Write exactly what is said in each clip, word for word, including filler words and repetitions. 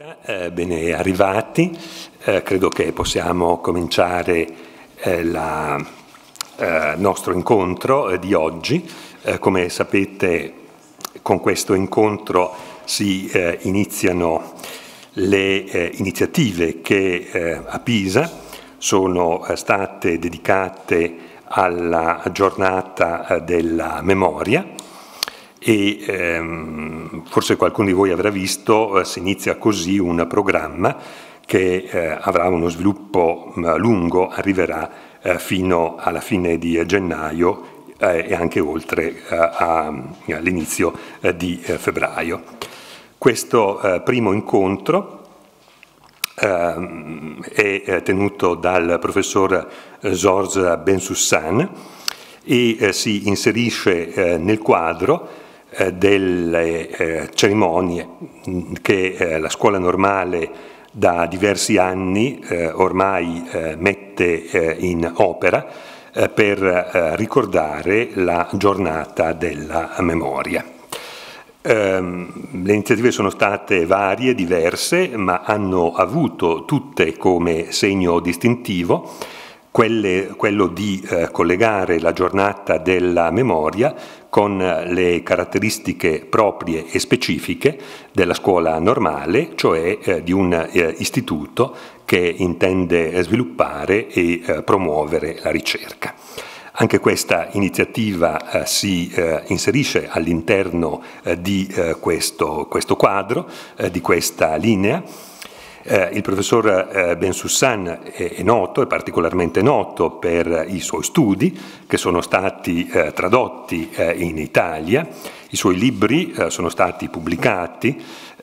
Eh, bene arrivati, eh, credo che possiamo cominciare eh, il eh, nostro incontro eh, di oggi. Eh, come sapete, con questo incontro si eh, iniziano le eh, iniziative che eh, a Pisa sono eh, state dedicate alla giornata eh, della memoria. E ehm, forse qualcuno di voi avrà visto, eh, si inizia così un programma che eh, avrà uno sviluppo mh, lungo, arriverà eh, fino alla fine di gennaio eh, e anche oltre eh, a, all'inizio eh, di eh, febbraio. Questo eh, primo incontro eh, è tenuto dal professor Georges Bensoussan e eh, si inserisce eh, nel quadro delle eh, cerimonie che eh, la scuola normale da diversi anni eh, ormai eh, mette eh, in opera eh, per eh, ricordare la giornata della memoria. Um, le iniziative sono state varie, diverse, ma hanno avuto tutte come segno distintivo quelle, quello di eh, collegare la giornata della memoria con le caratteristiche proprie e specifiche della scuola normale, cioè eh, di un eh, istituto che intende sviluppare e eh, promuovere la ricerca. Anche questa iniziativa eh, si eh, inserisce all'interno eh, di eh, questo, questo quadro, eh, di questa linea. Eh, il professor eh, Bensoussan è, è noto, è particolarmente noto per i suoi studi che sono stati eh, tradotti eh, in Italia. I suoi libri eh, sono stati pubblicati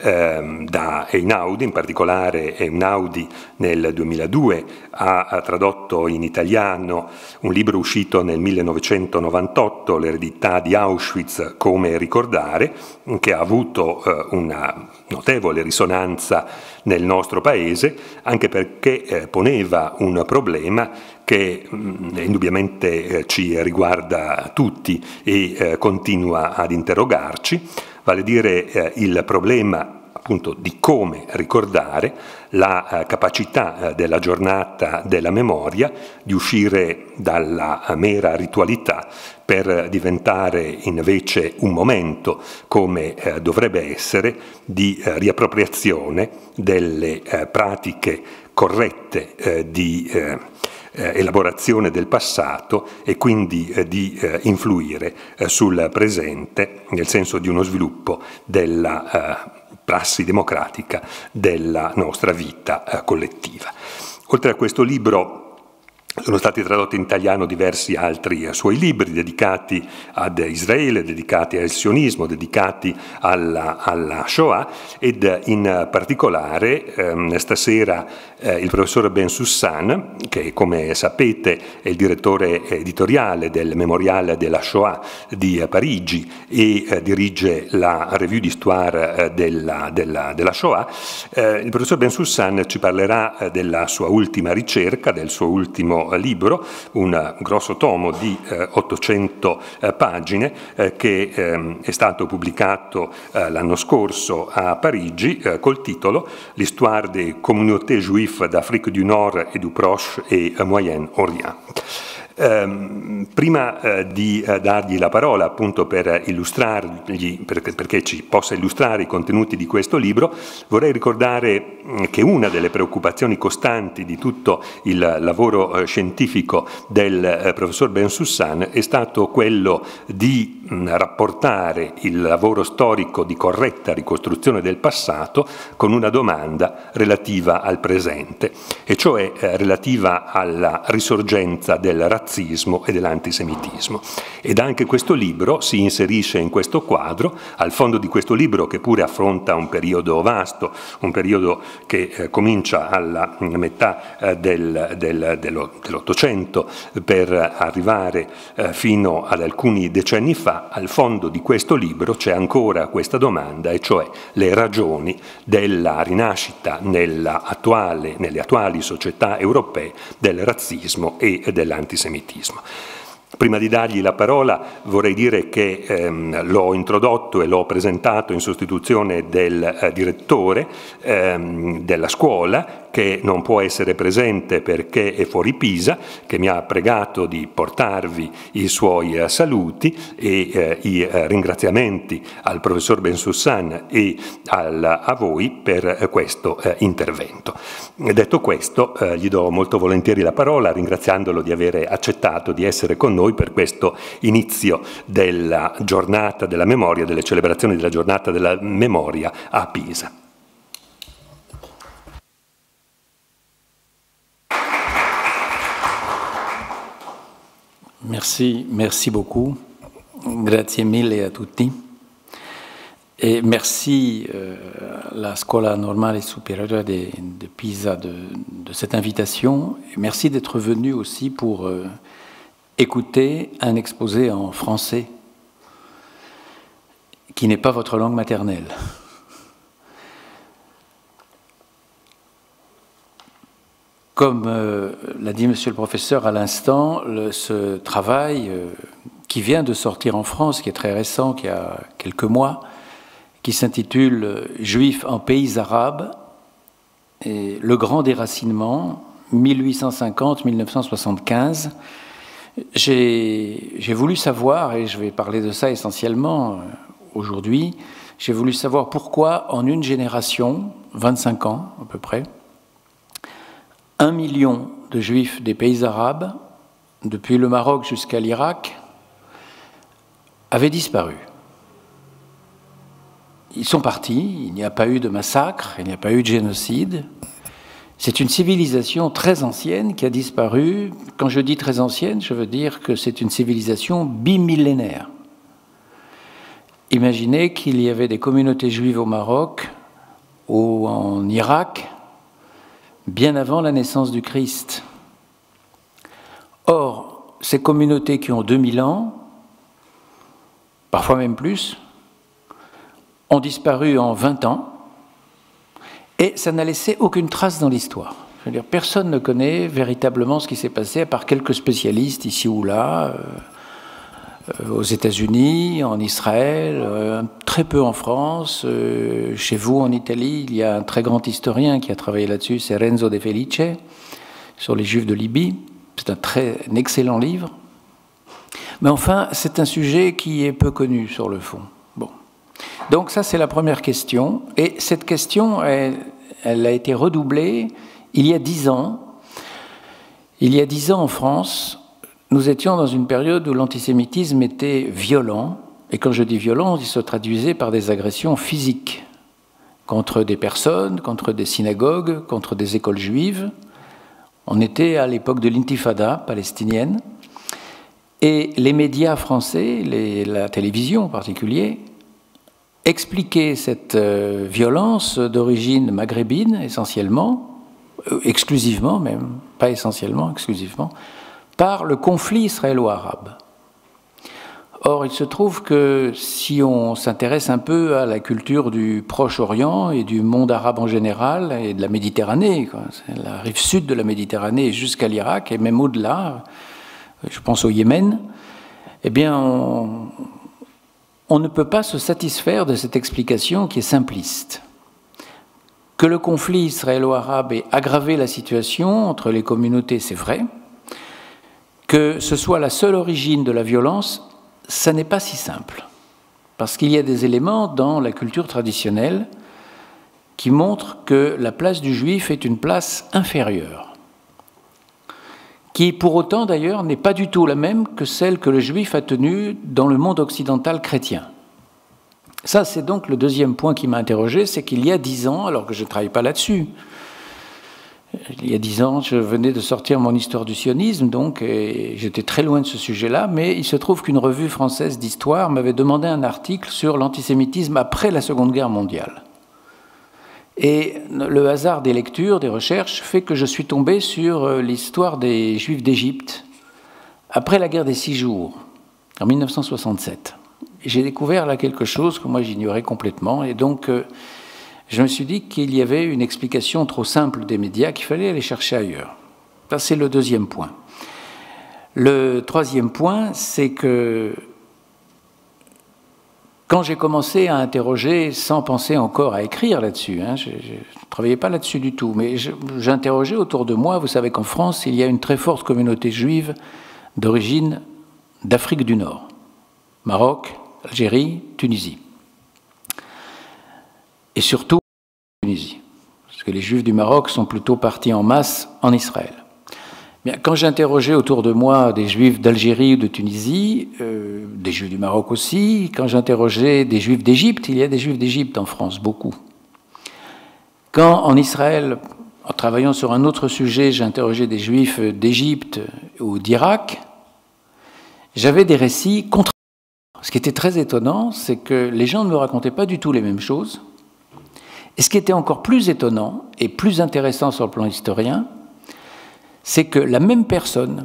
eh, da Einaudi, in particolare Einaudi nel duemiladue ha, ha tradotto in italiano un libro uscito nel millenovecentonovantotto, L'eredità di Auschwitz, come ricordare, che ha avuto eh, una notevole risonanza nel nostro paese, anche perché eh, poneva un problema che mh, indubbiamente eh, ci riguarda tutti e eh, continua ad interrogarci, vale a dire eh, il problema appunto di come ricordare, la eh, capacità eh, della giornata della memoria di uscire dalla mera ritualità per diventare invece un momento, come eh, dovrebbe essere, di eh, riappropriazione delle eh, pratiche corrette eh, di eh, eh, elaborazione del passato e quindi eh, di eh, influire eh, sul presente nel senso di uno sviluppo della eh, prassi democratica della nostra vita eh, collettiva. Oltre a questo libro sono stati tradotti in italiano diversi altri eh, suoi libri dedicati ad Israele, dedicati al sionismo, dedicati alla, alla Shoah ed in particolare ehm, stasera eh, il professor Bensoussan, che come sapete è il direttore editoriale del Memorial della Shoah di Parigi e eh, dirige la Revue d'Histoire eh, della, della, della Shoah, eh, il professor Bensoussan ci parlerà eh, della sua ultima ricerca, del suo ultimo libro, un grosso tomo di eh, ottocento eh, pagine eh, che eh, è stato pubblicato eh, l'anno scorso a Parigi eh, col titolo L'histoire des communautés juives d'Afrique du Nord et du Proche et Moyen-Orient. Eh, prima eh, di eh, dargli la parola appunto per illustrargli, perché, perché ci possa illustrare i contenuti di questo libro, vorrei ricordare che una delle preoccupazioni costanti di tutto il lavoro eh, scientifico del eh, professor Bensoussan è stato quello di mh, rapportare il lavoro storico di corretta ricostruzione del passato con una domanda relativa al presente, e cioè eh, relativa alla risorgenza del razzismo e dell'antisemitismo. Ed anche questo libro si inserisce in questo quadro. Al fondo di questo libro, che pure affronta un periodo vasto, un periodo che eh, comincia alla metà eh, del, del, dell'Ottocento per arrivare eh, fino ad alcuni decenni fa, al fondo di questo libro c'è ancora questa domanda, e cioè le ragioni della rinascita nella attuale, nelle attuali società europee del razzismo e dell'antisemitismo. Prima di dargli la parola vorrei dire che ehm, l'ho introdotto e l'ho presentato in sostituzione del eh, direttore ehm, della scuola, che non può essere presente perché è fuori Pisa, che mi ha pregato di portarvi i suoi eh, saluti e eh, i eh, ringraziamenti al professor Bensoussan e al, a voi per eh, questo eh, intervento. Detto questo, eh, gli do molto volentieri la parola, ringraziandolo di aver accettato di essere con noi per questo inizio della giornata della memoria, delle celebrazioni della giornata della memoria a Pisa. Merci, merci beaucoup. Grazie mille a tutti. Et merci euh, la Scuola Normale Supérieure de, de Pisa de, de cette invitation. Et merci d'être venu aussi pour euh, écouter un exposé en français qui n'est pas votre langue maternelle. Comme euh, l'a dit monsieur le professeur à l'instant, ce travail euh, qui vient de sortir en France, qui est très récent, qui a quelques mois, qui s'intitule « Juifs en pays arabes » et le grand déracinement, mille huit cent cinquante à mille neuf cent soixante-quinze. J'ai voulu savoir, et je vais parler de ça essentiellement euh, aujourd'hui, j'ai voulu savoir pourquoi en une génération, vingt-cinq ans à peu près, un million de juifs des pays arabes, depuis le Maroc jusqu'à l'Irak, avaient disparu. Ils sont partis, il n'y a pas eu de massacre, il n'y a pas eu de génocide. C'est une civilisation très ancienne qui a disparu. Quand je dis très ancienne, je veux dire que c'est une civilisation bimillénaire. Imaginez qu'il y avait des communautés juives au Maroc ou en Irak, bien avant la naissance du Christ. Or, ces communautés qui ont deux mille ans, parfois même plus, ont disparu en vingt ans, et ça n'a laissé aucune trace dans l'histoire. Je veux dire, personne ne connaît véritablement ce qui s'est passé, à part quelques spécialistes ici ou là, euh, euh, aux États-Unis, en Israël, euh, très peu en France. Euh, chez vous, en Italie, il y a un très grand historien qui a travaillé là-dessus, c'est Renzo De Felice, sur les Juifs de Libye. C'est un très un excellent livre. Mais enfin, c'est un sujet qui est peu connu sur le fond. Bon. Donc ça, c'est la première question. Et cette question, elle, elle a été redoublée il y a dix ans. Il y a dix ans en France, nous étions dans une période où l'antisémitisme était violent. Et quand je dis violent, il se traduisait par des agressions physiques contre des personnes, contre des synagogues, contre des écoles juives. On était à l'époque de l'intifada palestinienne. Et les médias français, les, la télévision en particulier, expliquaient cette euh, violence d'origine maghrébine, essentiellement, euh, exclusivement même, pas essentiellement, exclusivement, par le conflit israélo-arabe. Or, il se trouve que si on s'intéresse un peu à la culture du Proche-Orient et du monde arabe en général, et de la Méditerranée, quoi, la rive sud de la Méditerranée jusqu'à l'Irak, et même au-delà, je pense au Yémen, eh bien, on, on ne peut pas se satisfaire de cette explication qui est simpliste. Que le conflit israélo-arabe ait aggravé la situation entre les communautés, c'est vrai. Que ce soit la seule origine de la violence, ça n'est pas si simple. Parce qu'il y a des éléments dans la culture traditionnelle qui montrent que la place du juif est une place inférieure, qui pour autant d'ailleurs n'est pas du tout la même que celle que le juif a tenue dans le monde occidental chrétien. Ça, c'est donc le deuxième point qui m'a interrogé, c'est qu'il y a dix ans, alors que je ne travaille pas là-dessus, il y a dix ans, je venais de sortir mon histoire du sionisme, donc, et j'étais très loin de ce sujet-là, mais il se trouve qu'une revue française d'histoire m'avait demandé un article sur l'antisémitisme après la Seconde Guerre mondiale. Et le hasard des lectures, des recherches, fait que je suis tombé sur l'histoire des Juifs d'Égypte après la guerre des Six Jours, en mille neuf cent soixante-sept. J'ai découvert là quelque chose que moi j'ignorais complètement, et donc je me suis dit qu'il y avait une explication trop simple des médias, qu'il fallait aller chercher ailleurs. Ça, c'est le deuxième point. Le troisième point, c'est que quand j'ai commencé à interroger, sans penser encore à écrire là-dessus, hein, je ne travaillais pas là-dessus du tout, mais j'interrogeais autour de moi. Vous savez qu'en France, il y a une très forte communauté juive d'origine d'Afrique du Nord, Maroc, Algérie, Tunisie. Et surtout Tunisie, parce que les Juifs du Maroc sont plutôt partis en masse en Israël. Bien, quand j'interrogeais autour de moi des Juifs d'Algérie ou de Tunisie, euh, des Juifs du Maroc aussi, quand j'interrogeais des Juifs d'Égypte, il y a des Juifs d'Égypte en France, beaucoup. Quand en Israël, en travaillant sur un autre sujet, j'interrogeais des Juifs d'Égypte ou d'Irak, j'avais des récits contradictoires. Ce qui était très étonnant, c'est que les gens ne me racontaient pas du tout les mêmes choses. Et ce qui était encore plus étonnant et plus intéressant sur le plan historien, c'est que la même personne,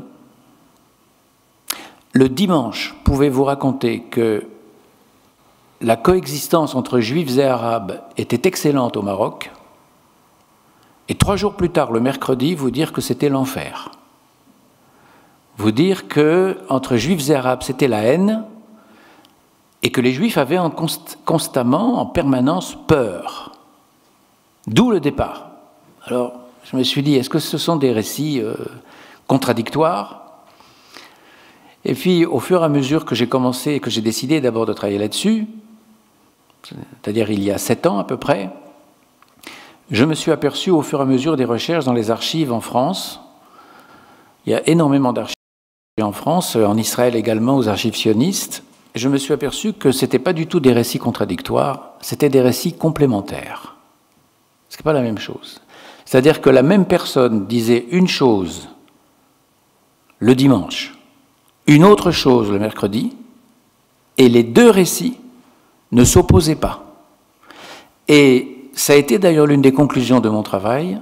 le dimanche, pouvait vous raconter que la coexistence entre juifs et arabes était excellente au Maroc, et trois jours plus tard, le mercredi, vous dire que c'était l'enfer. Vous dire que entre juifs et arabes, c'était la haine, et que les juifs avaient en const- constamment, en permanence, peur. D'où le départ. Alors, je me suis dit, est-ce que ce sont des récits euh, contradictoires? Et puis, au fur et à mesure que j'ai commencé et que j'ai décidé d'abord de travailler là-dessus, c'est-à-dire il y a sept ans à peu près, je me suis aperçu au fur et à mesure des recherches dans les archives en France. Il y a énormément d'archives en France, en Israël également, aux archives sionistes. Je me suis aperçu que ce n'était pas du tout des récits contradictoires, c'était des récits complémentaires. Ce n'est pas la même chose. C'est-à-dire que la même personne disait une chose le dimanche, une autre chose le mercredi, et les deux récits ne s'opposaient pas. Et ça a été d'ailleurs l'une des conclusions de mon travail.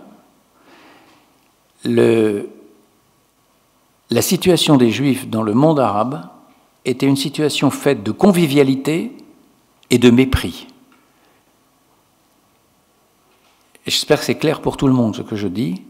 Le, la situation des Juifs dans le monde arabe était une situation faite de convivialité et de mépris. J'espère que c'est clair pour tout le monde ce que je dis.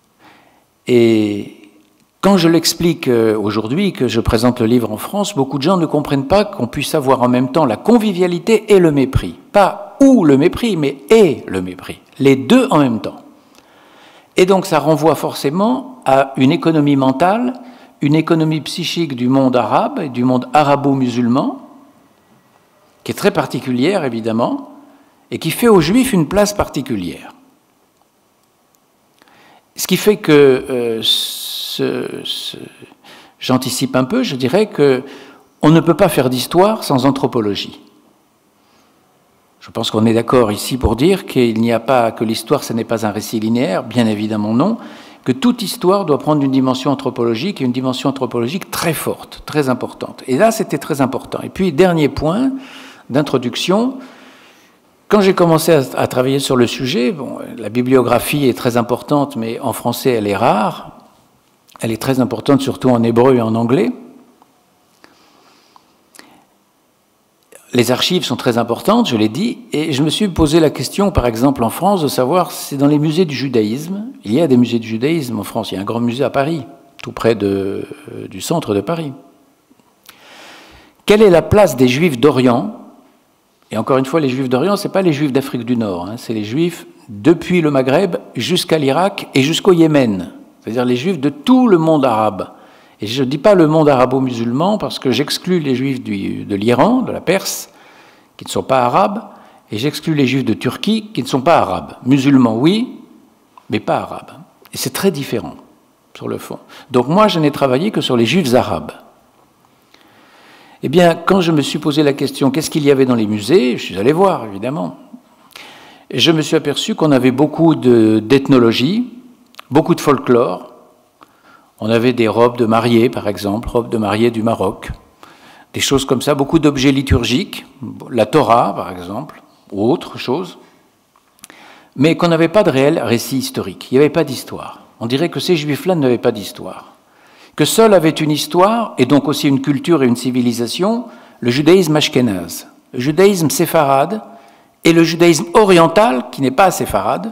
Et quand je l'explique aujourd'hui, que je présente le livre en France, beaucoup de gens ne comprennent pas qu'on puisse avoir en même temps la convivialité et le mépris. Pas ou le mépris, mais et le mépris. Les deux en même temps. Et donc ça renvoie forcément à une économie mentale, une économie psychique du monde arabe et du monde arabo-musulman, qui est très particulière évidemment, et qui fait aux Juifs une place particulière. Ce qui fait que, euh, ce, ce, j'anticipe un peu, je dirais qu'on ne peut pas faire d'histoire sans anthropologie. Je pense qu'on est d'accord ici pour dire qu'il n'y a pas que l'histoire, ce n'est pas un récit linéaire, bien évidemment non, que toute histoire doit prendre une dimension anthropologique, et une dimension anthropologique très forte, très importante. Et là, c'était très important. Et puis, dernier point d'introduction, quand j'ai commencé à, à travailler sur le sujet, bon, la bibliographie est très importante, mais en français, elle est rare. Elle est très importante, surtout en hébreu et en anglais. Les archives sont très importantes, je l'ai dit, et je me suis posé la question, par exemple en France, de savoir si dans les musées du judaïsme, il y a des musées du judaïsme en France, il y a un grand musée à Paris, tout près de, euh, du centre de Paris. Quelle est la place des Juifs d'Orient? Et encore une fois, les Juifs d'Orient, ce n'est pas les Juifs d'Afrique du Nord, hein, c'est les Juifs depuis le Maghreb jusqu'à l'Irak et jusqu'au Yémen, c'est-à-dire les Juifs de tout le monde arabe. Et je ne dis pas le monde arabo-musulman parce que j'exclus les Juifs du, de l'Iran, de la Perse, qui ne sont pas arabes, et j'exclus les Juifs de Turquie, qui ne sont pas arabes. Musulmans, oui, mais pas arabes. Et c'est très différent, sur le fond. Donc moi, je n'ai travaillé que sur les Juifs arabes. Eh bien, quand je me suis posé la question, qu'est-ce qu'il y avait dans les musées? Je suis allé voir, évidemment. Et je me suis aperçu qu'on avait beaucoup d'ethnologie, beaucoup de folklore. On avait des robes de mariée, par exemple, robes de mariée du Maroc, des choses comme ça, beaucoup d'objets liturgiques, la Torah, par exemple, ou autre chose, mais qu'on n'avait pas de réel récit historique, il n'y avait pas d'histoire. On dirait que ces Juifs-là n'avaient pas d'histoire. Que seul avait une histoire, et donc aussi une culture et une civilisation, le judaïsme ashkénaze, le judaïsme séfarade, et le judaïsme oriental, qui n'est pas séfarade.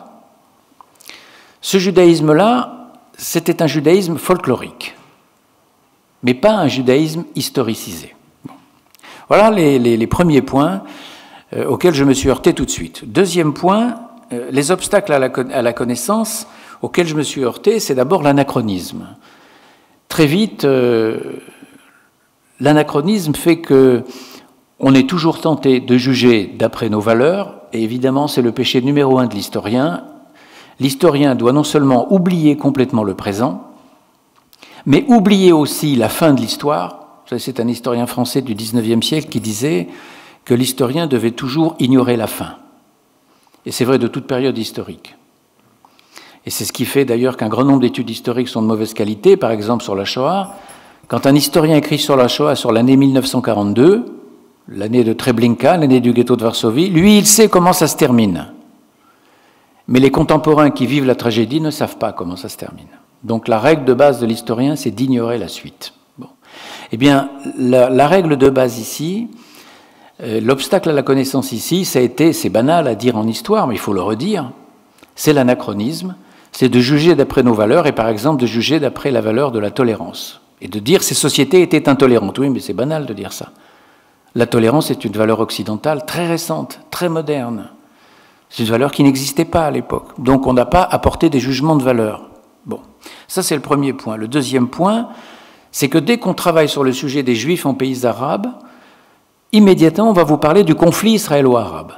Ce judaïsme-là, c'était un judaïsme folklorique. mais pas un judaïsme historicisé. Bon. Voilà les, les, les premiers points euh, auxquels je me suis heurté tout de suite. Deuxième point, euh, les obstacles à la, à la connaissance auxquels je me suis heurté, c'est d'abord l'anachronisme. Très vite, euh, l'anachronisme fait que on est toujours tenté de juger d'après nos valeurs, et évidemment, c'est le péché numéro un de l'historien. L'historien doit non seulement oublier complètement le présent, mais oublier aussi la fin de l'histoire. C'est un historien français du dix-neuvième siècle qui disait que l'historien devait toujours ignorer la fin. Et c'est vrai de toute période historique. Et c'est ce qui fait d'ailleurs qu'un grand nombre d'études historiques sont de mauvaise qualité, par exemple sur la Shoah. Quand un historien écrit sur la Shoah sur l'année mille neuf cent quarante-deux, l'année de Treblinka, l'année du ghetto de Varsovie, lui, il sait comment ça se termine. Mais les contemporains qui vivent la tragédie ne savent pas comment ça se termine. Donc la règle de base de l'historien, c'est d'ignorer la suite. Bon. Eh bien, la, la règle de base ici, euh, l'obstacle à la connaissance ici, ça a été, c'est banal à dire en histoire, mais il faut le redire, c'est l'anachronisme, c'est de juger d'après nos valeurs et par exemple de juger d'après la valeur de la tolérance. Et de dire ces sociétés étaient intolérantes. Oui, mais c'est banal de dire ça. La tolérance est une valeur occidentale très récente, très moderne. C'est une valeur qui n'existait pas à l'époque. Donc on n'a pas apporté des jugements de valeur. Bon, ça c'est le premier point. Le deuxième point, c'est que dès qu'on travaille sur le sujet des Juifs en pays arabes, immédiatement on va vous parler du conflit israélo-arabe.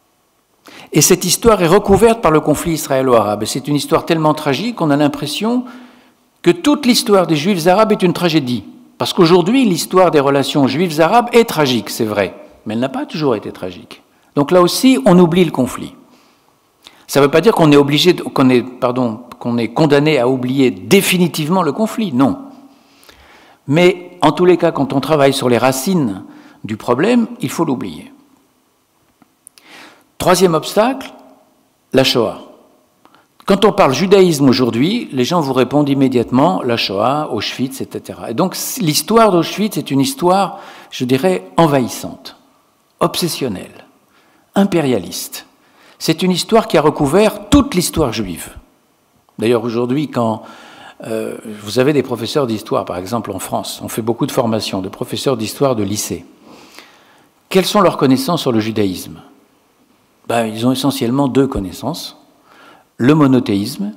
Et cette histoire est recouverte par le conflit israélo-arabe. Et c'est une histoire tellement tragique qu'on a l'impression que toute l'histoire des Juifs arabes est une tragédie. Parce qu'aujourd'hui, l'histoire des relations juives arabes est tragique, c'est vrai, mais elle n'a pas toujours été tragique. Donc là aussi, on oublie le conflit. Ça ne veut pas dire qu'on est obligé, qu'on est, pardon, qu'on est condamné à oublier définitivement le conflit, non. Mais en tous les cas, quand on travaille sur les racines du problème, il faut l'oublier. Troisième obstacle, la Shoah. Quand on parle judaïsme aujourd'hui, les gens vous répondent immédiatement la Shoah, Auschwitz, et cetera. Et donc l'histoire d'Auschwitz est une histoire, je dirais, envahissante, obsessionnelle, impérialiste. C'est une histoire qui a recouvert toute l'histoire juive. D'ailleurs, aujourd'hui, quand euh, vous avez des professeurs d'histoire, par exemple en France, on fait beaucoup de formations de professeurs d'histoire de lycée. Quelles sont leurs connaissances sur le judaïsme? Ben, ils ont essentiellement deux connaissances. Le monothéisme,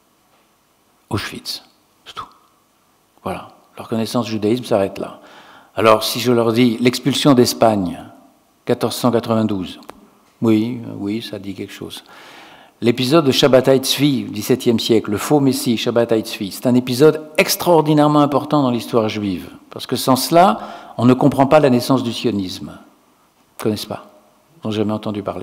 Auschwitz, c'est tout. Voilà, leur connaissance du judaïsme s'arrête là. Alors, si je leur dis l'expulsion d'Espagne, mille quatre cent quatre-vingt-douze, oui, oui, ça dit quelque chose. L'épisode de Shabbatai Tzvi, dix-septième siècle, le faux messie, Shabbatai Tzvi, c'est un épisode extraordinairement important dans l'histoire juive, parce que sans cela, on ne comprend pas la naissance du sionisme. Ils ne connaissent pas, ils n'ont jamais entendu parler.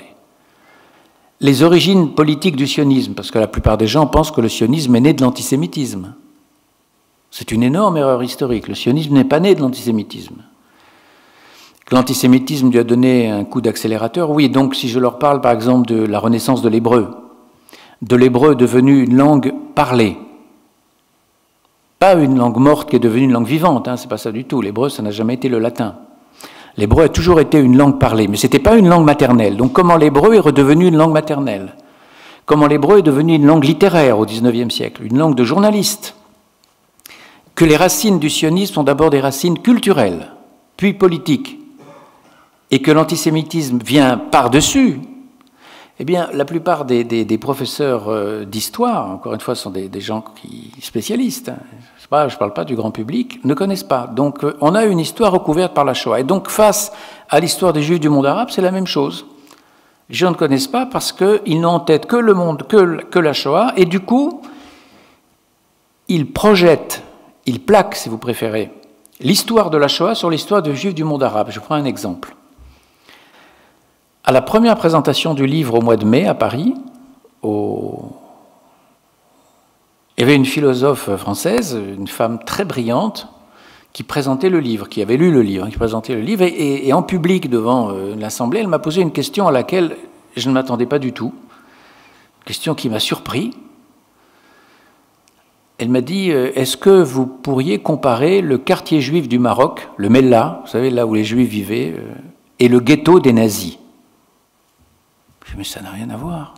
Les origines politiques du sionisme, parce que la plupart des gens pensent que le sionisme est né de l'antisémitisme. C'est une énorme erreur historique. Le sionisme n'est pas né de l'antisémitisme. L'antisémitisme lui a donné un coup d'accélérateur. Oui, donc si je leur parle par exemple de la renaissance de l'hébreu, de l'hébreu devenu une langue parlée, pas une langue morte qui est devenue une langue vivante, hein, c'est pas ça du tout. L'hébreu, ça n'a jamais été le latin. L'hébreu a toujours été une langue parlée, mais ce n'était pas une langue maternelle. Donc comment l'hébreu est redevenu une langue maternelle? Comment l'hébreu est devenu une langue littéraire au dix-neuvième siècle, une langue de journaliste? Que les racines du sionisme sont d'abord des racines culturelles, puis politiques, et que l'antisémitisme vient par-dessus. Eh bien, la plupart des, des, des professeurs d'histoire, encore une fois, sont des, des gens qui, spécialistes, hein, pas, je ne parle pas du grand public, ne connaissent pas. Donc, on a une histoire recouverte par la Shoah. Et donc, face à l'histoire des Juifs du monde arabe, c'est la même chose. Les gens ne connaissent pas parce qu'ils n'ont en tête que le monde, que, que la Shoah, et du coup, ils projettent, ils plaquent, si vous préférez, l'histoire de la Shoah sur l'histoire des Juifs du monde arabe. Je prends un exemple. À la première présentation du livre au mois de mai à Paris, au... il y avait une philosophe française, une femme très brillante, qui présentait le livre, qui avait lu le livre, qui présentait le livre, et, et, et en public devant euh, l'Assemblée, elle m'a posé une question à laquelle je ne m'attendais pas du tout, une question qui m'a surpris. Elle m'a dit, euh, est-ce que vous pourriez comparer le quartier juif du Maroc, le Mellah, vous savez, là où les Juifs vivaient, euh, et le ghetto des nazis? Je dis, mais ça n'a rien à voir.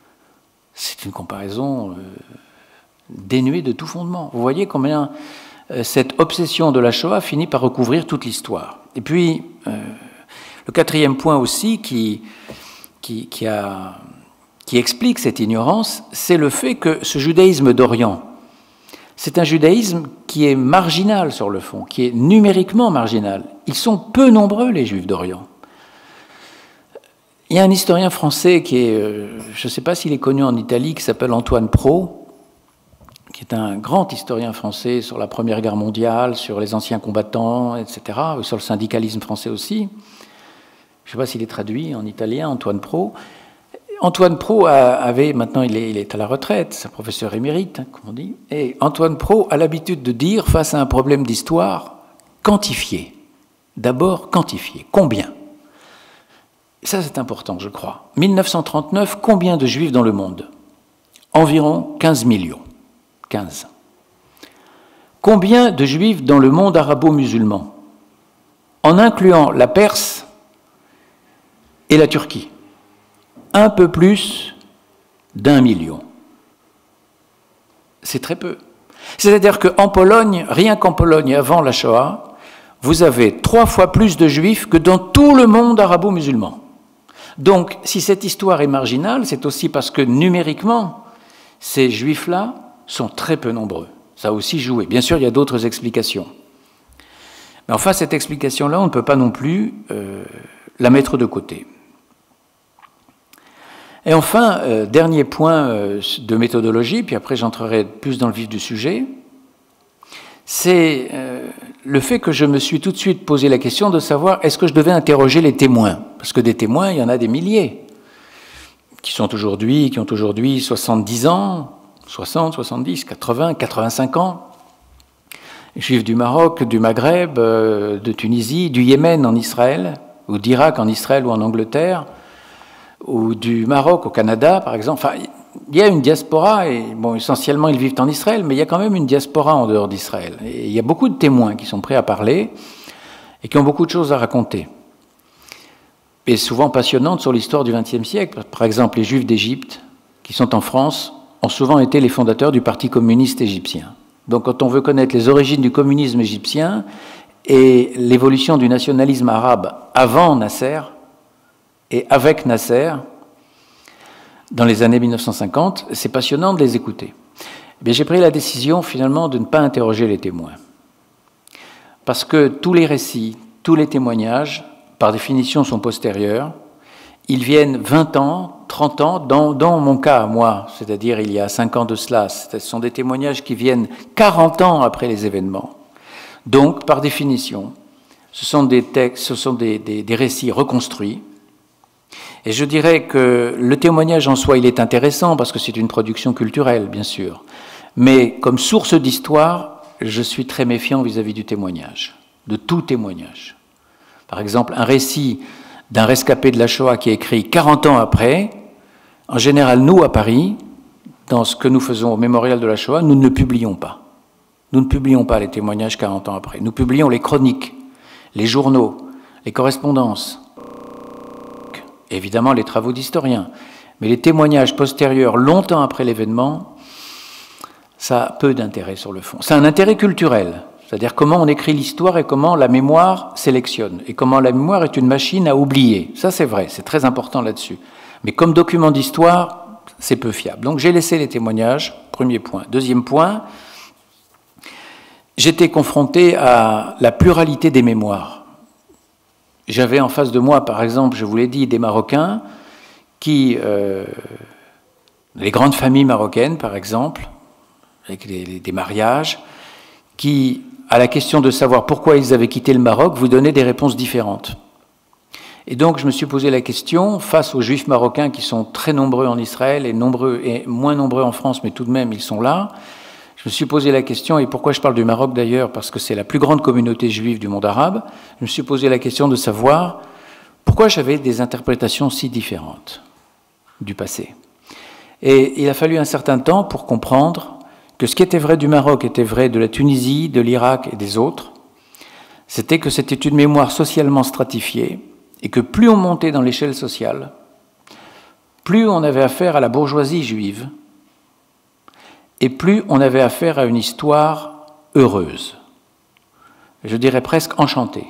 C'est une comparaison euh, dénuée de tout fondement. Vous voyez combien cette obsession de la Shoah finit par recouvrir toute l'histoire. Et puis, euh, le quatrième point aussi qui, qui, qui, a, qui explique cette ignorance, c'est le fait que ce judaïsme d'Orient, c'est un judaïsme qui est marginal sur le fond, qui est numériquement marginal. Ils sont peu nombreux, les Juifs d'Orient. Il y a un historien français qui est, euh, je ne sais pas s'il est connu en Italie, qui s'appelle Antoine Pro, qui est un grand historien français sur la Première Guerre mondiale, sur les anciens combattants, et cetera, sur le syndicalisme français aussi. Je ne sais pas s'il est traduit en italien, Antoine Pro. Antoine Pro avait, maintenant il est, il est à la retraite, c'est un professeur émérite, hein, comme on dit, et Antoine Pro a l'habitude de dire, face à un problème d'histoire, quantifier. D'abord, quantifier. Combien ? Ça, c'est important, je crois. mille neuf cent trente-neuf, combien de Juifs dans le monde ? Environ quinze millions. quinze. Combien de Juifs dans le monde arabo-musulman ? En incluant la Perse et la Turquie. Un peu plus d'un million. C'est très peu. C'est-à-dire qu'en Pologne, rien qu'en Pologne, avant la Shoah, vous avez trois fois plus de Juifs que dans tout le monde arabo-musulman. Donc, si cette histoire est marginale, c'est aussi parce que numériquement, ces Juifs-là sont très peu nombreux. Ça a aussi joué. Bien sûr, il y a d'autres explications. Mais enfin, cette explication-là, on ne peut pas non plus euh, la mettre de côté. Et enfin, euh, dernier point euh, de méthodologie, puis après j'entrerai plus dans le vif du sujet, c'est euh, le fait que je me suis tout de suite posé la question de savoir est-ce que je devais interroger les témoins ? Parce que des témoins, il y en a des milliers, qui sont aujourd'hui, qui ont aujourd'hui soixante-dix ans, soixante, soixante-dix, quatre-vingts, quatre-vingt-cinq ans, Juifs du Maroc, du Maghreb, euh, de Tunisie, du Yémen en Israël, ou d'Irak en Israël ou en Angleterre, ou du Maroc au Canada, par exemple. Enfin, il y a une diaspora, et bon, essentiellement ils vivent en Israël, mais il y a quand même une diaspora en dehors d'Israël. Et il y a beaucoup de témoins qui sont prêts à parler et qui ont beaucoup de choses à raconter. Et souvent passionnantes sur l'histoire du vingtième siècle. Par exemple, les Juifs d'Égypte, qui sont en France, ont souvent été les fondateurs du Parti communiste égyptien. Donc quand on veut connaître les origines du communisme égyptien et l'évolution du nationalisme arabe avant Nasser, et avec Nasser, dans les années mille neuf cent cinquante, c'est passionnant de les écouter. Eh bien, j'ai pris la décision, finalement, de ne pas interroger les témoins. Parce que tous les récits, tous les témoignages, par définition, sont postérieurs. Ils viennent vingt ans, trente ans, dans, dans mon cas, moi, c'est-à-dire il y a cinq ans de cela. Ce sont des témoignages qui viennent quarante ans après les événements. Donc, par définition, ce sont des textes, ce sont des, des, des récits reconstruits. Et je dirais que le témoignage en soi, il est intéressant parce que c'est une production culturelle, bien sûr. Mais comme source d'histoire, je suis très méfiant vis-à-vis du témoignage, de tout témoignage. Par exemple, un récit d'un rescapé de la Shoah qui est écrit quarante ans après, en général, nous, à Paris, dans ce que nous faisons au mémorial de la Shoah, nous ne le publions pas. Nous ne publions pas les témoignages quarante ans après. Nous publions les chroniques, les journaux, les correspondances, évidemment les travaux d'historiens, mais les témoignages postérieurs, longtemps après l'événement, ça a peu d'intérêt sur le fond. C'est un intérêt culturel, c'est-à-dire comment on écrit l'histoire et comment la mémoire sélectionne, et comment la mémoire est une machine à oublier. Ça, c'est vrai, c'est très important là-dessus. Mais comme document d'histoire, c'est peu fiable. Donc j'ai laissé les témoignages, premier point. Deuxième point, j'étais confronté à la pluralité des mémoires. J'avais en face de moi, par exemple, je vous l'ai dit, des Marocains qui, euh, les grandes familles marocaines, par exemple, avec les, les, des mariages, qui, à la question de savoir pourquoi ils avaient quitté le Maroc, vous donnaient des réponses différentes. Et donc, je me suis posé la question, face aux Juifs marocains qui sont très nombreux en Israël et, nombreux, et moins nombreux en France, mais tout de même, ils sont là. Je me suis posé la question, et pourquoi je parle du Maroc d'ailleurs, parce que c'est la plus grande communauté juive du monde arabe, je me suis posé la question de savoir pourquoi j'avais des interprétations si différentes du passé. Et il a fallu un certain temps pour comprendre que ce qui était vrai du Maroc était vrai de la Tunisie, de l'Irak et des autres, c'était que c'était une mémoire socialement stratifiée, et que plus on montait dans l'échelle sociale, plus on avait affaire à la bourgeoisie juive, et plus on avait affaire à une histoire heureuse. je dirais presque enchanté.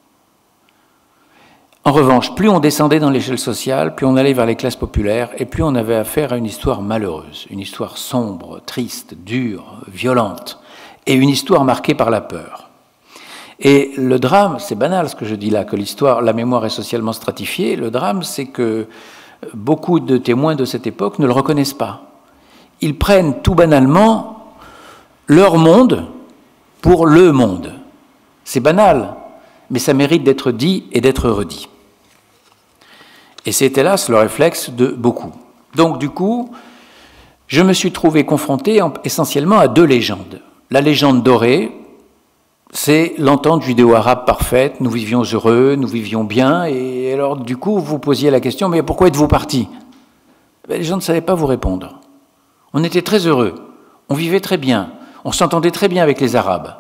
En revanche, plus on descendait dans l'échelle sociale, plus on allait vers les classes populaires, et plus on avait affaire à une histoire malheureuse, une histoire sombre, triste, dure, violente, et une histoire marquée par la peur. Et le drame, c'est banal ce que je dis là, que l'histoire, la mémoire est socialement stratifiée, le drame c'est que beaucoup de témoins de cette époque ne le reconnaissent pas. Ils prennent tout banalement leur monde pour le monde. C'est banal, mais ça mérite d'être dit et d'être redit. Et c'est hélas le réflexe de beaucoup. Donc du coup, je me suis trouvé confronté essentiellement à deux légendes. La légende dorée, c'est l'entente judéo-arabe parfaite, nous vivions heureux, nous vivions bien, et alors du coup vous posiez la question, mais pourquoi êtes-vous partis? Les gens ne savaient pas vous répondre. On était très heureux, on vivait très bien, on s'entendait très bien avec les Arabes.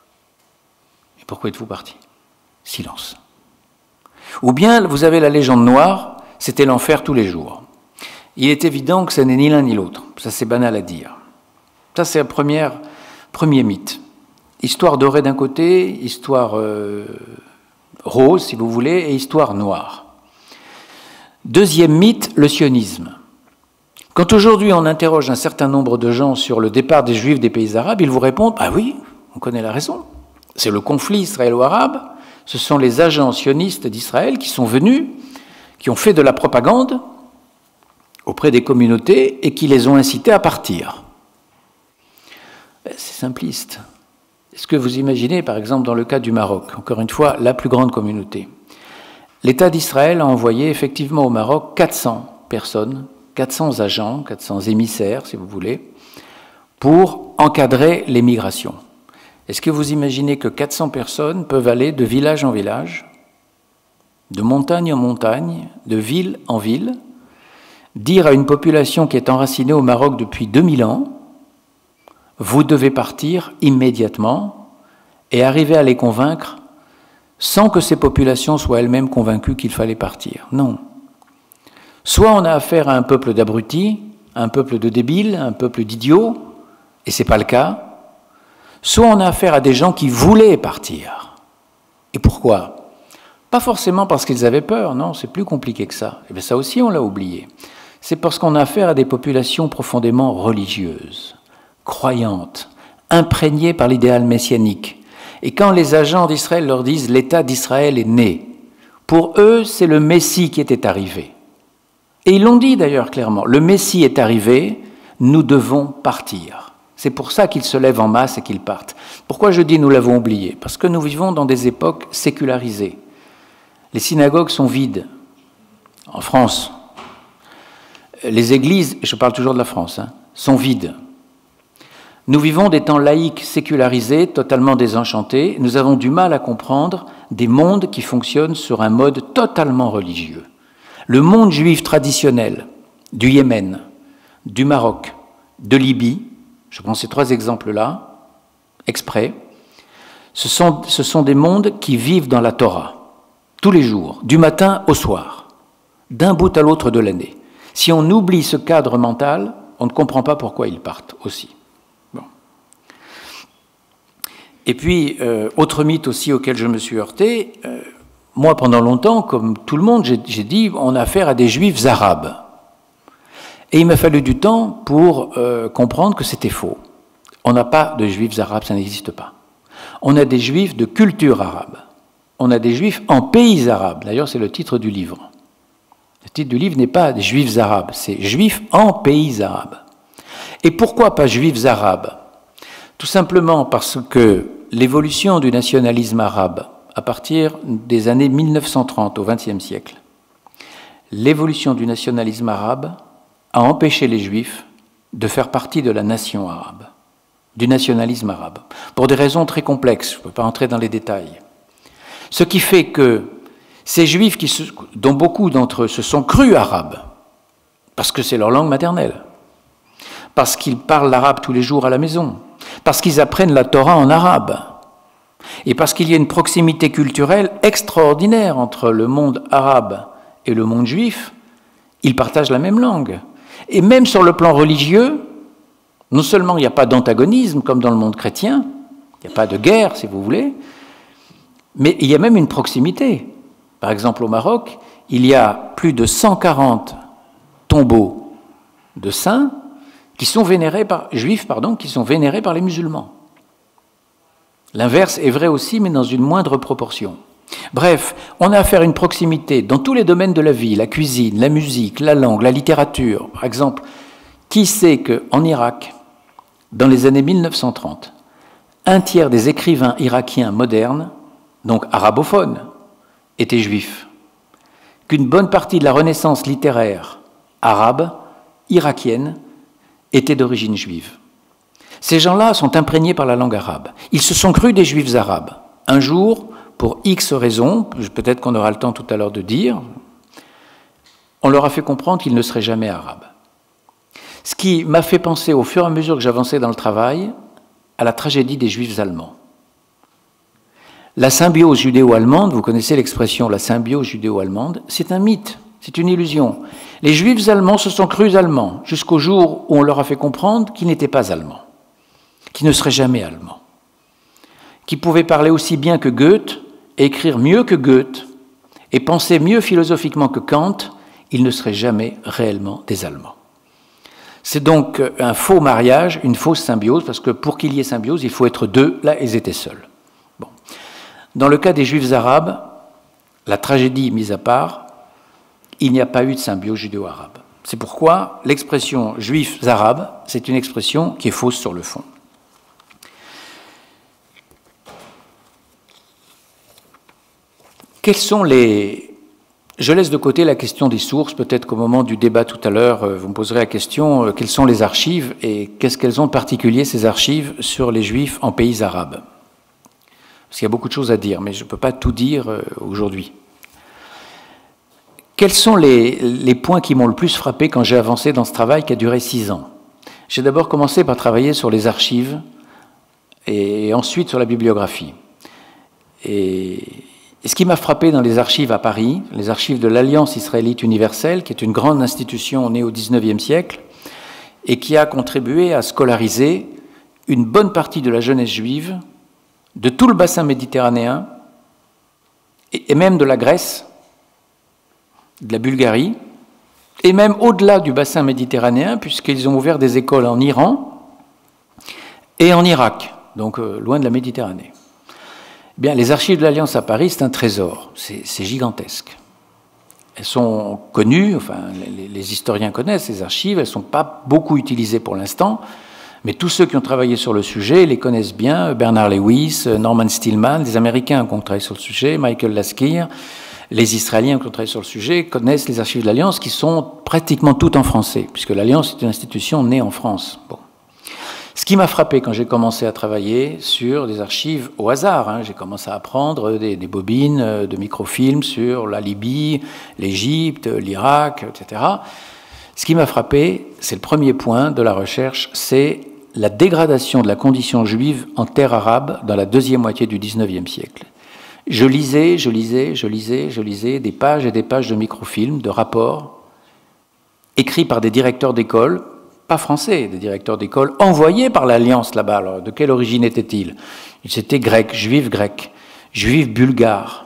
Et pourquoi êtes-vous partis? Silence. Ou bien vous avez la légende noire, c'était l'enfer tous les jours. Il est évident que ce n'est ni l'un ni l'autre, ça c'est banal à dire. Ça c'est un premier, premier mythe. Histoire dorée d'un côté, histoire euh, rose si vous voulez, et histoire noire. Deuxième mythe, le sionisme. Quand aujourd'hui on interroge un certain nombre de gens sur le départ des Juifs des pays arabes, ils vous répondent « Ah oui, on connaît la raison. C'est le conflit israélo-arabe, ce sont les agents sionistes d'Israël qui sont venus, qui ont fait de la propagande auprès des communautés et qui les ont incités à partir. » C'est simpliste. Est-ce que vous imaginez, par exemple, dans le cas du Maroc, encore une fois, la plus grande communauté, l'État d'Israël a envoyé effectivement au Maroc quatre cents personnes, quatre cents agents, quatre cents émissaires, si vous voulez, pour encadrer les migrations. Est-ce que vous imaginez que quatre cents personnes peuvent aller de village en village, de montagne en montagne, de ville en ville, dire à une population qui est enracinée au Maroc depuis deux mille ans, vous devez partir immédiatement et arriver à les convaincre sans que ces populations soient elles-mêmes convaincues qu'il fallait partir? Non. Soit on a affaire à un peuple d'abrutis, un peuple de débiles, un peuple d'idiots, et ce n'est pas le cas, soit on a affaire à des gens qui voulaient partir. Et pourquoi? Pas forcément parce qu'ils avaient peur, non, c'est plus compliqué que ça. Et bien ça aussi on l'a oublié. C'est parce qu'on a affaire à des populations profondément religieuses, croyantes, imprégnées par l'idéal messianique. Et quand les agents d'Israël leur disent « l'État d'Israël est né », pour eux, c'est le Messie qui était arrivé. Et ils l'ont dit d'ailleurs clairement, le Messie est arrivé, nous devons partir. C'est pour ça qu'ils se lèvent en masse et qu'ils partent. Pourquoi je dis nous l'avons oublié? Parce que nous vivons dans des époques sécularisées. Les synagogues sont vides. En France, les églises, je parle toujours de la France, hein, sont vides. Nous vivons des temps laïques sécularisés, totalement désenchantés. Nous avons du mal à comprendre des mondes qui fonctionnent sur un mode totalement religieux. Le monde juif traditionnel du Yémen, du Maroc, de Libye, je prends ces trois exemples-là, exprès, ce sont, ce sont des mondes qui vivent dans la Torah, tous les jours, du matin au soir, d'un bout à l'autre de l'année. Si on oublie ce cadre mental, on ne comprend pas pourquoi ils partent aussi. Bon. Et puis, euh, autre mythe aussi auquel je me suis heurté, euh, moi pendant longtemps, comme tout le monde, j'ai, j'ai dit on a affaire à des juifs arabes. Et il m'a fallu du temps pour euh, comprendre que c'était faux. On n'a pas de juifs arabes, ça n'existe pas. On a des juifs de culture arabe. On a des juifs en pays arabes. D'ailleurs, c'est le titre du livre. Le titre du livre n'est pas des juifs arabes, c'est juifs en pays arabes. Et pourquoi pas juifs arabes? Tout simplement parce que l'évolution du nationalisme arabe, à partir des années mille neuf cent trente au vingtième siècle, l'évolution du nationalisme arabe a empêché les juifs de faire partie de la nation arabe, du nationalisme arabe, pour des raisons très complexes, je ne peux pas entrer dans les détails. Ce qui fait que ces juifs, qui se, dont beaucoup d'entre eux se sont crus arabes, parce que c'est leur langue maternelle, parce qu'ils parlent l'arabe tous les jours à la maison, parce qu'ils apprennent la Torah en arabe, et parce qu'il y a une proximité culturelle extraordinaire entre le monde arabe et le monde juif, ils partagent la même langue. Et même sur le plan religieux, non seulement il n'y a pas d'antagonisme comme dans le monde chrétien, il n'y a pas de guerre si vous voulez, Mais il y a même une proximité. Par exemple, au Maroc, il y a plus de cent quarante tombeaux de saints qui sont vénérés par, juifs pardon, qui sont vénérés par les musulmans. L'inverse est vrai aussi, mais dans une moindre proportion. Bref, on a affaire à une proximité dans tous les domaines de la vie, la cuisine, la musique, la langue, la littérature. Par exemple, qui sait qu'en Irak, dans les années mille neuf cent trente, un tiers des écrivains irakiens modernes, donc arabophones, étaient juifs, qu'une bonne partie de la renaissance littéraire arabe, irakienne, était d'origine juive. Ces gens-là sont imprégnés par la langue arabe. Ils se sont crus des juifs arabes. Un jour, pour X raisons, peut-être qu'on aura le temps tout à l'heure de dire, on leur a fait comprendre qu'ils ne seraient jamais arabes. Ce qui m'a fait penser, au fur et à mesure que j'avançais dans le travail, à la tragédie des juifs allemands. La symbiose judéo-allemande, vous connaissez l'expression la symbiose judéo-allemande, c'est un mythe, c'est une illusion. Les juifs allemands se sont crus allemands jusqu'au jour où on leur a fait comprendre qu'ils n'étaient pas allemands, qu'ils ne seraient jamais allemands, qu'ils pouvaient parler aussi bien que Goethe, écrire mieux que Goethe et penser mieux philosophiquement que Kant, ils ne seraient jamais réellement des Allemands. C'est donc un faux mariage, une fausse symbiose, parce que pour qu'il y ait symbiose, il faut être deux, là ils étaient seuls. Bon. Dans le cas des Juifs arabes, la tragédie mise à part, il n'y a pas eu de symbiose judéo-arabe. C'est pourquoi l'expression « juifs arabes », c'est une expression qui est fausse sur le fond. Quels sont les... Je laisse de côté la question des sources, peut-être qu'au moment du débat tout à l'heure, vous me poserez la question euh, quelles sont les archives et qu'est-ce qu'elles ont de particulier, ces archives, sur les Juifs en pays arabes. Parce qu'il y a beaucoup de choses à dire, mais je ne peux pas tout dire euh, aujourd'hui. Quels sont les, les points qui m'ont le plus frappé quand j'ai avancé dans ce travail qui a duré six ans? J'ai d'abord commencé par travailler sur les archives et ensuite sur la bibliographie. Et... Et ce qui m'a frappé dans les archives à Paris, les archives de l'Alliance israélite universelle, qui est une grande institution née au dix-neuvième siècle et qui a contribué à scolariser une bonne partie de la jeunesse juive de tout le bassin méditerranéen et même de la Grèce, de la Bulgarie, et même au-delà du bassin méditerranéen, puisqu'ils ont ouvert des écoles en Iran et en Irak, donc euh, loin de la Méditerranée. Bien, les archives de l'Alliance à Paris, c'est un trésor, c'est gigantesque. Elles sont connues, enfin, les, les historiens connaissent ces archives, elles ne sont pas beaucoup utilisées pour l'instant, mais tous ceux qui ont travaillé sur le sujet les connaissent bien, Bernard Lewis, Norman Stillman, les Américains qui ont travaillé sur le sujet, Michael Laskir, les Israéliens qui ont travaillé sur le sujet connaissent les archives de l'Alliance qui sont pratiquement toutes en français, puisque l'Alliance est une institution née en France. Bon. Ce qui m'a frappé quand j'ai commencé à travailler sur des archives au hasard, hein, j'ai commencé à apprendre des, des bobines de microfilms sur la Libye, l'Égypte, l'Irak, et cetera. Ce qui m'a frappé, c'est le premier point de la recherche, c'est la dégradation de la condition juive en terre arabe dans la deuxième moitié du dix-neuvième siècle. Je lisais, je lisais, je lisais, je lisais des pages et des pages de microfilms, de rapports, écrits par des directeurs d'école, pas français, des directeurs d'école, envoyés par l'Alliance là-bas. Alors, de quelle origine étaient-ils? Ils étaient grecs, juifs grecs, juifs bulgares,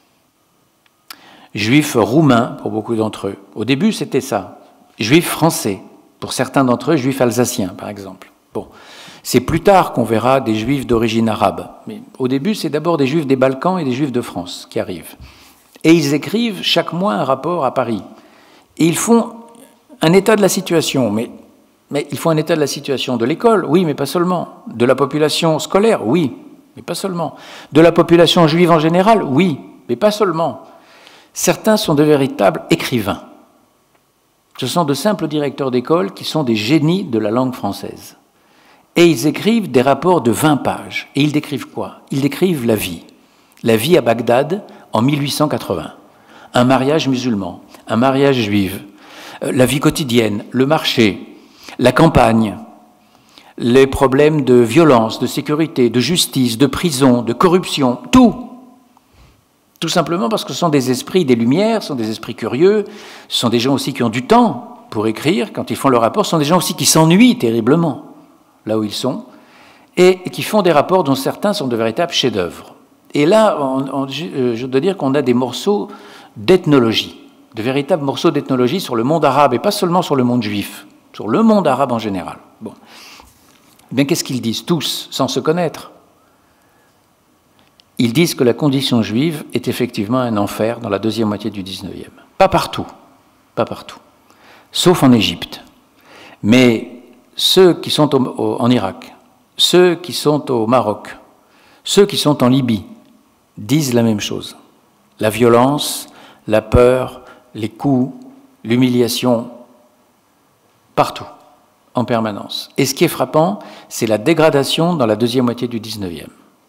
juifs roumains pour beaucoup d'entre eux. Au début, c'était ça. Juifs français, pour certains d'entre eux, juifs alsaciens, par exemple. Bon, c'est plus tard qu'on verra des juifs d'origine arabe. Mais au début, c'est d'abord des juifs des Balkans et des juifs de France qui arrivent. Et ils écrivent chaque mois un rapport à Paris. Et ils font un état de la situation, mais... Mais il faut un état de la situation de l'école, oui, mais pas seulement. De la population scolaire, oui, mais pas seulement. De la population juive en général, oui, mais pas seulement. Certains sont de véritables écrivains. Ce sont de simples directeurs d'école qui sont des génies de la langue française. Et ils écrivent des rapports de vingt pages. Et ils décrivent quoi? Ils décrivent la vie. La vie à Bagdad en mille huit cent quatre-vingts. Un mariage musulman, un mariage juif, la vie quotidienne, le marché, la campagne, les problèmes de violence, de sécurité, de justice, de prison, de corruption, tout. Tout simplement parce que ce sont des esprits des Lumières, ce sont des esprits curieux, ce sont des gens aussi qui ont du temps pour écrire, quand ils font leur rapport, ce sont des gens aussi qui s'ennuient terriblement là où ils sont, et qui font des rapports dont certains sont de véritables chefs-d'œuvre. Et là, on, on, je dois dire qu'on a des morceaux d'ethnologie, de véritables morceaux d'ethnologie sur le monde arabe, et pas seulement sur le monde juif, sur le monde arabe en général. Bon. Eh bien, qu'est-ce qu'ils disent tous, sans se connaître? Ils disent que la condition juive est effectivement un enfer dans la deuxième moitié du dix-neuvième. Pas partout, pas partout, sauf en Égypte. Mais ceux qui sont au, au, en Irak, ceux qui sont au Maroc, ceux qui sont en Libye, disent la même chose. La violence, la peur, les coups, l'humiliation, partout, en permanence. Et ce qui est frappant, c'est la dégradation dans la deuxième moitié du dix-neuvième.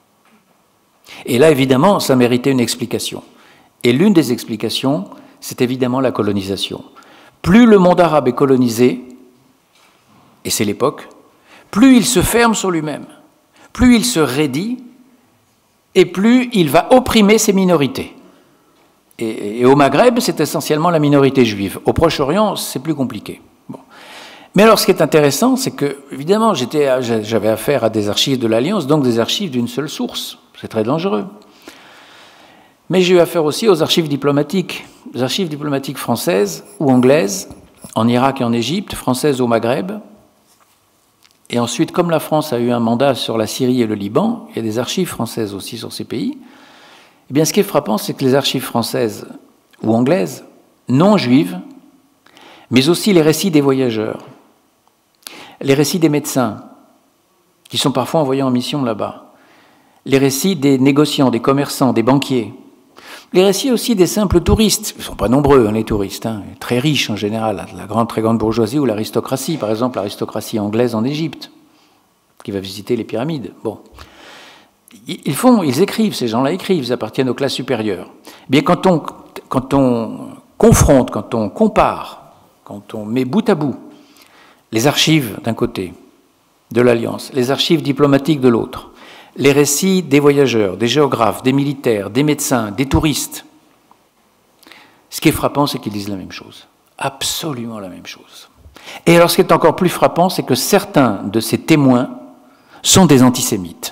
Et là, évidemment, ça méritait une explication. Et l'une des explications, c'est évidemment la colonisation. Plus le monde arabe est colonisé, et c'est l'époque, plus il se ferme sur lui-même, plus il se raidit, et plus il va opprimer ses minorités. Et, et au Maghreb, c'est essentiellement la minorité juive. Au Proche-Orient, c'est plus compliqué. Bon. Mais alors, ce qui est intéressant, c'est que, évidemment, j'étais, j'avais affaire à des archives de l'Alliance, donc des archives d'une seule source. C'est très dangereux. Mais j'ai eu affaire aussi aux archives diplomatiques, les archives diplomatiques françaises ou anglaises, en Irak et en Égypte, françaises au Maghreb. Et ensuite, comme la France a eu un mandat sur la Syrie et le Liban, il y a des archives françaises aussi sur ces pays. Eh bien, ce qui est frappant, c'est que les archives françaises ou anglaises, non juives, mais aussi les récits des voyageurs, les récits des médecins, qui sont parfois envoyés en mission là-bas, les récits des négociants, des commerçants, des banquiers, les récits aussi des simples touristes. Ils ne sont pas nombreux, hein, les touristes, hein, très riches en général, la grande, très grande bourgeoisie ou l'aristocratie, par exemple l'aristocratie anglaise en Égypte, qui va visiter les pyramides. Bon. Ils font, ils écrivent, ces gens-là écrivent, ils appartiennent aux classes supérieures. Eh bien, quand on, quand on confronte, quand on compare, quand on met bout à bout les archives d'un côté de l'Alliance, les archives diplomatiques de l'autre, les récits des voyageurs, des géographes, des militaires, des médecins, des touristes, ce qui est frappant, c'est qu'ils disent la même chose, absolument la même chose. Et alors, ce qui est encore plus frappant, c'est que certains de ces témoins sont des antisémites.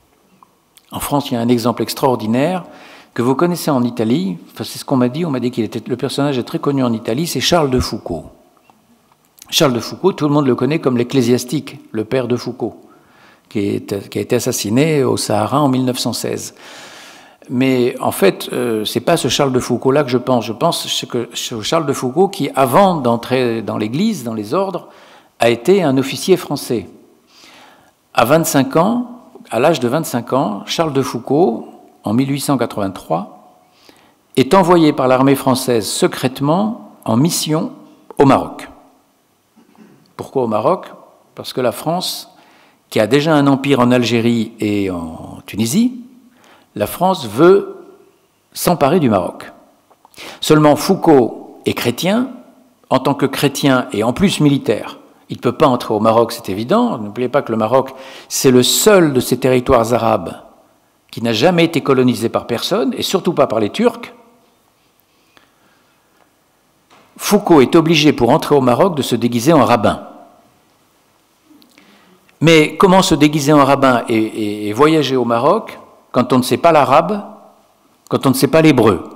En France, il y a un exemple extraordinaire que vous connaissez en Italie. Enfin, c'est ce qu'on m'a dit. On m'a dit qu'il était le personnage est très connu en Italie. C'est Charles de Foucauld. Charles de Foucauld, tout le monde le connaît comme l'ecclésiastique, le père de Foucauld, qui, est, qui a été assassiné au Sahara en mille neuf cent seize. Mais en fait, euh, c'est pas ce Charles de Foucauld-là que je pense. Je pense que ce Charles de Foucauld qui, avant d'entrer dans l'Église, dans les ordres, a été un officier français. À vingt-cinq ans. À l'âge de vingt-cinq ans, Charles de Foucauld, en mille huit cent quatre-vingt-trois, est envoyé par l'armée française secrètement en mission au Maroc. Pourquoi au Maroc? Parce que la France, qui a déjà un empire en Algérie et en Tunisie, la France veut s'emparer du Maroc. Seulement Foucauld est chrétien, en tant que chrétien et en plus militaire. Il ne peut pas entrer au Maroc, c'est évident. N'oubliez pas que le Maroc, c'est le seul de ces territoires arabes qui n'a jamais été colonisé par personne, et surtout pas par les Turcs. Foucauld est obligé, pour entrer au Maroc, de se déguiser en rabbin. Mais comment se déguiser en rabbin et, et, et voyager au Maroc quand on ne sait pas l'arabe, quand on ne sait pas l'hébreu?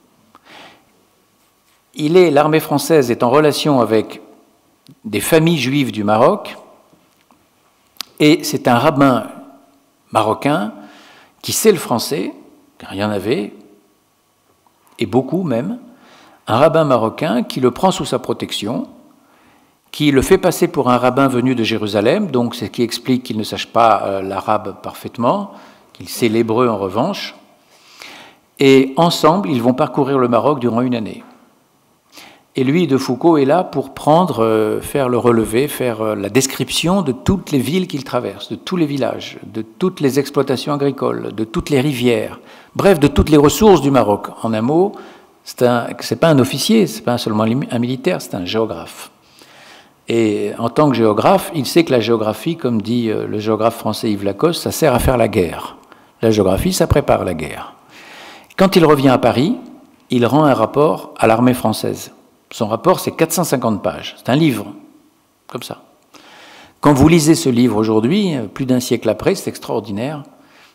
Il est, l'armée française est en relation avec des familles juives du Maroc, et c'est un rabbin marocain qui sait le français, car il y en avait, et beaucoup même, un rabbin marocain qui le prend sous sa protection, qui le fait passer pour un rabbin venu de Jérusalem, donc c'est ce qui explique qu'il ne sache pas euh, l'arabe parfaitement, qu'il sait l'hébreu en revanche, et ensemble, ils vont parcourir le Maroc durant une année. Et lui, de Foucauld, est là pour prendre, euh, faire le relevé, faire euh, la description de toutes les villes qu'il traverse, de tous les villages, de toutes les exploitations agricoles, de toutes les rivières, bref, de toutes les ressources du Maroc. En un mot, c'est un, c'est pas un officier, c'est pas seulement un militaire, c'est un géographe. Et en tant que géographe, il sait que la géographie, comme dit euh, le géographe français Yves Lacoste, ça sert à faire la guerre. La géographie, ça prépare la guerre. Quand il revient à Paris, il rend un rapport à l'armée française. Son rapport, c'est quatre cent cinquante pages. C'est un livre, comme ça. Quand vous lisez ce livre aujourd'hui, plus d'un siècle après, c'est extraordinaire.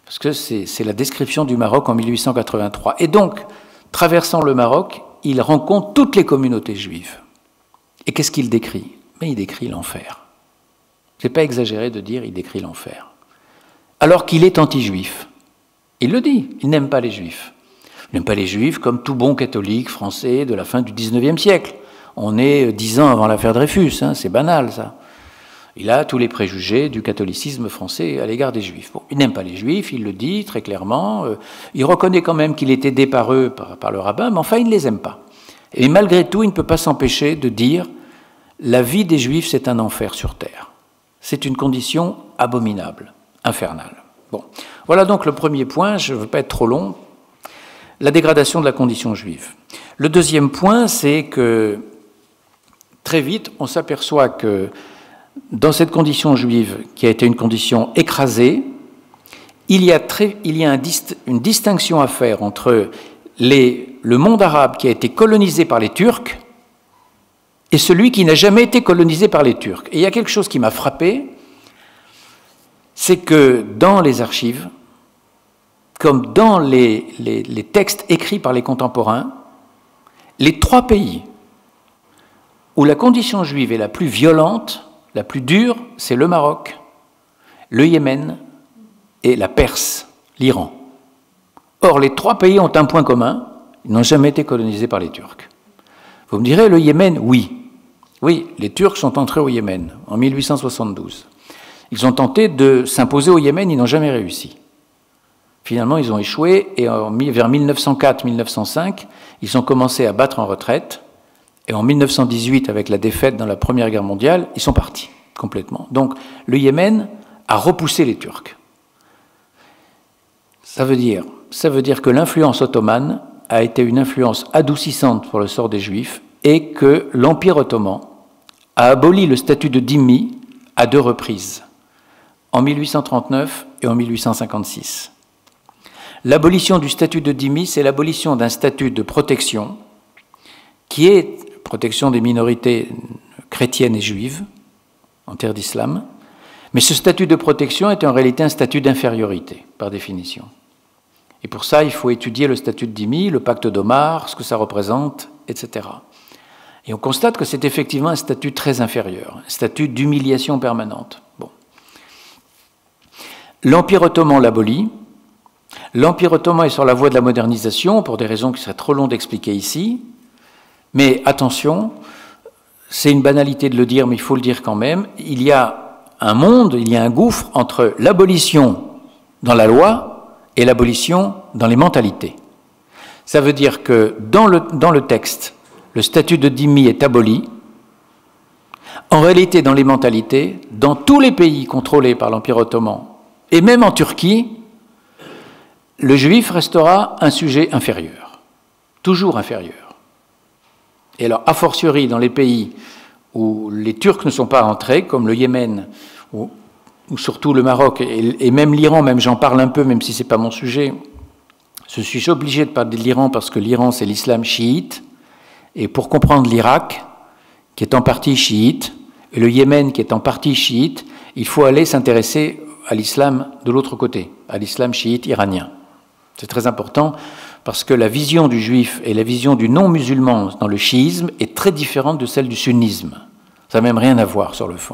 parce que c'est la description du Maroc en mille huit cent quatre-vingt-trois. Et donc, traversant le Maroc, il rencontre toutes les communautés juives. Et qu'est-ce qu'il décrit? Mais il décrit l'enfer. Ce n'est pas exagéré de dire il décrit l'enfer. Alors qu'il est anti-juif. Il le dit, il n'aime pas les juifs. Il n'aime pas les juifs comme tout bon catholique français de la fin du dix-neuvième siècle. On est dix ans avant l'affaire Dreyfus, hein, c'est banal ça. Il a tous les préjugés du catholicisme français à l'égard des juifs. Bon, il n'aime pas les juifs, il le dit très clairement. Euh, il reconnaît quand même qu'il est aidé par eux, par, par le rabbin, mais enfin il ne les aime pas. Et malgré tout, il ne peut pas s'empêcher de dire « la vie des juifs, c'est un enfer sur terre ». C'est une condition abominable, infernale. Bon, voilà donc le premier point, je ne veux pas être trop long, la dégradation de la condition juive. Le deuxième point, c'est que très vite, on s'aperçoit que dans cette condition juive, qui a été une condition écrasée, il y a, très, il y a un dist, une distinction à faire entre les, le monde arabe qui a été colonisé par les Turcs et celui qui n'a jamais été colonisé par les Turcs. Et il y a quelque chose qui m'a frappé, c'est que dans les archives, comme dans les, les, les textes écrits par les contemporains, les trois pays où la condition juive est la plus violente, la plus dure, c'est le Maroc, le Yémen et la Perse, l'Iran. Or, les trois pays ont un point commun, ils n'ont jamais été colonisés par les Turcs. Vous me direz, le Yémen, oui. Oui, les Turcs sont entrés au Yémen en mille huit cent soixante-douze. Ils ont tenté de s'imposer au Yémen, ils n'ont jamais réussi. Finalement, ils ont échoué et en, vers mille neuf cent quatre mille neuf cent cinq, ils ont commencé à battre en retraite. Et en mille neuf cent dix-huit, avec la défaite dans la Première Guerre mondiale, ils sont partis complètement. Donc le Yémen a repoussé les Turcs. Ça veut dire, ça veut dire que l'influence ottomane a été une influence adoucissante pour le sort des Juifs et que l'Empire ottoman a aboli le statut de dhimmi à deux reprises, en mille huit cent trente-neuf et en mille huit cent cinquante-six. L'abolition du statut de dhimmi, c'est l'abolition d'un statut de protection qui est protection des minorités chrétiennes et juives en terre d'islam, mais ce statut de protection est en réalité un statut d'infériorité, par définition. Et pour ça, il faut étudier le statut de dhimmi, le pacte d'Omar, ce que ça représente, et cetera. Et on constate que c'est effectivement un statut très inférieur, un statut d'humiliation permanente. Bon. L'Empire ottoman l'abolit. L'Empire ottoman est sur la voie de la modernisation, pour des raisons qui seraient trop longues d'expliquer ici. Mais attention, c'est une banalité de le dire, mais il faut le dire quand même, il y a un monde, il y a un gouffre entre l'abolition dans la loi et l'abolition dans les mentalités. Ça veut dire que dans le, dans le texte, le statut de dhimmi est aboli. En réalité, dans les mentalités, dans tous les pays contrôlés par l'Empire ottoman, et même en Turquie, le juif restera un sujet inférieur, toujours inférieur. Et alors, a fortiori, dans les pays où les Turcs ne sont pas entrés, comme le Yémen, ou, ou surtout le Maroc, et, et même l'Iran, même j'en parle un peu, même si ce n'est pas mon sujet, je suis obligé de parler de l'Iran parce que l'Iran, c'est l'islam chiite, et pour comprendre l'Irak, qui est en partie chiite, et le Yémen, qui est en partie chiite, il faut aller s'intéresser à l'islam de l'autre côté, à l'islam chiite iranien. C'est très important, parce que la vision du juif et la vision du non-musulman dans le chiisme est très différente de celle du sunnisme. Ça n'a même rien à voir sur le fond.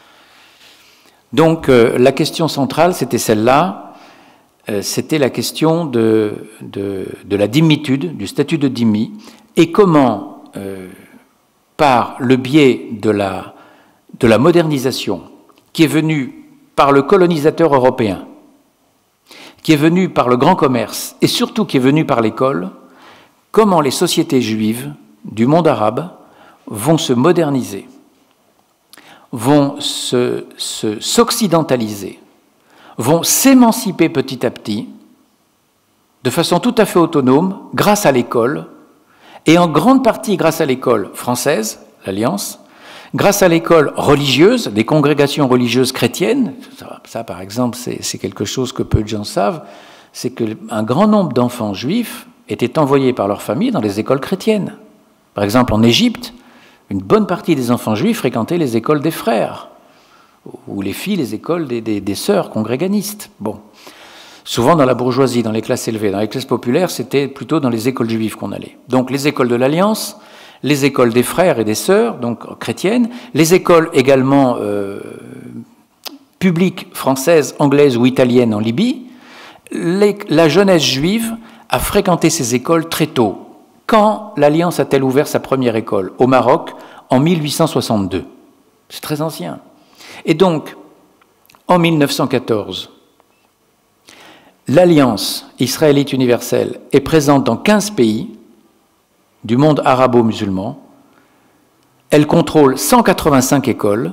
Donc euh, la question centrale, c'était celle-là, euh, c'était la question de, de, de la dhimmitude, du statut de dhimmi, et comment, euh, par le biais de la, de la modernisation, qui est venue par le colonisateur européen, qui est venu par le grand commerce et surtout qui est venu par l'école, comment les sociétés juives du monde arabe vont se moderniser, vont se, se, s'occidentaliser, vont s'émanciper petit à petit, de façon tout à fait autonome, grâce à l'école, et en grande partie grâce à l'école française, l'Alliance, grâce à l'école religieuse, des congrégations religieuses chrétiennes. Ça, ça par exemple, c'est quelque chose que peu de gens savent, c'est qu'un grand nombre d'enfants juifs étaient envoyés par leur famille dans les écoles chrétiennes. Par exemple, en Égypte, une bonne partie des enfants juifs fréquentaient les écoles des frères, ou les filles, les écoles des, des, des sœurs congréganistes. Bon. souvent dans la bourgeoisie, dans les classes élevées. Dans les classes populaires, c'était plutôt dans les écoles juives qu'on allait. Donc les écoles de l'Alliance, les écoles des frères et des sœurs, donc chrétiennes, les écoles également euh, publiques françaises, anglaises ou italiennes en Libye. Les, la jeunesse juive a fréquenté ces écoles très tôt. Quand l'Alliance a-t-elle ouvert sa première école? Au Maroc, en mille huit cent soixante-deux. C'est très ancien. Et donc, en mille neuf cent quatorze, l'Alliance israélite universelle est présente dans quinze pays du monde arabo-musulman. Elle contrôle cent quatre-vingt-cinq écoles.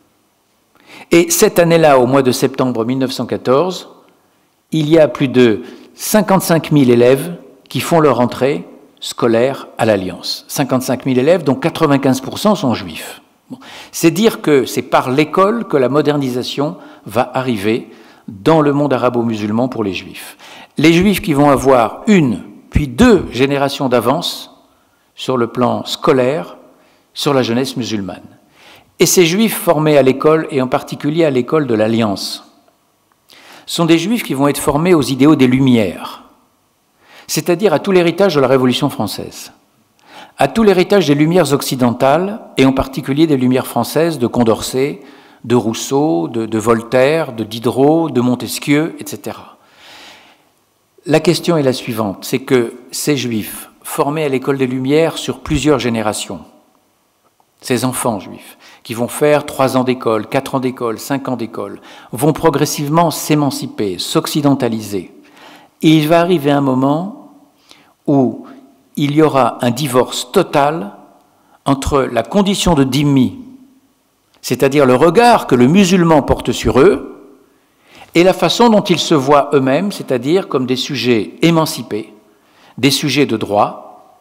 Et cette année-là, au mois de septembre mille neuf cent quatorze, il y a plus de cinquante-cinq mille élèves qui font leur entrée scolaire à l'Alliance. cinquante-cinq mille élèves, dont quatre-vingt-quinze pour cent sont juifs. Bon. C'est dire que c'est par l'école que la modernisation va arriver dans le monde arabo-musulman pour les juifs. Les juifs qui vont avoir une, puis deux générations d'avance sur le plan scolaire, sur la jeunesse musulmane. Et ces juifs formés à l'école, et en particulier à l'école de l'Alliance, sont des juifs qui vont être formés aux idéaux des Lumières, c'est-à-dire à tout l'héritage de la Révolution française, à tout l'héritage des Lumières occidentales, et en particulier des Lumières françaises de Condorcet, de Rousseau, de, de Voltaire, de Diderot, de Montesquieu, et cetera. La question est la suivante, c'est que ces juifs, formés à l'école des Lumières sur plusieurs générations, ces enfants juifs, qui vont faire trois ans d'école, quatre ans d'école, cinq ans d'école, vont progressivement s'émanciper, s'occidentaliser. Et il va arriver un moment où il y aura un divorce total entre la condition de dhimmi, c'est-à-dire le regard que le musulman porte sur eux, et la façon dont ils se voient eux-mêmes, c'est-à-dire comme des sujets émancipés, des sujets de droit,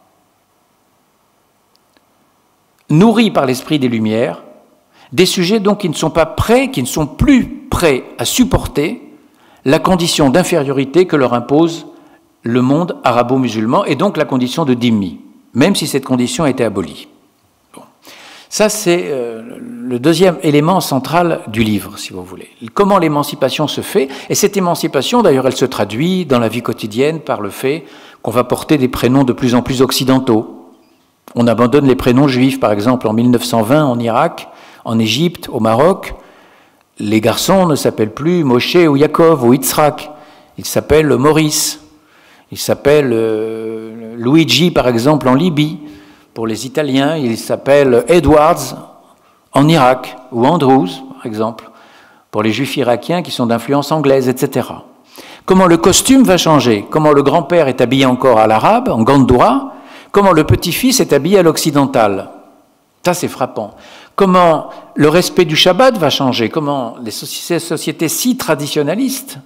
nourris par l'esprit des Lumières, des sujets donc qui ne sont pas prêts, qui ne sont plus prêts à supporter la condition d'infériorité que leur impose le monde arabo-musulman et donc la condition de dhimmi, même si cette condition a été abolie. Bon. Ça, c'est euh, le deuxième élément central du livre, si vous voulez. Comment l'émancipation se fait, et cette émancipation, d'ailleurs, elle se traduit dans la vie quotidienne par le fait qu'on va porter des prénoms de plus en plus occidentaux. On abandonne les prénoms juifs, par exemple, en mille neuf cent vingt en Irak, en Égypte, au Maroc. Les garçons ne s'appellent plus Moshe ou Yaakov ou Yitzhak, ils s'appellent Maurice, ils s'appellent euh, Luigi par exemple en Libye, pour les Italiens, ils s'appellent Edwards en Irak, ou Andrews par exemple, pour les juifs irakiens qui sont d'influence anglaise, et cetera. Comment le costume va changer, comment le grand-père est habillé encore à l'arabe, en gandoura, comment le petit-fils est habillé à l'occidental. Ça c'est frappant. Comment le respect du Shabbat va changer, comment les sociétés si traditionnalistes,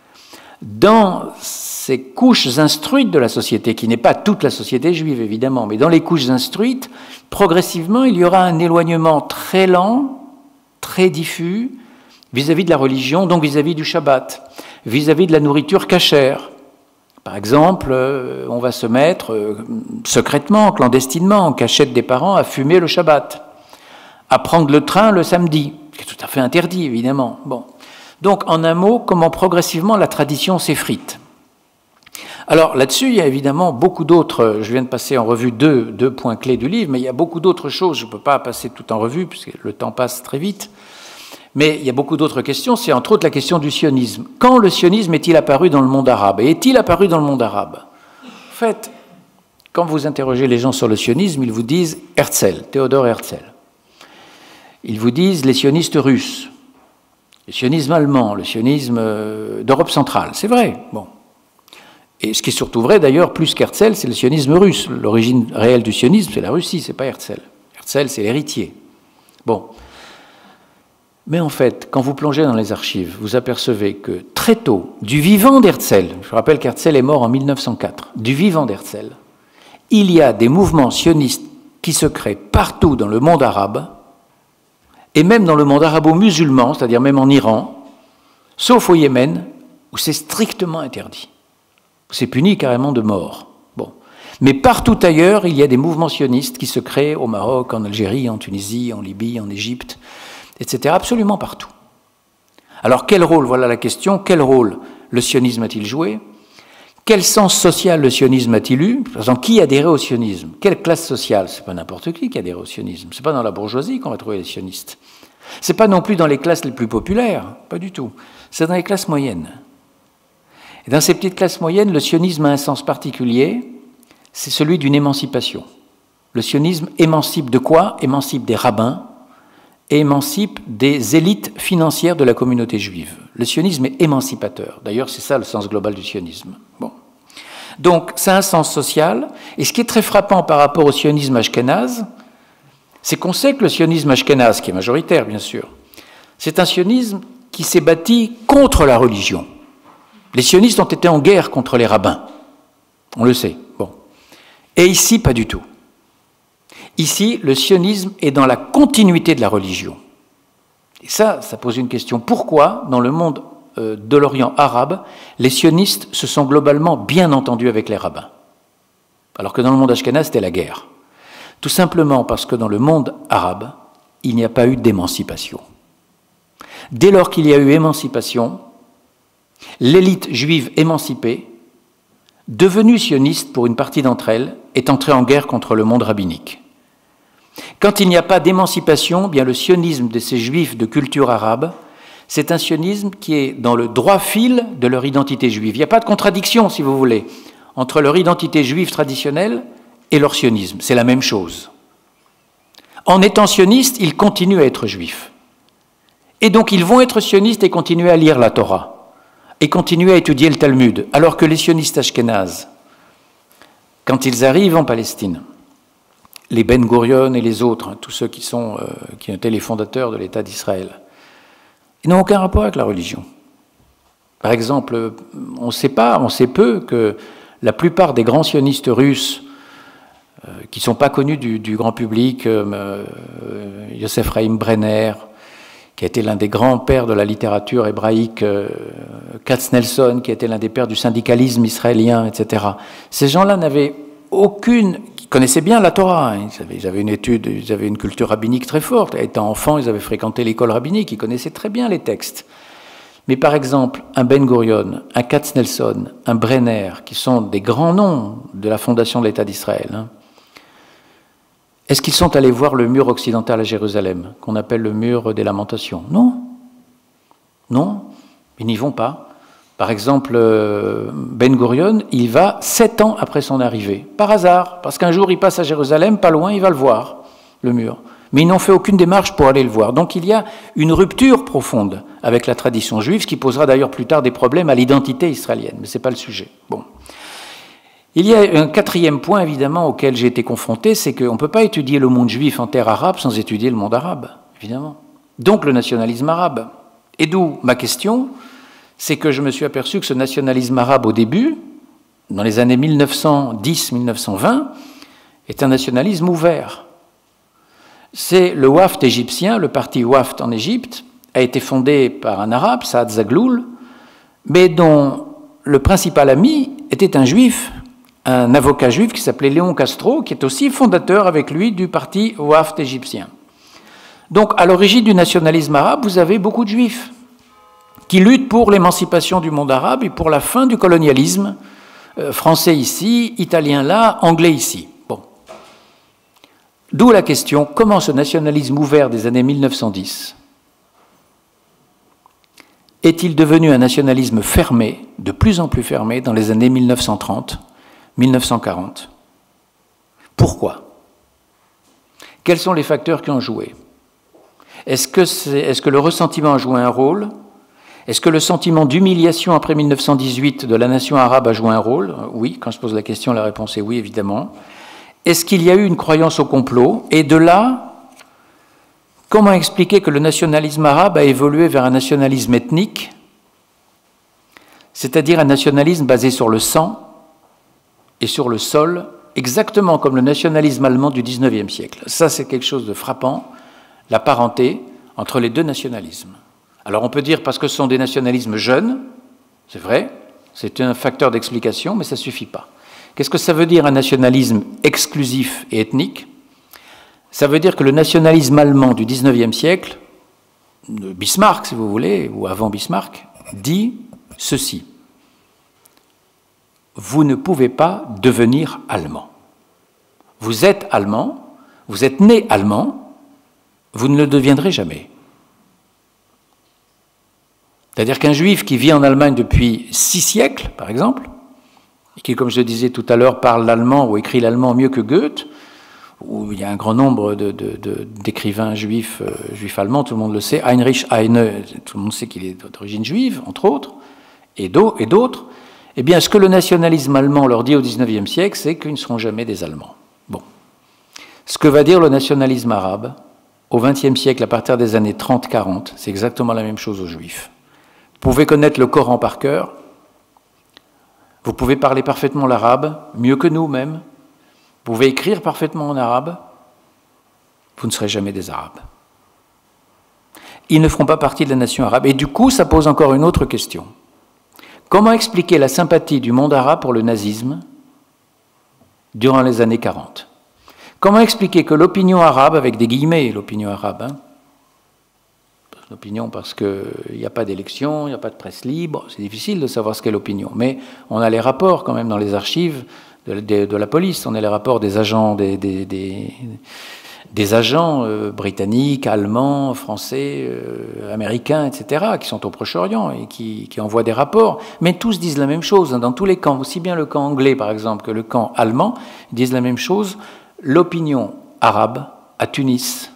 dans ces couches instruites de la société, qui n'est pas toute la société juive évidemment, mais dans les couches instruites, progressivement il y aura un éloignement très lent, très diffus, vis-à-vis de la religion, donc vis-à-vis du Shabbat, vis-à-vis de la nourriture cachère. Par exemple, on va se mettre secrètement, clandestinement, en cachette des parents, à fumer le Shabbat, à prendre le train le samedi, ce qui est tout à fait interdit, évidemment. Bon. Donc, en un mot, comment progressivement la tradition s'effrite. Alors, là-dessus, il y a évidemment beaucoup d'autres, je viens de passer en revue deux, deux points clés du livre, mais il y a beaucoup d'autres choses, je ne peux pas passer tout en revue, puisque le temps passe très vite, mais il y a beaucoup d'autres questions, c'est entre autres la question du sionisme. Quand le sionisme est-il apparu dans le monde arabe? Et est-il apparu dans le monde arabe? En fait, quand vous interrogez les gens sur le sionisme, ils vous disent Herzl, Théodore Herzl. Ils vous disent les sionistes russes, le sionisme allemand, le sionisme d'Europe centrale. C'est vrai, bon. Et ce qui est surtout vrai, d'ailleurs, plus qu'Herzl, c'est le sionisme russe. L'origine réelle du sionisme, c'est la Russie, c'est pas Herzl. Herzl, c'est l'héritier. Bon. Mais en fait, quand vous plongez dans les archives, vous apercevez que très tôt, du vivant d'Herzl, je rappelle qu'Herzl est mort en mille neuf cent quatre, du vivant d'Herzl, il y a des mouvements sionistes qui se créent partout dans le monde arabe, et même dans le monde arabo-musulman, c'est-à-dire même en Iran, sauf au Yémen, où c'est strictement interdit. C'est puni carrément de mort. Bon. Mais partout ailleurs, il y a des mouvements sionistes qui se créent au Maroc, en Algérie, en Tunisie, en Libye, en Égypte, et cetera, absolument partout. Alors quel rôle, voilà la question, quel rôle le sionisme a-t-il joué? Quel sens social le sionisme a-t-il eu? Par exemple, qui adhérait au sionisme? Quelle classe sociale? C'est pas n'importe qui qui adhérait au sionisme. C'est pas dans la bourgeoisie qu'on va trouver les sionistes. C'est pas non plus dans les classes les plus populaires, pas du tout. C'est dans les classes moyennes. Et dans ces petites classes moyennes, le sionisme a un sens particulier, c'est celui d'une émancipation. Le sionisme émancipe de quoi? Émancipe des rabbins et émancipe des élites financières de la communauté juive. Le sionisme est émancipateur. D'ailleurs, c'est ça le sens global du sionisme. Bon. Donc, ça a un sens social. Et ce qui est très frappant par rapport au sionisme ashkénaze, c'est qu'on sait que le sionisme ashkénaze, qui est majoritaire, bien sûr, c'est un sionisme qui s'est bâti contre la religion. Les sionistes ont été en guerre contre les rabbins. On le sait. Bon. Et ici, pas du tout. Ici, le sionisme est dans la continuité de la religion. Et ça, ça pose une question. Pourquoi, dans le monde euh, de l'Orient arabe, les sionistes se sont globalement bien entendus avec les rabbins, alors que dans le monde ashkénaze, c'était la guerre? Tout simplement parce que dans le monde arabe, il n'y a pas eu d'émancipation. Dès lors qu'il y a eu émancipation, l'élite juive émancipée, devenue sioniste pour une partie d'entre elles, est entrée en guerre contre le monde rabbinique. Quand il n'y a pas d'émancipation, bien le sionisme de ces juifs de culture arabe, c'est un sionisme qui est dans le droit fil de leur identité juive. Il n'y a pas de contradiction, si vous voulez, entre leur identité juive traditionnelle et leur sionisme. C'est la même chose. En étant sionistes, ils continuent à être juifs. Et donc ils vont être sionistes et continuer à lire la Torah, et continuer à étudier le Talmud, alors que les sionistes ashkénazes, quand ils arrivent en Palestine, les Ben Gurion et les autres, hein, tous ceux qui, sont, euh, qui ont été les fondateurs de l'État d'Israël, ils n'ont aucun rapport avec la religion. Par exemple, on sait pas, on sait peu que la plupart des grands sionistes russes, euh, qui ne sont pas connus du, du grand public, euh, euh, Yosef Chaim Brenner, qui a été l'un des grands pères de la littérature hébraïque, euh, Katznelson, qui a été l'un des pères du syndicalisme israélien, et cetera. Ces gens-là n'avaient aucune... Ils connaissaient bien la Torah, hein. ils, avaient, ils avaient une étude, ils avaient une culture rabbinique très forte. Étant enfants, ils avaient fréquenté l'école rabbinique, ils connaissaient très bien les textes. Mais par exemple, un Ben Gurion, un Katznelson, un Brenner, qui sont des grands noms de la fondation de l'État d'Israël, hein, est-ce qu'ils sont allés voir le mur occidental à Jérusalem, qu'on appelle le mur des lamentations? Non. Non, ils n'y vont pas. Par exemple, Ben Gurion, il va sept ans après son arrivée, par hasard, parce qu'un jour il passe à Jérusalem, pas loin, il va le voir, le mur. Mais ils n'ont fait aucune démarche pour aller le voir. Donc il y a une rupture profonde avec la tradition juive, ce qui posera d'ailleurs plus tard des problèmes à l'identité israélienne, mais ce n'est pas le sujet. Bon. Il y a un quatrième point, évidemment, auquel j'ai été confronté, c'est qu'on ne peut pas étudier le monde juif en terre arabe sans étudier le monde arabe, évidemment. Donc le nationalisme arabe. Et d'où ma question, c'est que je me suis aperçu que ce nationalisme arabe, au début, dans les années mille neuf cent dix mille neuf cent vingt, est un nationalisme ouvert. C'est le Waft égyptien, le parti Waft en Égypte, a été fondé par un arabe, Saad Zagloul, mais dont le principal ami était un juif, un avocat juif qui s'appelait Léon Castro, qui est aussi fondateur avec lui du parti Waft égyptien. Donc, à l'origine du nationalisme arabe, vous avez beaucoup de juifs qui luttent pour l'émancipation du monde arabe et pour la fin du colonialisme, euh, français ici, italien là, anglais ici. Bon. D'où la question, comment ce nationalisme ouvert des années mille neuf cent dix est-il devenu un nationalisme fermé, de plus en plus fermé, dans les années mille neuf cent trente, mille neuf cent quarante? Pourquoi? Quels sont les facteurs qui ont joué? Est-ce que, c'est, est-ce que le ressentiment a joué un rôle? Est-ce que le sentiment d'humiliation après mille neuf cent dix-huit de la nation arabe a joué un rôle? Oui, quand je pose la question, la réponse est oui, évidemment. Est-ce qu'il y a eu une croyance au complot? Et de là, comment expliquer que le nationalisme arabe a évolué vers un nationalisme ethnique, c'est-à-dire un nationalisme basé sur le sang et sur le sol, exactement comme le nationalisme allemand du dix-neuvième siècle? Ça, c'est quelque chose de frappant, la parenté entre les deux nationalismes. Alors on peut dire parce que ce sont des nationalismes jeunes, c'est vrai, c'est un facteur d'explication, mais ça ne suffit pas. Qu'est-ce que ça veut dire un nationalisme exclusif et ethnique? Ça veut dire que le nationalisme allemand du dix-neuvième siècle, de Bismarck si vous voulez, ou avant Bismarck, dit ceci. vous ne pouvez pas devenir allemand. Vous êtes allemand, vous êtes né allemand, vous ne le deviendrez jamais. C'est-à-dire qu'un juif qui vit en Allemagne depuis six siècles, par exemple, et qui, comme je le disais tout à l'heure, parle l'allemand ou écrit l'allemand mieux que Goethe, où il y a un grand nombre de, de, de, d'écrivains juifs, euh, juifs allemands, tout le monde le sait, Heinrich Heine, tout le monde sait qu'il est d'origine juive, entre autres, et d'autres, eh bien, ce que le nationalisme allemand leur dit au dix-neuvième siècle, c'est qu'ils ne seront jamais des Allemands. Bon. Ce que va dire le nationalisme arabe au vingtième siècle, à partir des années trente quarante, c'est exactement la même chose aux juifs. Vous pouvez connaître le Coran par cœur, vous pouvez parler parfaitement l'arabe, mieux que nous même, vous pouvez écrire parfaitement en arabe, vous ne serez jamais des Arabes. Ils ne feront pas partie de la nation arabe. Et du coup, ça pose encore une autre question. Comment expliquer la sympathie du monde arabe pour le nazisme durant les années quarante? Comment expliquer que l'opinion arabe, avec des guillemets, l'opinion arabe, hein, l'opinion parce qu'il n'y a pas d'élection, il n'y a pas de presse libre, c'est difficile de savoir ce qu'est l'opinion, mais on a les rapports quand même dans les archives de, de, de la police, on a les rapports des agents, des, des, des, des agents euh, britanniques, allemands, français, euh, américains, et cetera, qui sont au Proche-Orient et qui, qui envoient des rapports, mais tous disent la même chose, hein, dans tous les camps, aussi bien le camp anglais par exemple que le camp allemand, disent la même chose, l'opinion arabe à Tunis,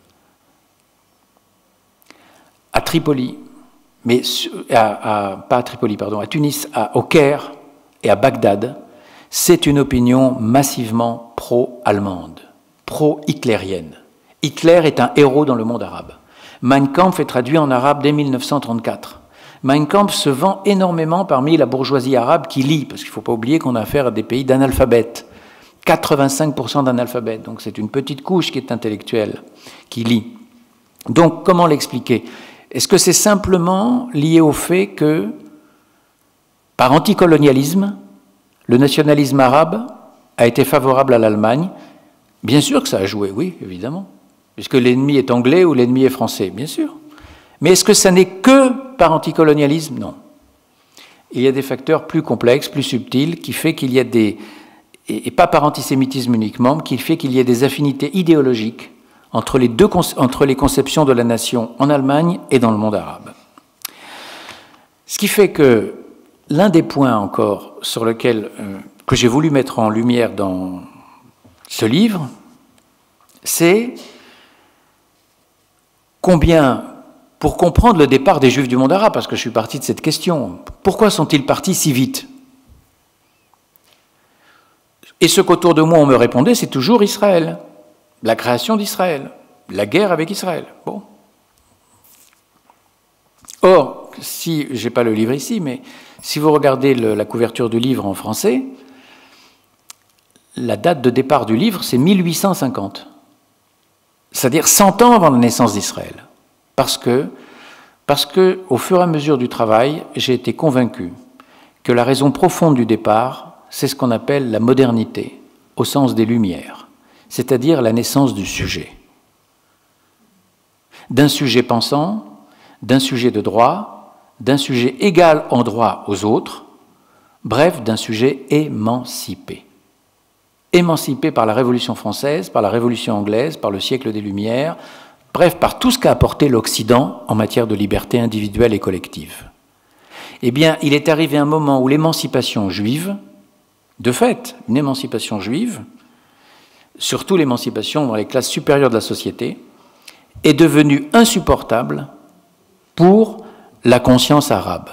à Tripoli, mais à, à, pas à Tripoli, pardon, à Tunis, à, au Caire et à Bagdad, c'est une opinion massivement pro-allemande, pro-hitlérienne. Hitler est un héros dans le monde arabe. Mein Kampf est traduit en arabe dès mille neuf cent trente-quatre. Mein Kampf se vend énormément parmi la bourgeoisie arabe qui lit, parce qu'il ne faut pas oublier qu'on a affaire à des pays d'analphabètes. quatre-vingt-cinq pour cent d'analphabètes, donc c'est une petite couche qui est intellectuelle, qui lit. Donc comment l'expliquer ? Est-ce que c'est simplement lié au fait que, par anticolonialisme, le nationalisme arabe a été favorable à l'Allemagne? Bien sûr que ça a joué, oui, évidemment, puisque l'ennemi est anglais ou l'ennemi est français, bien sûr. Mais est-ce que ça n'est que par anticolonialisme? Non. Il y a des facteurs plus complexes, plus subtils, qui fait qu'il y a des... et pas par antisémitisme uniquement, qui fait qu'il y a des affinités idéologiques entre les, deux, entre les conceptions de la nation en Allemagne et dans le monde arabe. Ce qui fait que l'un des points encore sur lequel, euh, que j'ai voulu mettre en lumière dans ce livre, c'est combien, pour comprendre le départ des Juifs du monde arabe, parce que je suis parti de cette question, pourquoi sont-ils partis si vite? Et ce qu'autour de moi on me répondait, c'est toujours Israël. La création d'Israël, la guerre avec Israël. Bon. Or, si, je n'ai pas le livre ici, mais si vous regardez le, la couverture du livre en français, la date de départ du livre, c'est mille huit cent cinquante. C'est-à-dire cent ans avant la naissance d'Israël. Parce que, parce que, au fur et à mesure du travail, j'ai été convaincu que la raison profonde du départ, c'est ce qu'on appelle la modernité, au sens des Lumières. C'est-à-dire la naissance du sujet. D'un sujet pensant, d'un sujet de droit, d'un sujet égal en droit aux autres, bref, d'un sujet émancipé. Émancipé par la Révolution française, par la Révolution anglaise, par le siècle des Lumières, bref, par tout ce qu'a apporté l'Occident en matière de liberté individuelle et collective. Eh bien, il est arrivé un moment où l'émancipation juive, de fait, une émancipation juive, surtout l'émancipation dans les classes supérieures de la société, est devenue insupportable pour la conscience arabe.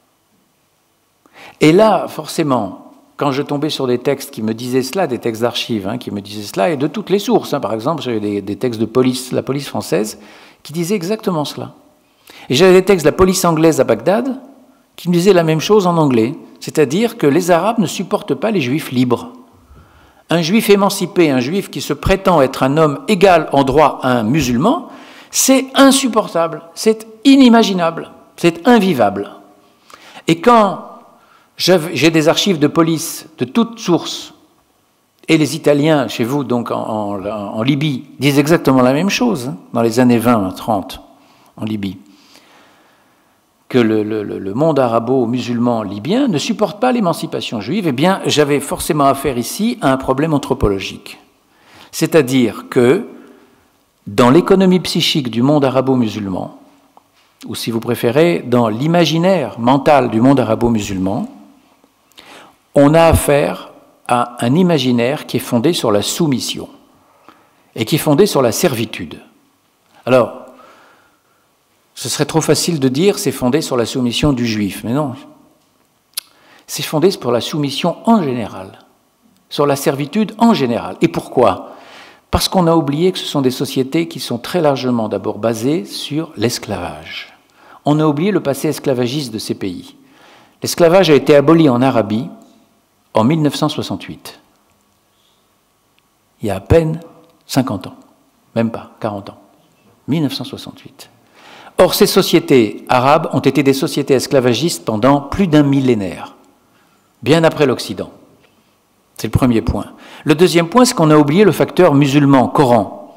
Et là, forcément, quand je tombais sur des textes qui me disaient cela, des textes d'archives hein, qui me disaient cela, et de toutes les sources, hein, par exemple, j'avais des, des textes de police, la police française, qui disaient exactement cela. Et j'avais des textes de la police anglaise à Bagdad, qui me disaient la même chose en anglais, c'est-à-dire que les Arabes ne supportent pas les Juifs libres. Un juif émancipé, un juif qui se prétend être un homme égal en droit à un musulman, c'est insupportable, c'est inimaginable, c'est invivable. Et quand j'ai des archives de police de toutes sources, et les Italiens, chez vous, donc en, en, en Libye, disent exactement la même chose, hein, dans les années vingt, trente, en Libye, que le, le, le monde arabo-musulman libyen ne supporte pas l'émancipation juive, eh bien, j'avais forcément affaire ici à un problème anthropologique. C'est-à-dire que, dans l'économie psychique du monde arabo-musulman, ou si vous préférez, dans l'imaginaire mental du monde arabo-musulman, on a affaire à un imaginaire qui est fondé sur la soumission et qui est fondé sur la servitude. Alors, ce serait trop facile de dire c'est fondé sur la soumission du juif, mais non. C'est fondé sur la soumission en général, sur la servitude en général. Et pourquoi ? Parce qu'on a oublié que ce sont des sociétés qui sont très largement d'abord basées sur l'esclavage. On a oublié le passé esclavagiste de ces pays. L'esclavage a été aboli en Arabie en mille neuf cent soixante-huit. Il y a à peine cinquante ans, même pas, quarante ans. mille neuf cent soixante-huit. Or, ces sociétés arabes ont été des sociétés esclavagistes pendant plus d'un millénaire, bien après l'Occident. C'est le premier point. Le deuxième point, c'est qu'on a oublié le facteur musulman, Coran.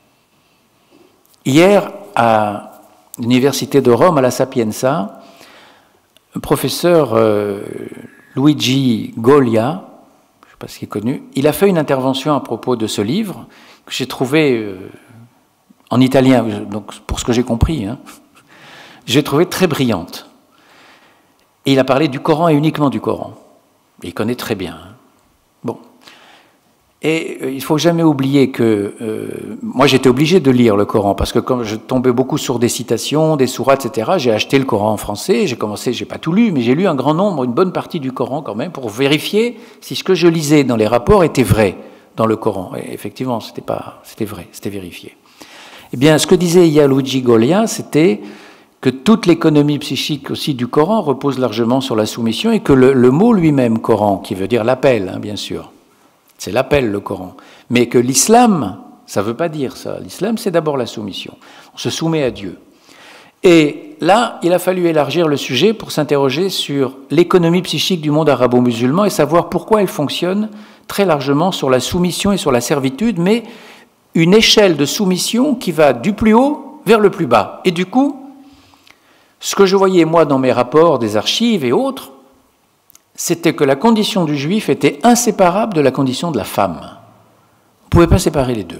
Hier, à l'Université de Rome, à la Sapienza, le professeur euh, Luigi Golia, je ne sais pas s'il est connu, il a fait une intervention à propos de ce livre que j'ai trouvé, euh, en italien, donc pour ce que j'ai compris, hein, j'ai trouvé très brillante. Et il a parlé du Coran et uniquement du Coran. Il connaît très bien. Hein. Bon. Et euh, il ne faut jamais oublier que euh, moi j'étais obligé de lire le Coran parce que comme je tombais beaucoup sur des citations, des sourates, et cetera, j'ai acheté le Coran en français, j'ai commencé, j'ai pas tout lu, mais j'ai lu un grand nombre, une bonne partie du Coran quand même pour vérifier si ce que je lisais dans les rapports était vrai dans le Coran. Et effectivement, c'était pas, c'était vrai, c'était vérifié. Eh bien, ce que disait Luigi Golia, c'était que toute l'économie psychique aussi du Coran repose largement sur la soumission et que le, le mot lui-même, Coran, qui veut dire l'appel, hein, bien sûr, c'est l'appel, le Coran. Mais que l'islam, ça ne veut pas dire ça. L'islam, c'est d'abord la soumission. On se soumet à Dieu. Et là, il a fallu élargir le sujet pour s'interroger sur l'économie psychique du monde arabo-musulman et savoir pourquoi elle fonctionne très largement sur la soumission et sur la servitude, mais une échelle de soumission qui va du plus haut vers le plus bas. Et du coup, ce que je voyais, moi, dans mes rapports des archives et autres, c'était que la condition du juif était inséparable de la condition de la femme. On ne pouvait pas séparer les deux.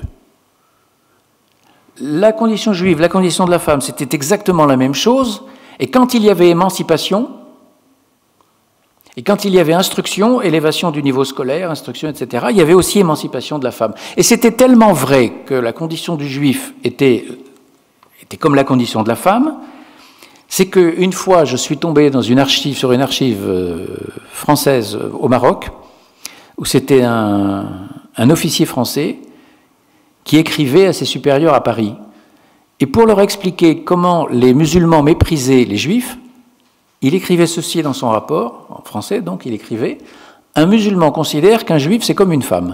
La condition juive, la condition de la femme, c'était exactement la même chose, et quand il y avait émancipation, et quand il y avait instruction, élévation du niveau scolaire, instruction, et cetera, il y avait aussi émancipation de la femme. Et c'était tellement vrai que la condition du juif était, était comme la condition de la femme, c'est qu'une fois, je suis tombé dans une archive, sur une archive euh, française euh, au Maroc, où c'était un, un officier français qui écrivait à ses supérieurs à Paris. Et pour leur expliquer comment les musulmans méprisaient les juifs, il écrivait ceci dans son rapport, en français donc, il écrivait « Un musulman considère qu'un juif c'est comme une femme ».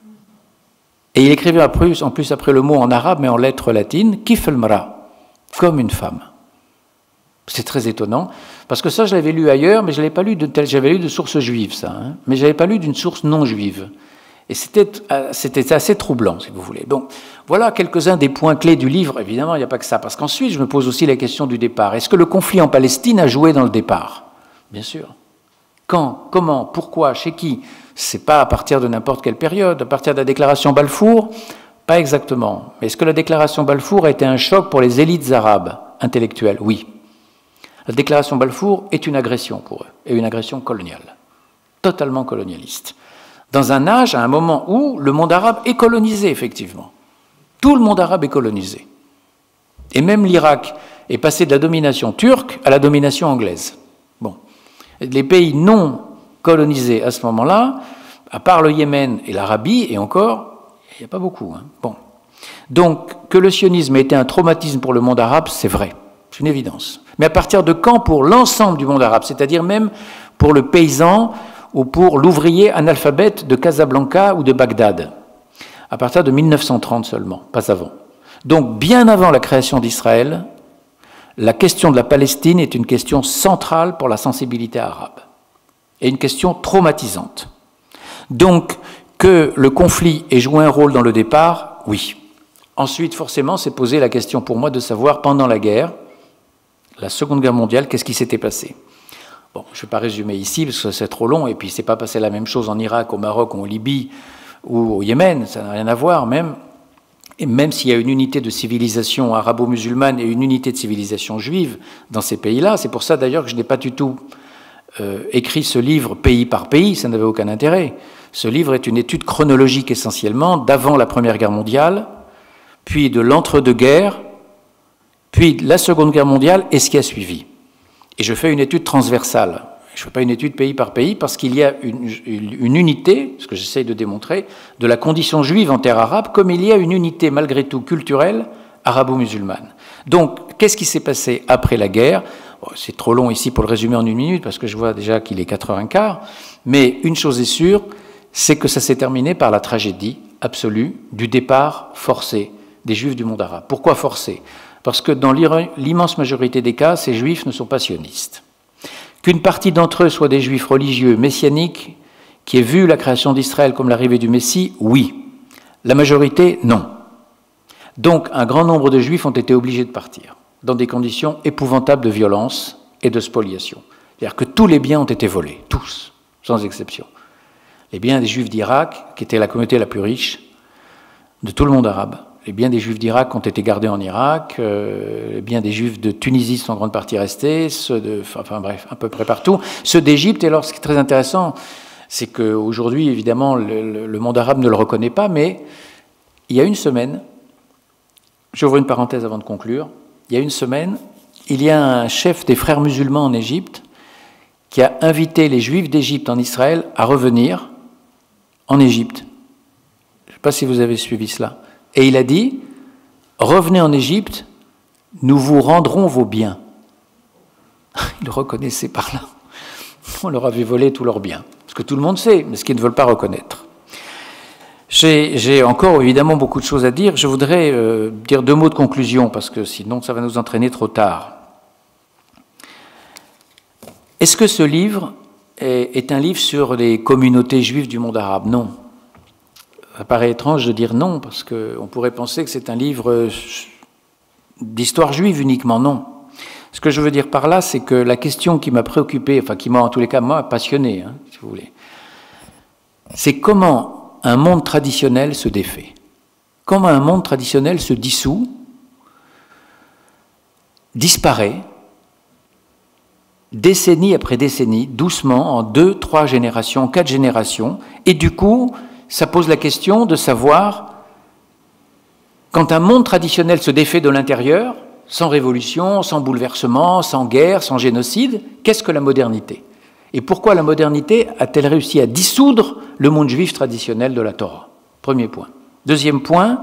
Et il écrivait en plus, en plus après le mot en arabe, mais en lettres latines « Kif al-mara », comme une femme. C'est très étonnant, parce que ça, je l'avais lu ailleurs, mais je l'avais pas lu de tel, j'avais lu de sources juives, ça, hein, mais je l'avais pas lu d'une source non juive. Et c'était, c'était assez troublant, si vous voulez. Donc, voilà quelques-uns des points clés du livre. Évidemment, il n'y a pas que ça, parce qu'ensuite, je me pose aussi la question du départ. Est-ce que le conflit en Palestine a joué dans le départ ? Bien sûr. Quand ? Comment ? Pourquoi ? Chez qui ? C'est pas à partir de n'importe quelle période. À partir de la déclaration Balfour ? Pas exactement. Mais est-ce que la déclaration Balfour a été un choc pour les élites arabes intellectuelles ? Oui. La déclaration Balfour est une agression pour eux, et une agression coloniale, totalement colonialiste. Dans un âge, à un moment où le monde arabe est colonisé, effectivement. Tout le monde arabe est colonisé. Et même l'Irak est passé de la domination turque à la domination anglaise. Bon. Les pays non colonisés à ce moment-là, à part le Yémen et l'Arabie, et encore, il n'y a pas beaucoup. Hein. Bon. Donc, que le sionisme ait été un traumatisme pour le monde arabe, c'est vrai. C'est une évidence. Mais à partir de quand pour l'ensemble du monde arabe, c'est-à-dire même pour le paysan ou pour l'ouvrier analphabète de Casablanca ou de Bagdad? À partir de mille neuf cent trente seulement, pas avant. Donc bien avant la création d'Israël, la question de la Palestine est une question centrale pour la sensibilité arabe et une question traumatisante. Donc que le conflit ait joué un rôle dans le départ, oui. Ensuite, forcément, s'est posé la question pour moi de savoir pendant la guerre, la Seconde Guerre mondiale, qu'est-ce qui s'était passé? Bon, je ne vais pas résumer ici, parce que c'est trop long, et puis il ne s'est pas passé la même chose en Irak, au Maroc, ou en Libye, ou au Yémen, ça n'a rien à voir même. Et même s'il y a une unité de civilisation arabo-musulmane et une unité de civilisation juive dans ces pays-là, c'est pour ça d'ailleurs que je n'ai pas du tout euh, écrit ce livre pays par pays, ça n'avait aucun intérêt. Ce livre est une étude chronologique essentiellement d'avant la Première Guerre mondiale, puis de l'entre-deux-guerres, puis de la Seconde Guerre mondiale et ce qui a suivi. Et je fais une étude transversale. Je ne fais pas une étude pays par pays parce qu'il y a une, une unité, ce que j'essaye de démontrer, de la condition juive en terre arabe, comme il y a une unité malgré tout culturelle arabo-musulmane. Donc, qu'est-ce qui s'est passé après la guerre? Bon, c'est trop long ici pour le résumer en une minute parce que je vois déjà qu'il est quatre heures quinze, mais une chose est sûre, c'est que ça s'est terminé par la tragédie absolue du départ forcé des Juifs du monde arabe. Pourquoi forcé? Parce que dans l'immense majorité des cas, ces Juifs ne sont pas sionistes. Qu'une partie d'entre eux soient des Juifs religieux, messianiques, qui aient vu la création d'Israël comme l'arrivée du Messie, oui. La majorité, non. Donc, un grand nombre de Juifs ont été obligés de partir, dans des conditions épouvantables de violence et de spoliation. C'est-à-dire que tous les biens ont été volés, tous, sans exception. Les biens des Juifs d'Irak, qui était la communauté la plus riche de tout le monde arabe, les biens des Juifs d'Irak ont été gardés en Irak, euh, les biens des Juifs de Tunisie sont en grande partie restés, ceux de, enfin bref, à peu près partout. Ceux d'Égypte, et alors ce qui est très intéressant, c'est qu'aujourd'hui, évidemment, le, le monde arabe ne le reconnaît pas, mais il y a une semaine, j'ouvre une parenthèse avant de conclure, il y a une semaine, il y a un chef des frères musulmans en Égypte qui a invité les Juifs d'Égypte en Israël à revenir en Égypte. Je ne sais pas si vous avez suivi cela. Et il a dit, revenez en Égypte, nous vous rendrons vos biens. Ils le reconnaissaient par là. On leur avait volé tous leurs biens. Ce que tout le monde sait, mais ce qu'ils ne veulent pas reconnaître. J'ai encore évidemment beaucoup de choses à dire. Je voudrais euh, dire deux mots de conclusion, parce que sinon ça va nous entraîner trop tard. Est-ce que ce livre est, est un livre sur les communautés juives du monde arabe? Non. Ça paraît étrange de dire non, parce qu'on pourrait penser que c'est un livre d'histoire juive uniquement. Non. Ce que je veux dire par là, c'est que la question qui m'a préoccupé, enfin qui m'a en tous les cas moi passionné, hein, si vous voulez, c'est comment un monde traditionnel se défait. Comment un monde traditionnel se dissout, disparaît, décennie après décennie, doucement, en deux, trois générations, quatre générations, et du coup, ça pose la question de savoir, quand un monde traditionnel se défait de l'intérieur, sans révolution, sans bouleversement, sans guerre, sans génocide, qu'est-ce que la modernité? Et pourquoi la modernité a-t-elle réussi à dissoudre le monde juif traditionnel de la Torah? Premier point. Deuxième point,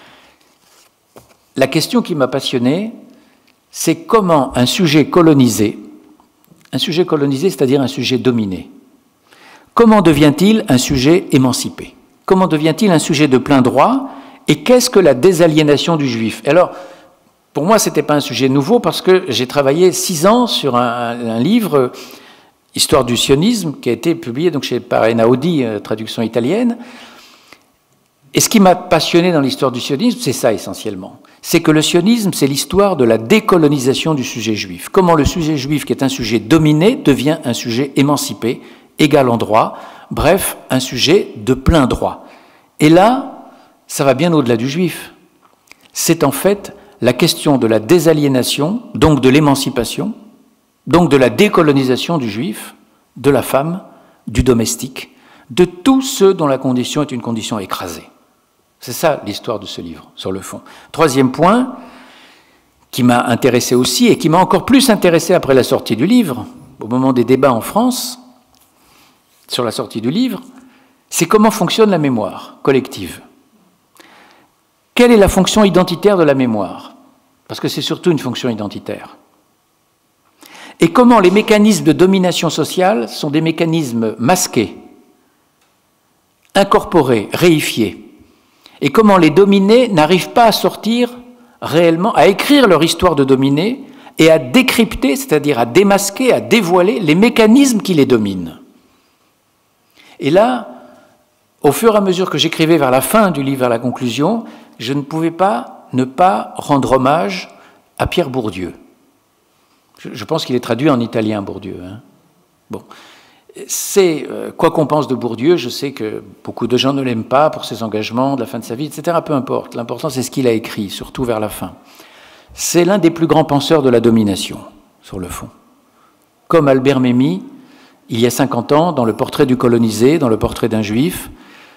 la question qui m'a passionné, c'est comment un sujet colonisé, un sujet colonisé, c'est-à-dire un sujet dominé, comment devient-il un sujet émancipé? Comment devient-il un sujet de plein droit? Et qu'est-ce que la désaliénation du juif? Alors, pour moi, ce n'était pas un sujet nouveau parce que j'ai travaillé six ans sur un, un livre, Histoire du sionisme, qui a été publié donc, chez, par Einaudi, traduction italienne. Et ce qui m'a passionné dans l'histoire du sionisme, c'est ça essentiellement. C'est que le sionisme, c'est l'histoire de la décolonisation du sujet juif. Comment le sujet juif, qui est un sujet dominé, devient un sujet émancipé, égal en droit, bref, un sujet de plein droit. Et là, ça va bien au-delà du juif. C'est en fait la question de la désaliénation, donc de l'émancipation, donc de la décolonisation du juif, de la femme, du domestique, de tous ceux dont la condition est une condition écrasée. C'est ça l'histoire de ce livre, sur le fond. Troisième point, qui m'a intéressé aussi, et qui m'a encore plus intéressé après la sortie du livre, au moment des débats en France, sur la sortie du livre, c'est comment fonctionne la mémoire collective. Quelle est la fonction identitaire de la mémoire? Parce que c'est surtout une fonction identitaire. Et comment les mécanismes de domination sociale sont des mécanismes masqués, incorporés, réifiés. Et comment les dominés n'arrivent pas à sortir réellement, à écrire leur histoire de dominés et à décrypter, c'est-à-dire à démasquer, à dévoiler les mécanismes qui les dominent. Et là, au fur et à mesure que j'écrivais vers la fin du livre, vers la conclusion, je ne pouvais pas ne pas rendre hommage à Pierre Bourdieu. Je, je pense qu'il est traduit en italien, Bourdieu. Hein. Bon. C'est, euh, quoi qu'on pense de Bourdieu, je sais que beaucoup de gens ne l'aiment pas pour ses engagements, de la fin de sa vie, et cetera. Peu importe. L'important, c'est ce qu'il a écrit, surtout vers la fin. C'est l'un des plus grands penseurs de la domination, sur le fond. Comme Albert Memmi, il y a cinquante ans, dans le portrait du colonisé, dans le portrait d'un juif,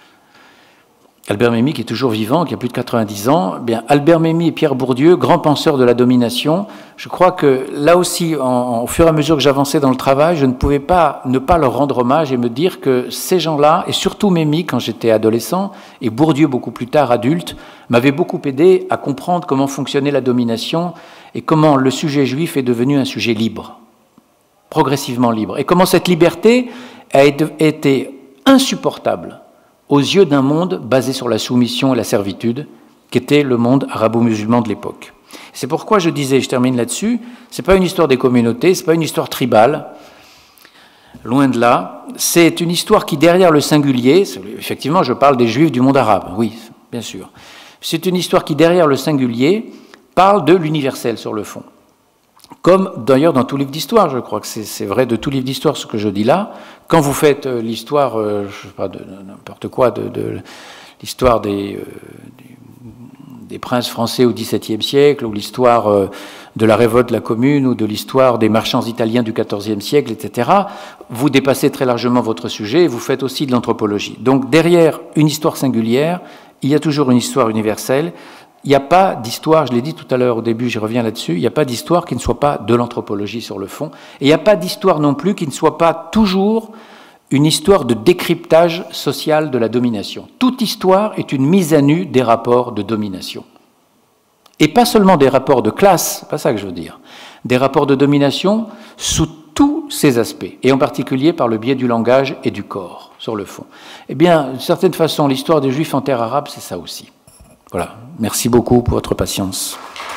Albert Memmi, qui est toujours vivant, qui a plus de quatre-vingt-dix ans, eh bien, Albert Memmi et Pierre Bourdieu, grands penseurs de la domination, je crois que là aussi, en, en, au fur et à mesure que j'avançais dans le travail, je ne pouvais pas ne pas leur rendre hommage et me dire que ces gens-là, et surtout Memmi quand j'étais adolescent, et Bourdieu beaucoup plus tard adulte, m'avaient beaucoup aidé à comprendre comment fonctionnait la domination et comment le sujet juif est devenu un sujet libre, progressivement libre, et comment cette liberté a été insupportable aux yeux d'un monde basé sur la soumission et la servitude, qu'était le monde arabo-musulman de l'époque. C'est pourquoi je disais, je termine là-dessus, ce n'est pas une histoire des communautés, ce n'est pas une histoire tribale, loin de là, c'est une histoire qui, derrière le singulier, effectivement, je parle des juifs du monde arabe, oui, bien sûr, c'est une histoire qui, derrière le singulier, parle de l'universel sur le fond. Comme d'ailleurs dans tout livre d'histoire, je crois que c'est vrai de tout livre d'histoire ce que je dis là. Quand vous faites euh, l'histoire, euh, je sais pas, de, de n'importe quoi, de, de l'histoire des, euh, des, des princes français au dix-septième siècle, ou l'histoire euh, de la révolte de la Commune, ou de l'histoire des marchands italiens du quatorzième siècle, et cetera, vous dépassez très largement votre sujet et vous faites aussi de l'anthropologie. Donc derrière une histoire singulière, il y a toujours une histoire universelle. Il n'y a pas d'histoire, je l'ai dit tout à l'heure au début, j'y reviens là-dessus, il n'y a pas d'histoire qui ne soit pas de l'anthropologie sur le fond. Et il n'y a pas d'histoire non plus qui ne soit pas toujours une histoire de décryptage social de la domination. Toute histoire est une mise à nu des rapports de domination. Et pas seulement des rapports de classe, c'est pas ça que je veux dire, des rapports de domination sous tous ces aspects, et en particulier par le biais du langage et du corps, sur le fond. Eh bien, d'une certaine façon, l'histoire des Juifs en terre arabe, c'est ça aussi. Voilà, merci beaucoup pour votre patience.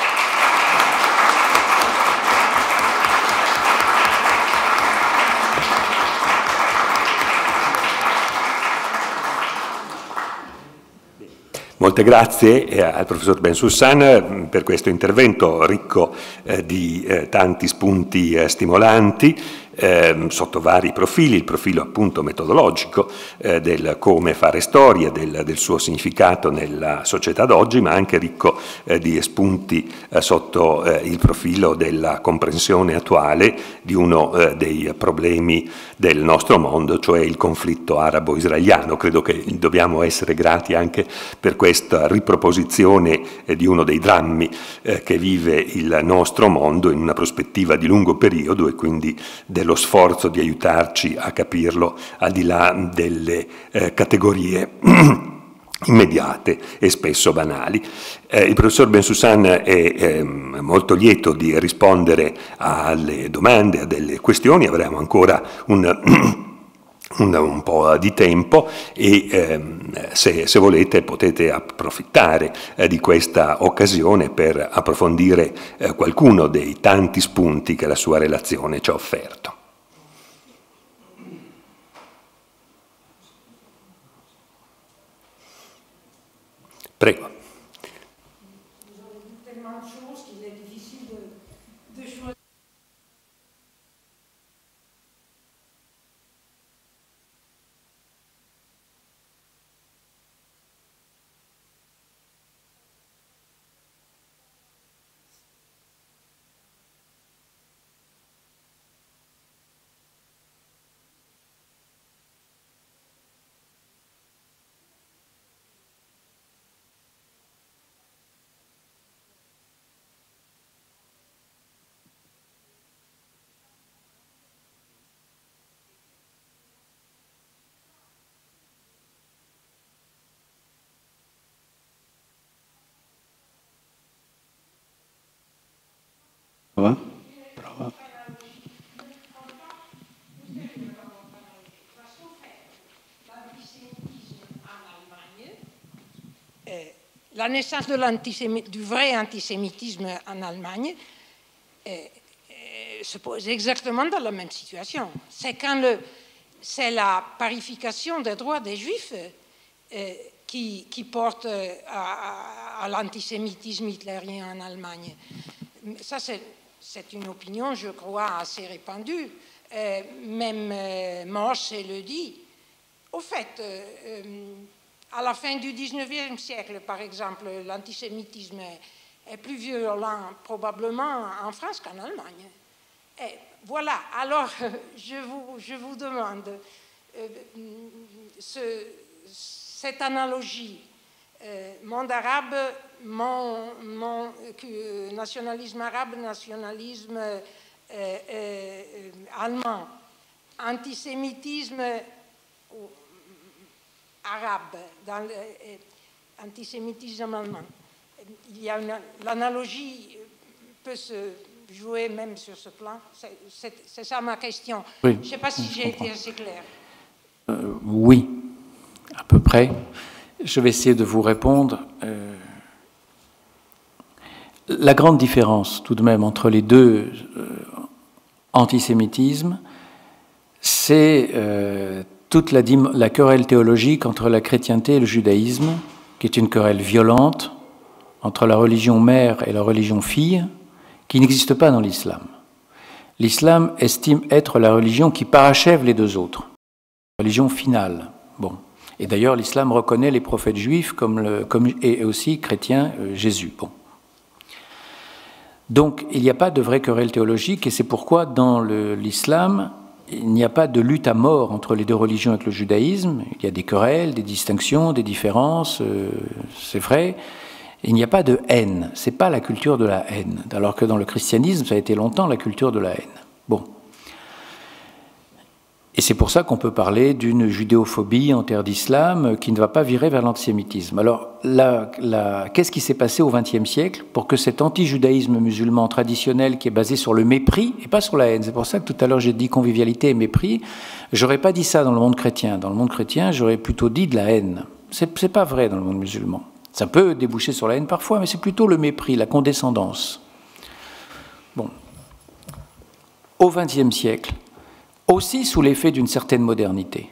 Molte grazie eh, al professor Bensoussan per questo intervento ricco eh, di eh, tanti spunti eh, stimolanti eh, sotto vari profili, il profilo appunto metodologico eh, del come fare storia, del, del suo significato nella società d'oggi, ma anche ricco eh, di spunti eh, sotto eh, il profilo della comprensione attuale di uno eh, dei problemi del nostro mondo, cioè il conflitto arabo-israeliano. Credo che dobbiamo essere grati anche per questa riproposizione eh, di uno dei drammi eh, che vive il nostro mondo in una prospettiva di lungo periodo e quindi dello sforzo di aiutarci a capirlo al di là delle eh, categorie immediate e spesso banali. Eh, il professor Bensoussan è eh, molto lieto di rispondere alle domande, a delle questioni, avremo ancora un Un, un po' di tempo e ehm, se, se volete potete approfittare eh, di questa occasione per approfondire eh, qualcuno dei tanti spunti che la sua relazione ci ha offerto. Prego. Prova. Prova. La naissance de du vrai antisémitisme en Allemagne eh, eh, se pose exactement dans la même situation. C'est quand le, c'est la parification des droits des Juifs eh, qui, qui porte à, à, à l'antisémitisme hitlérien en Allemagne. Ça, c'est c'est une opinion, je crois, assez répandue. Euh, même euh, Morse le dit. Au fait, euh, euh, à la fin du dix-neuvième siècle, par exemple, l'antisémitisme est plus violent probablement en France qu'en Allemagne. Et voilà, alors je vous, je vous demande, euh, ce, cette analogie, euh, monde arabe, mon, mon, euh, nationalisme arabe, nationalisme euh, euh, allemand, antisémitisme arabe, dans le, euh, antisémitisme allemand. Il y a l'analogie peut se jouer même sur ce plan. C'est ça ma question. Oui, je ne sais pas si j'ai été assez clair. Euh, oui, à peu près. Je vais essayer de vous répondre. Euh, la grande différence, tout de même, entre les deux euh, antisémitismes, c'est euh, toute la, la querelle théologique entre la chrétienté et le judaïsme, qui est une querelle violente entre la religion mère et la religion fille, qui n'existe pas dans l'islam. L'islam estime être la religion qui parachève les deux autres, la religion finale. Bon. Et d'ailleurs, l'islam reconnaît les prophètes juifs comme, le, comme et aussi chrétiens euh, Jésus. Bon. Donc, il n'y a pas de vraie querelle théologique, et c'est pourquoi dans l'islam, il n'y a pas de lutte à mort entre les deux religions avec le judaïsme. Il y a des querelles, des distinctions, des différences, euh, c'est vrai. Il n'y a pas de haine, ce n'est pas la culture de la haine, alors que dans le christianisme, ça a été longtemps la culture de la haine. Bon. Et c'est pour ça qu'on peut parler d'une judéophobie en terre d'islam qui ne va pas virer vers l'antisémitisme. Alors, qu'est-ce qui s'est passé au vingtième siècle pour que cet anti-judaïsme musulman traditionnel qui est basé sur le mépris et pas sur la haine, c'est pour ça que tout à l'heure j'ai dit convivialité et mépris, j'aurais pas dit ça dans le monde chrétien. Dans le monde chrétien, j'aurais plutôt dit de la haine. C'est, c'est pas vrai dans le monde musulman. Ça peut déboucher sur la haine parfois, mais c'est plutôt le mépris, la condescendance. Bon. Au vingtième siècle, aussi sous l'effet d'une certaine modernité,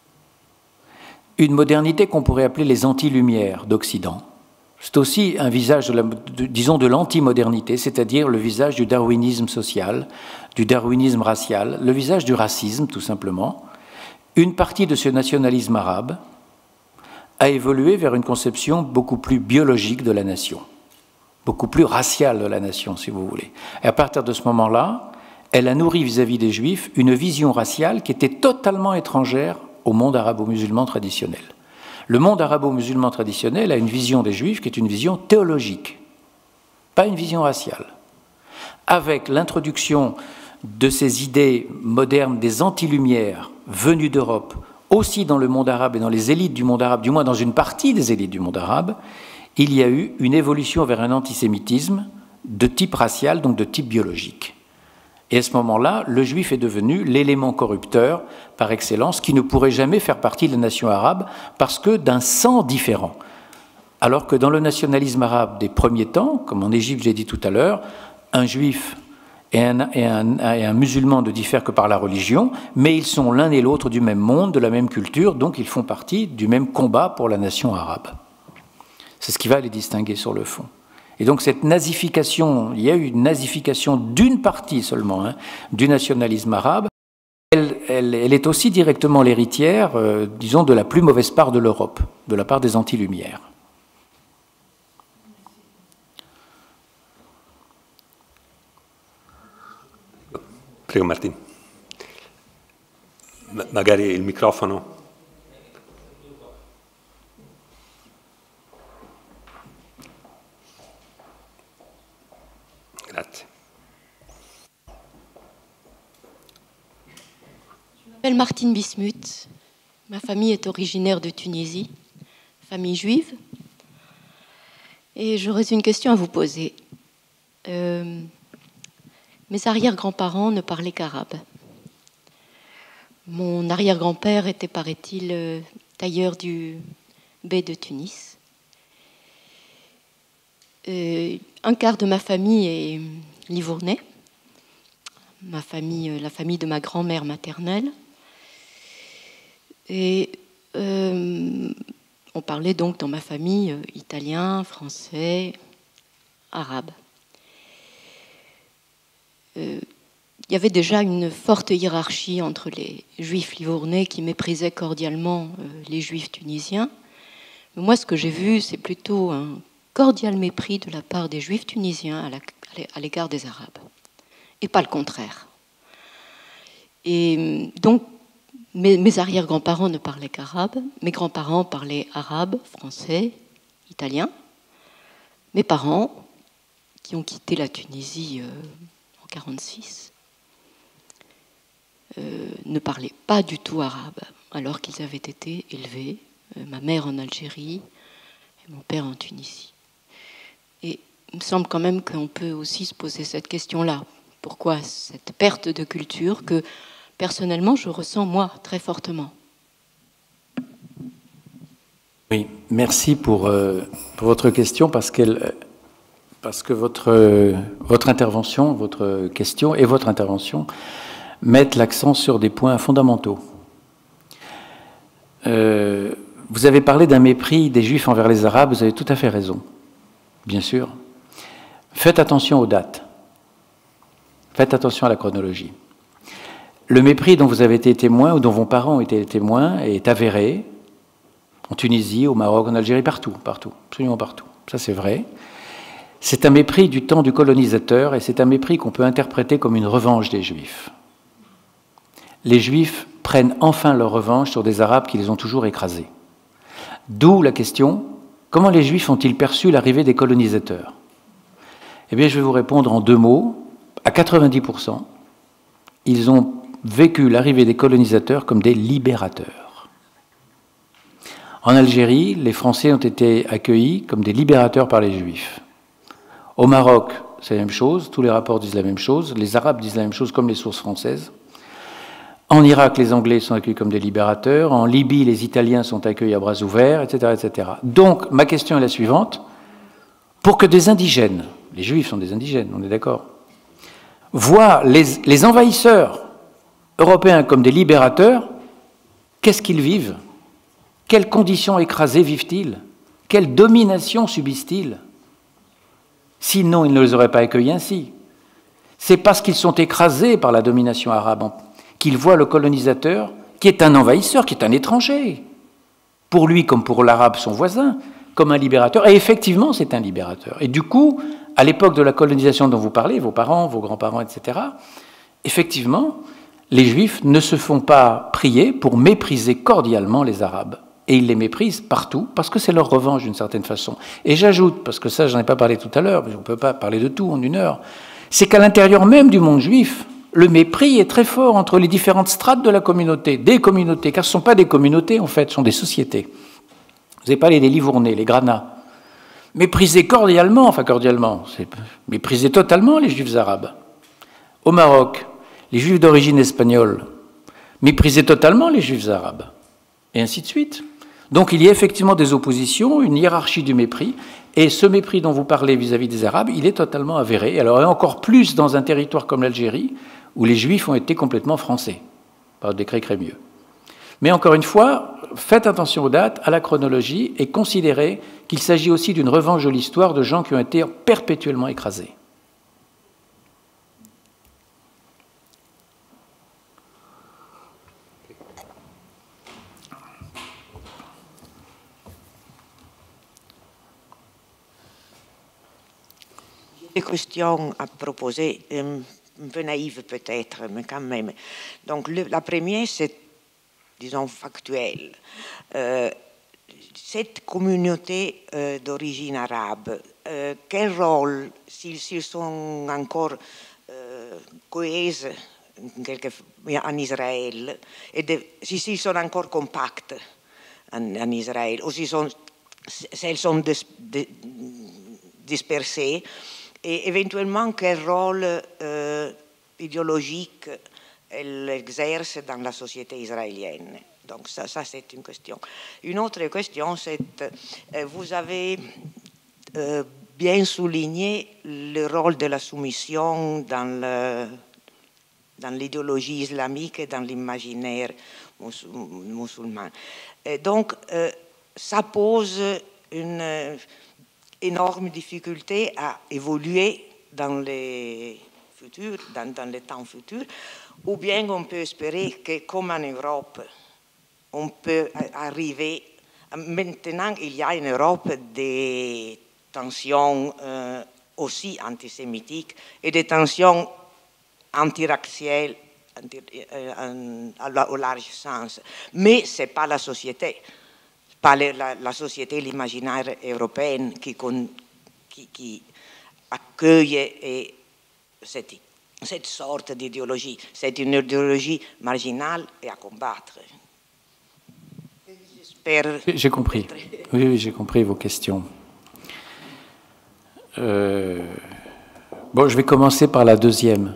une modernité qu'on pourrait appeler les anti-lumières d'Occident. C'est aussi un visage, de la, de, disons, de l'anti-modernité, c'est-à-dire le visage du darwinisme social, du darwinisme racial, le visage du racisme, tout simplement. Une partie de ce nationalisme arabe a évolué vers une conception beaucoup plus biologique de la nation, beaucoup plus raciale de la nation, si vous voulez. Et à partir de ce moment-là, elle a nourri vis-à-vis des Juifs une vision raciale qui était totalement étrangère au monde arabo-musulman traditionnel. Le monde arabo-musulman traditionnel a une vision des Juifs qui est une vision théologique, pas une vision raciale. Avec l'introduction de ces idées modernes des anti-lumières venues d'Europe, aussi dans le monde arabe et dans les élites du monde arabe, du moins dans une partie des élites du monde arabe, il y a eu une évolution vers un antisémitisme de type racial, donc de type biologique. Et à ce moment-là, le juif est devenu l'élément corrupteur par excellence qui ne pourrait jamais faire partie de la nation arabe parce que d'un sang différent. Alors que dans le nationalisme arabe des premiers temps, comme en Égypte, j'ai dit tout à l'heure, un juif et un, et, un, et un musulman ne diffèrent que par la religion, mais ils sont l'un et l'autre du même monde, de la même culture, donc ils font partie du même combat pour la nation arabe. C'est ce qui va les distinguer sur le fond. Et donc cette nazification, il y a eu une nazification d'une partie seulement hein, du nationalisme arabe, elle, elle, elle est aussi directement l'héritière, euh, disons, de la plus mauvaise part de l'Europe, de la part des anti-lumières. Prego Martin. Magari il microfono. Grazie. Je m'appelle Martine Bismuth. Ma famille est originaire de Tunisie, famille juive. Et j'aurais une question à vous poser. Euh, mes arrière-grands-parents ne parlaient qu'arabe. Mon arrière-grand-père était, paraît-il, euh, tailleur du bey de Tunis. Euh, un quart de ma famille est livournais, ma famille, la famille de ma grand-mère maternelle. Et euh, on parlait donc dans ma famille euh, italien, français, arabe. il y avait déjà une forte hiérarchie entre les juifs livournais qui méprisaient cordialement euh, les juifs tunisiens. Mais moi, ce que j'ai vu, c'est plutôt un cordial mépris de la part des juifs tunisiens à, la, à l'égard des Arabes, et pas le contraire. Et donc, mes, mes arrière-grands-parents ne parlaient qu'arabe, mes grands-parents parlaient arabe, français, italien. Mes parents, qui ont quitté la Tunisie euh, en mille neuf cent quarante-six, euh, ne parlaient pas du tout arabe, alors qu'ils avaient été élevés, euh, ma mère en Algérie et mon père en Tunisie. Et il me semble quand même qu'on peut aussi se poser cette question-là. Pourquoi cette perte de culture que, personnellement, je ressens, moi, très fortement. Oui, merci pour, euh, pour votre question, parce, qu'elle, parce que votre, euh, votre intervention, votre question et votre intervention mettent l'accent sur des points fondamentaux. Euh, vous avez parlé d'un mépris des Juifs envers les Arabes, vous avez tout à fait raison, bien sûr. Faites attention aux dates, faites attention à la chronologie. Le mépris dont vous avez été témoin, ou dont vos parents ont été témoins, est avéré, en Tunisie, au Maroc, en Algérie, partout, partout, absolument partout. Ça, c'est vrai. C'est un mépris du temps du colonisateur, et c'est un mépris qu'on peut interpréter comme une revanche des Juifs. Les Juifs prennent enfin leur revanche sur des Arabes qui les ont toujours écrasés. D'où la question, comment les Juifs ont-ils perçu l'arrivée des colonisateurs? Eh bien, je vais vous répondre en deux mots. À quatre-vingt-dix pour cent, ils ont vécu l'arrivée des colonisateurs comme des libérateurs. En Algérie, les Français ont été accueillis comme des libérateurs par les Juifs. Au Maroc, c'est la même chose, tous les rapports disent la même chose, les Arabes disent la même chose comme les sources françaises. En Irak, les Anglais sont accueillis comme des libérateurs, en Libye, les Italiens sont accueillis à bras ouverts, et cetera, et cetera. Donc, ma question est la suivante. Pour que des indigènes, les Juifs sont des indigènes, on est d'accord, voient les, les envahisseurs européens comme des libérateurs, qu'est-ce qu'ils vivent? Quelles conditions écrasées vivent-ils? Quelle domination subissent-ils? Sinon, ils ne les auraient pas accueillis ainsi. C'est parce qu'ils sont écrasés par la domination arabe qu'ils voient le colonisateur, qui est un envahisseur, qui est un étranger, pour lui comme pour l'arabe son voisin, comme un libérateur. Et effectivement, c'est un libérateur. Et du coup, à l'époque de la colonisation dont vous parlez, vos parents, vos grands-parents, et cetera, effectivement, les Juifs ne se font pas prier pour mépriser cordialement les Arabes. Et ils les méprisent partout, parce que c'est leur revanche d'une certaine façon. Et j'ajoute, parce que ça, j'en ai pas parlé tout à l'heure, mais on ne peut pas parler de tout en une heure, c'est qu'à l'intérieur même du monde juif, le mépris est très fort entre les différentes strates de la communauté, des communautés, car ce ne sont pas des communautés, en fait, ce sont des sociétés. Vous avez parlé des Livournais, les Granats. Méprisés cordialement, enfin cordialement, c'est méprisés totalement les Juifs arabes. Au Maroc, les Juifs d'origine espagnole, méprisés totalement les Juifs arabes. Et ainsi de suite. Donc il y a effectivement des oppositions, une hiérarchie du mépris, et ce mépris dont vous parlez vis-à-vis des Arabes, il est totalement avéré. Et alors, et encore plus dans un territoire comme l'Algérie, où les Juifs ont été complètement français, par le décret Crémieux. Mais encore une fois, faites attention aux dates, à la chronologie, et considérez qu'il s'agit aussi d'une revanche de l'histoire de gens qui ont été perpétuellement écrasés. Des questions à proposer, un peu naïves peut-être, mais quand même. Donc le, la première, c'est, disons, factuelle. Euh, cette communauté euh, d'origine arabe, euh, quel rôle, s'ils, s'ils sont encore euh, cohèses en Israël, et de, s'ils sont encore compacts en, en Israël, ou s'ils sont, s'ils sont dis, dis, dispersés, et éventuellement quel rôle euh, idéologique elle exerce dans la société israélienne. Donc ça, ça c'est une question. Une autre question, c'est euh, vous avez euh, bien souligné le rôle de la soumission dans, le, dans l'idéologie islamique et dans l'imaginaire musulman. Et donc euh, ça pose une énorme difficulté à évoluer dans les futur, dans, dans le temps futur, ou bien on peut espérer que, comme en Europe, on peut arriver. Maintenant, il y a en Europe des tensions euh, aussi antisémitiques et des tensions antiraciales anti, euh, au large sens. Mais ce n'est pas la société, pas la, la société, l'imaginaire européen qui, qui, qui accueille et cette, cette sorte d'idéologie. C'est une idéologie marginale et à combattre. J'ai compris. Oui, oui, j'ai compris vos questions. Euh, bon, je vais commencer par la deuxième.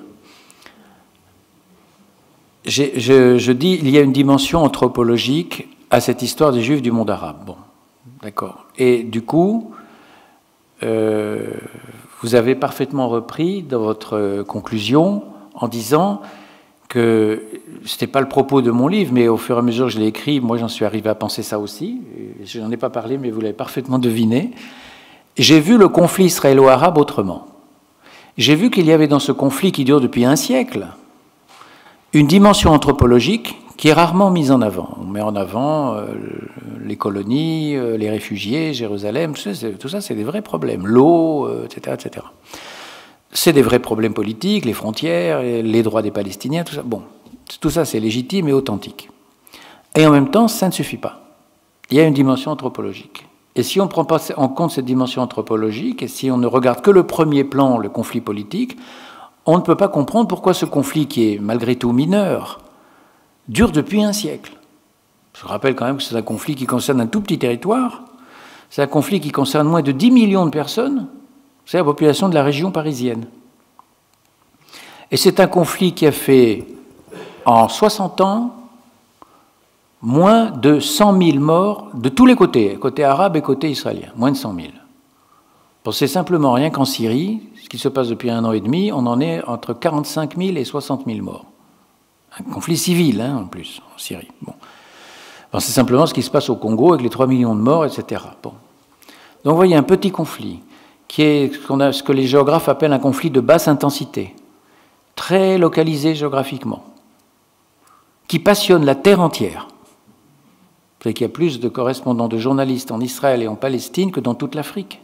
Je, je dis il y a une dimension anthropologique à cette histoire des Juifs du monde arabe. Bon, d'accord. Et du coup, euh, vous avez parfaitement repris dans votre conclusion en disant que ce n'était pas le propos de mon livre, mais au fur et à mesure que je l'ai écrit, moi j'en suis arrivé à penser ça aussi. Je n'en ai pas parlé, mais vous l'avez parfaitement deviné. J'ai vu le conflit israélo-arabe autrement. J'ai vu qu'il y avait dans ce conflit qui dure depuis un siècle une dimension anthropologique qui est rarement mise en avant. On met en avant euh, les colonies, euh, les réfugiés, Jérusalem, tout ça, tout ça c'est des vrais problèmes. L'eau, euh, et cetera, et cetera. C'est des vrais problèmes politiques, les frontières, les droits des Palestiniens, tout ça. Bon, tout ça c'est légitime et authentique. Et en même temps, ça ne suffit pas. Il y a une dimension anthropologique. Et si on ne prend pas en compte cette dimension anthropologique, et si on ne regarde que le premier plan, le conflit politique, on ne peut pas comprendre pourquoi ce conflit, qui est malgré tout mineur, dure depuis un siècle. Je rappelle quand même que c'est un conflit qui concerne un tout petit territoire, c'est un conflit qui concerne moins de dix millions de personnes, c'est la population de la région parisienne. Et c'est un conflit qui a fait, en soixante ans, moins de cent mille morts de tous les côtés, côté arabe et côté israélien, moins de cent mille. Pensez simplement rien qu'en Syrie, ce qui se passe depuis un an et demi, on en est entre quarante-cinq mille et soixante mille morts. Un conflit civil, hein, en plus, en Syrie. Bon. Pensez simplement ce qui se passe au Congo avec les trois millions de morts, et cetera. Bon. Donc vous voyez, un petit conflit, qui est ce, qu'on a, ce que les géographes appellent un conflit de basse intensité, très localisé géographiquement, qui passionne la terre entière. Vous savez qu'il y a plus de correspondants, de journalistes en Israël et en Palestine que dans toute l'Afrique.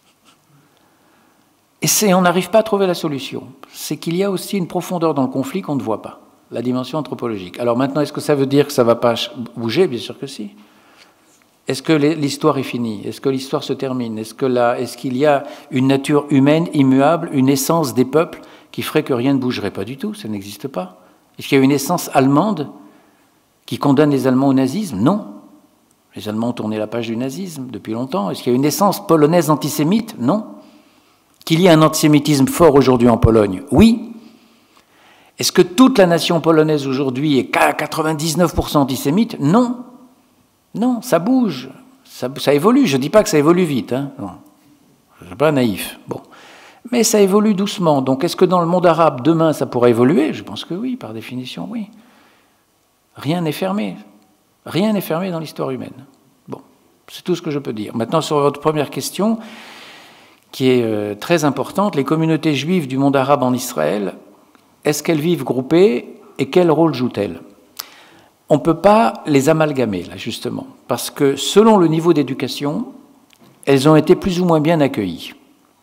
Et c'est, on n'arrive pas à trouver la solution. C'est qu'il y a aussi une profondeur dans le conflit qu'on ne voit pas, la dimension anthropologique. Alors maintenant, est-ce que ça veut dire que ça ne va pas bouger? Bien sûr que si. Est-ce que l'histoire est finie? Est-ce que l'histoire se termine? Est-ce que là, est-ce qu'il y a une nature humaine immuable, une essence des peuples qui ferait que rien ne bougerait? Pas du tout, ça n'existe pas. Est-ce qu'il y a une essence allemande qui condamne les Allemands au nazisme? Non. Les Allemands ont tourné la page du nazisme depuis longtemps. Est-ce qu'il y a une essence polonaise antisémite? Non. Qu'il y ait un antisémitisme fort aujourd'hui en Pologne? Oui. Est-ce que toute la nation polonaise aujourd'hui est à quatre-vingt-dix-neuf pour cent antisémite? Non. Non, ça bouge, ça, ça évolue. Je ne dis pas que ça évolue vite, hein. Non. Je ne suis pas naïf. Bon. Mais ça évolue doucement. Donc est-ce que dans le monde arabe, demain, ça pourra évoluer? Je pense que oui, par définition, oui. Rien n'est fermé. Rien n'est fermé dans l'histoire humaine. Bon, c'est tout ce que je peux dire. Maintenant, sur votre première question, qui est euh, très importante, les communautés juives du monde arabe en Israël, est-ce qu'elles vivent groupées et quel rôle jouent-elles? On ne peut pas les amalgamer, là, justement, parce que selon le niveau d'éducation, elles ont été plus ou moins bien accueillies.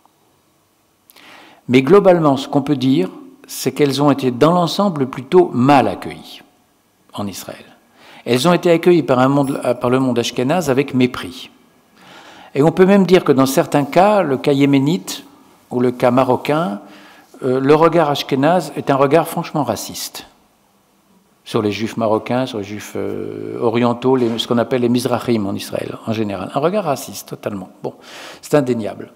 Mais globalement, ce qu'on peut dire, c'est qu'elles ont été dans l'ensemble plutôt mal accueillies en Israël. Elles ont été accueillies par, un monde, par le monde ashkénaze avec mépris. Et on peut même dire que dans certains cas, le cas yéménite ou le cas marocain, euh, le regard ashkénaze est un regard franchement raciste sur les juifs marocains, sur les juifs euh, orientaux, les, ce qu'on appelle les mizrahim en Israël en général. Un regard raciste, totalement. Bon, c'est indéniable.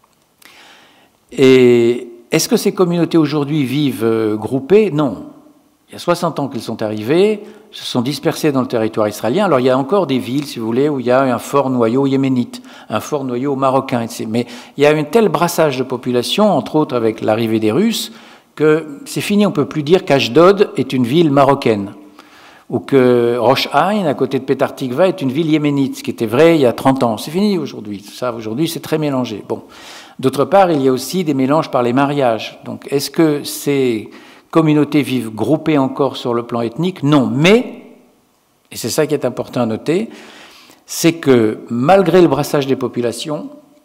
Et est-ce que ces communautés aujourd'hui vivent euh, groupées? Non. Il y a soixante ans qu'elles sont arrivées, se sont dispersées dans le territoire israélien. Alors il y a encore des villes, si vous voulez, où il y a un fort noyau yéménite, un fort noyau marocain. Mais il y a un tel brassage de population, entre autres avec l'arrivée des Russes, que c'est fini, on ne peut plus dire qu'Ashdod est une ville marocaine, ou que Rosh Haïn, à côté de Petah Tikva, est une ville yéménite, ce qui était vrai il y a trente ans. C'est fini aujourd'hui. Ça, aujourd'hui, c'est très mélangé. Bon. D'autre part, il y a aussi des mélanges par les mariages. Donc, est-ce que ces communautés vivent groupées encore sur le plan ethnique? Non, mais, et c'est ça qui est important à noter, c'est que malgré le brassage des populations,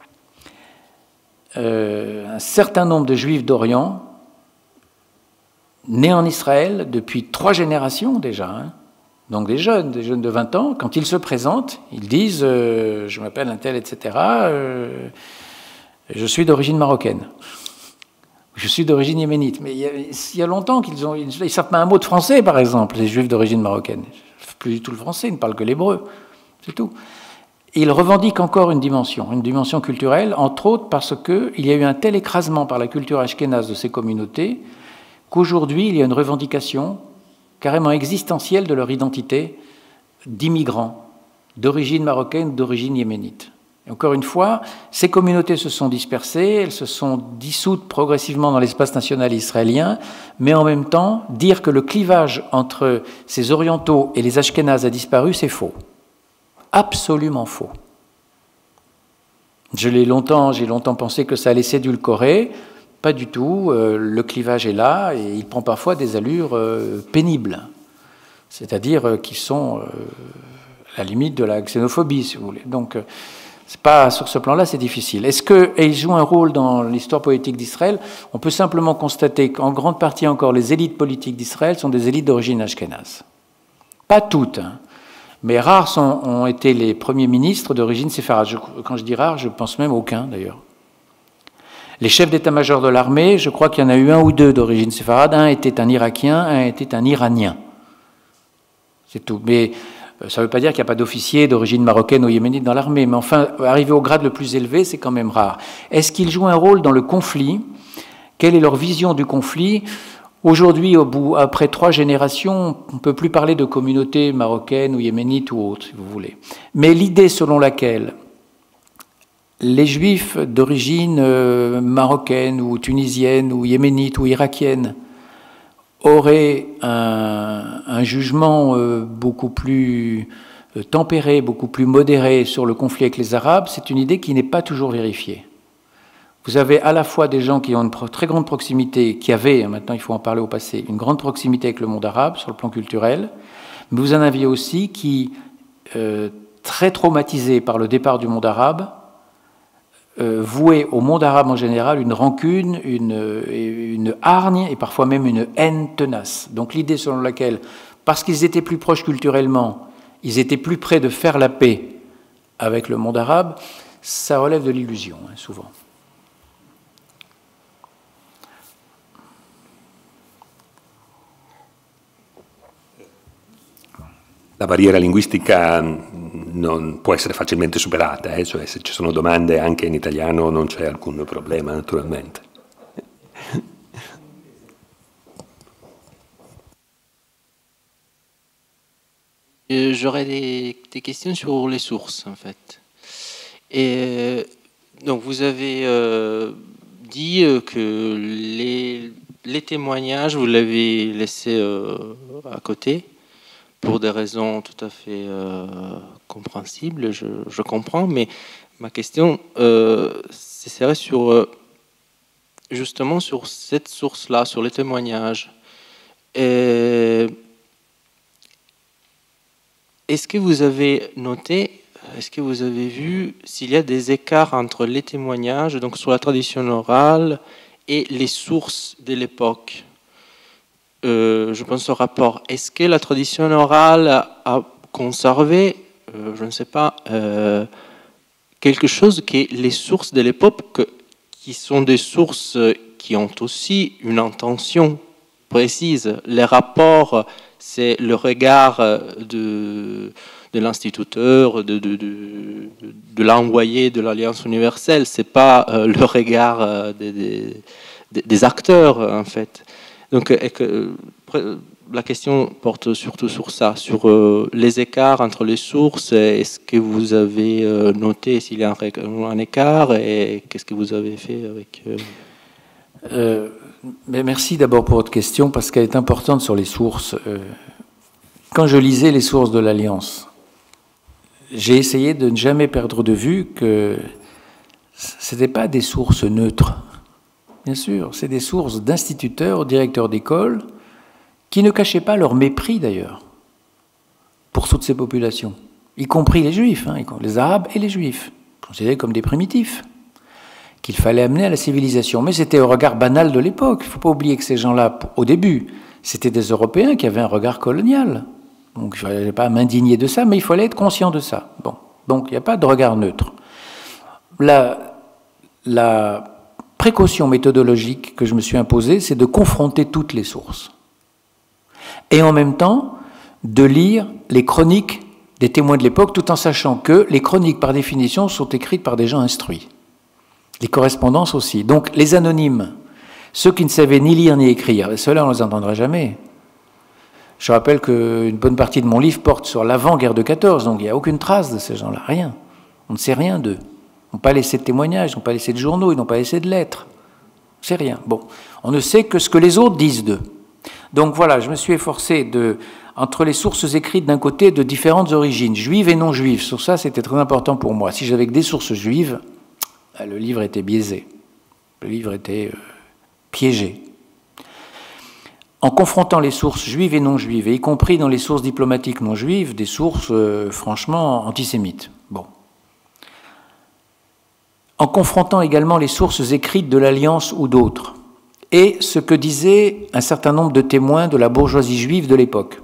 euh, un certain nombre de Juifs d'Orient, nés en Israël depuis trois générations déjà, hein, donc des jeunes, des jeunes de vingt ans, quand ils se présentent, ils disent euh, « je m'appelle un tel, et cetera euh, je suis d'origine marocaine ». Je suis d'origine yéménite. Mais il y a, il y a longtemps qu'ils ont... Ils ne savent pas un mot de français, par exemple, les Juifs d'origine marocaine. Plus du tout le français, ils ne parlent que l'hébreu. C'est tout. Et ils revendiquent encore une dimension, une dimension culturelle, entre autres parce qu'il y a eu un tel écrasement par la culture ashkénaze de ces communautés qu'aujourd'hui, il y a une revendication carrément existentielle de leur identité d'immigrants, d'origine marocaine, d'origine yéménite. Et encore une fois, ces communautés se sont dispersées, elles se sont dissoutes progressivement dans l'espace national israélien, mais en même temps, dire que le clivage entre ces orientaux et les ashkénazes a disparu, c'est faux. Absolument faux. Je l'ai longtemps, j'ai longtemps pensé que ça allait s'édulcorer. Pas du tout. Euh, le clivage est là et il prend parfois des allures euh, pénibles, c'est-à-dire euh, qui sont euh, à la limite de la xénophobie, si vous voulez. Donc, euh, c'est pas, sur ce plan-là, c'est difficile. Est-ce qu'ils jouent un rôle dans l'histoire politique d'Israël? On peut simplement constater qu'en grande partie encore, les élites politiques d'Israël sont des élites d'origine ashkénaze. Pas toutes, hein, mais rares sont, ont été les premiers ministres d'origine séfarade. Je, quand je dis rares, je pense même aucun, d'ailleurs. Les chefs d'état-major de l'armée, je crois qu'il y en a eu un ou deux d'origine séfarade. Un était un Irakien, un était un Iranien. C'est tout. Mais ça ne veut pas dire qu'il n'y a pas d'officiers d'origine marocaine ou yéménite dans l'armée, mais enfin, arriver au grade le plus élevé, c'est quand même rare. Est-ce qu'ils jouent un rôle dans le conflit? Quelle est leur vision du conflit? Aujourd'hui, au bout, après trois générations, on ne peut plus parler de communauté marocaine ou yéménite ou autre, si vous voulez. Mais l'idée selon laquelle les Juifs d'origine marocaine ou tunisienne ou yéménite ou irakienne aurait un, un jugement euh, beaucoup plus euh, tempéré, beaucoup plus modéré sur le conflit avec les Arabes, c'est une idée qui n'est pas toujours vérifiée. Vous avez à la fois des gens qui ont une pro- très grande proximité, qui avaient, maintenant il faut en parler au passé, une grande proximité avec le monde arabe sur le plan culturel, mais vous en aviez aussi qui, euh, très traumatisés par le départ du monde arabe, Euh, vouer au monde arabe en général une rancune, une, une hargne et parfois même une haine tenace. Donc l'idée selon laquelle, parce qu'ils étaient plus proches culturellement, ils étaient plus près de faire la paix avec le monde arabe, ça relève de l'illusion, hein, souvent. La barriera linguistica non può essere facilmente superata, eh? Cioè, se ci sono domande anche in italiano non c'è alcun problema, naturalmente. J'aurais des, des questions sur les sources, en fait. Et donc, vous avez euh, dit que les, les témoignages, vous l'avez laissé euh, à côté, pour des raisons tout à fait euh, compréhensibles, je, je comprends, mais ma question euh, serait sur, euh, justement sur cette source-là, sur les témoignages. Et est-ce que vous avez noté, est-ce que vous avez vu s'il y a des écarts entre les témoignages, donc sur la tradition orale, et les sources de l'époque? Euh, je pense au rapport. Est-ce que la tradition orale a conservé, euh, je ne sais pas, euh, quelque chose que les sources de l'époque, qui sont des sources qui ont aussi une intention précise. Les rapports, c'est le regard de, de l'instituteur, de, de, de, de l'envoyé de l'Alliance universelle. C'est pas euh, le regard des, des, des acteurs, en fait. Donc, la question porte surtout sur ça, sur euh, les écarts entre les sources. Est-ce que vous avez euh, noté s'il y a un, un écart et qu'est-ce que vous avez fait avec... Euh... Euh, mais merci d'abord pour votre question parce qu'elle est importante sur les sources. Euh, quand je lisais les sources de l'Alliance, j'ai essayé de ne jamais perdre de vue que ce n'étaient pas des sources neutres. Bien sûr, c'est des sources d'instituteurs, directeurs d'école, qui ne cachaient pas leur mépris d'ailleurs pour toutes ces populations, y compris les juifs, hein, les arabes et les juifs, considérés comme des primitifs, qu'il fallait amener à la civilisation. Mais c'était au regard banal de l'époque. Il ne faut pas oublier que ces gens-là, au début, c'était des Européens qui avaient un regard colonial. Donc il ne fallait pas m'indigner de ça, mais il fallait être conscient de ça. Bon. Donc il n'y a pas de regard neutre. La, la précaution méthodologique que je me suis imposée, c'est de confronter toutes les sources. Et en même temps, de lire les chroniques des témoins de l'époque, tout en sachant que les chroniques, par définition, sont écrites par des gens instruits. Les correspondances aussi. Donc les anonymes, ceux qui ne savaient ni lire ni écrire, ceux-là on ne les entendra jamais. Je rappelle qu'une bonne partie de mon livre porte sur l'avant-guerre de quatorze, donc il n'y a aucune trace de ces gens-là, rien. On ne sait rien d'eux. Ils n'ont pas laissé de témoignages, ils n'ont pas laissé de journaux, ils n'ont pas laissé de lettres. On ne sait rien. Bon, on ne sait que ce que les autres disent d'eux. Donc voilà, je me suis efforcé de, entre les sources écrites d'un côté de différentes origines, juives et non juives. Sur ça, c'était très important pour moi. Si j'avais que des sources juives, le livre était biaisé. Le livre était euh, piégé. En confrontant les sources juives et non juives, et y compris dans les sources diplomatiques non juives, des sources euh, franchement antisémites. Bon. En confrontant également les sources écrites de l'Alliance ou d'autres, et ce que disaient un certain nombre de témoins de la bourgeoisie juive de l'époque,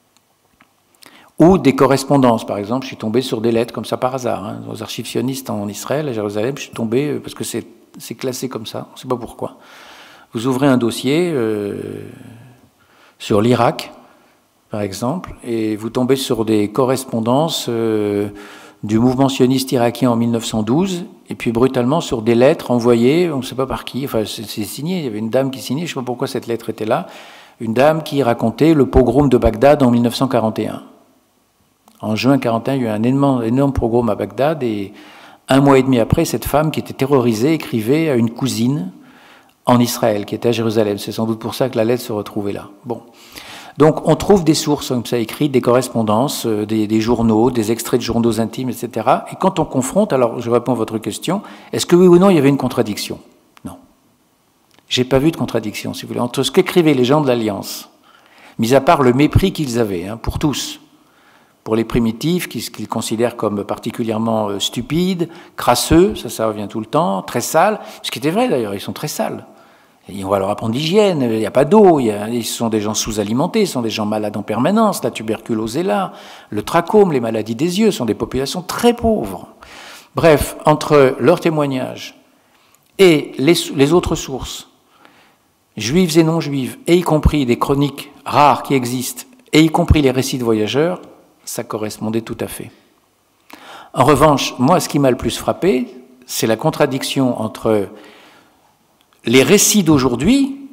ou des correspondances. Par exemple, je suis tombé sur des lettres comme ça par hasard, hein, aux archives sionistes en Israël, à Jérusalem, je suis tombé, parce que c'est, c'est classé comme ça, on ne sait pas pourquoi. Vous ouvrez un dossier euh, sur l'Irak, par exemple, et vous tombez sur des correspondances euh, du mouvement sioniste irakien en mille neuf cent douze, et puis brutalement sur des lettres envoyées, on ne sait pas par qui, enfin c'est, c'est signé, il y avait une dame qui signait, je ne sais pas pourquoi cette lettre était là, une dame qui racontait le pogrom de Bagdad en mille neuf cent quarante et un. En juin quarante et un, il y a eu un énorme, énorme pogrom à Bagdad, et un mois et demi après, cette femme qui était terrorisée écrivait à une cousine en Israël, qui était à Jérusalem. C'est sans doute pour ça que la lettre se retrouvait là. Bon. Donc on trouve des sources comme ça écrites, des correspondances, euh, des, des journaux, des extraits de journaux intimes, et cetera. Et quand on confronte, alors je réponds à votre question, est-ce que oui ou non il y avait une contradiction? Non. J'ai pas vu de contradiction, si vous voulez, entre ce qu'écrivaient les gens de l'Alliance, mis à part le mépris qu'ils avaient, hein, pour tous, pour les primitifs, qu'ils considèrent comme particulièrement euh, stupides, crasseux, ça, ça revient tout le temps, très sales, ce qui était vrai d'ailleurs, ils sont très sales. Et on va leur apprendre l'hygiène, il n'y a pas d'eau, ils sont des gens sous-alimentés, ils sont des gens malades en permanence, la tuberculose est là, le trachome, les maladies des yeux, sont des populations très pauvres. Bref, entre leurs témoignages et les, les autres sources, juives et non juives, et y compris des chroniques rares qui existent, et y compris les récits de voyageurs, ça correspondait tout à fait. En revanche, moi, ce qui m'a le plus frappé, c'est la contradiction entre les récits d'aujourd'hui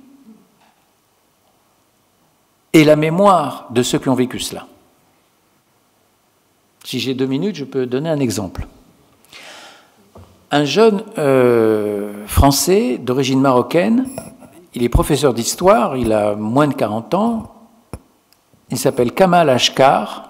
et la mémoire de ceux qui ont vécu cela. Si j'ai deux minutes, je peux donner un exemple. Un jeune euh, Français d'origine marocaine, il est professeur d'histoire, il a moins de quarante ans, il s'appelle Kamal Ashkar.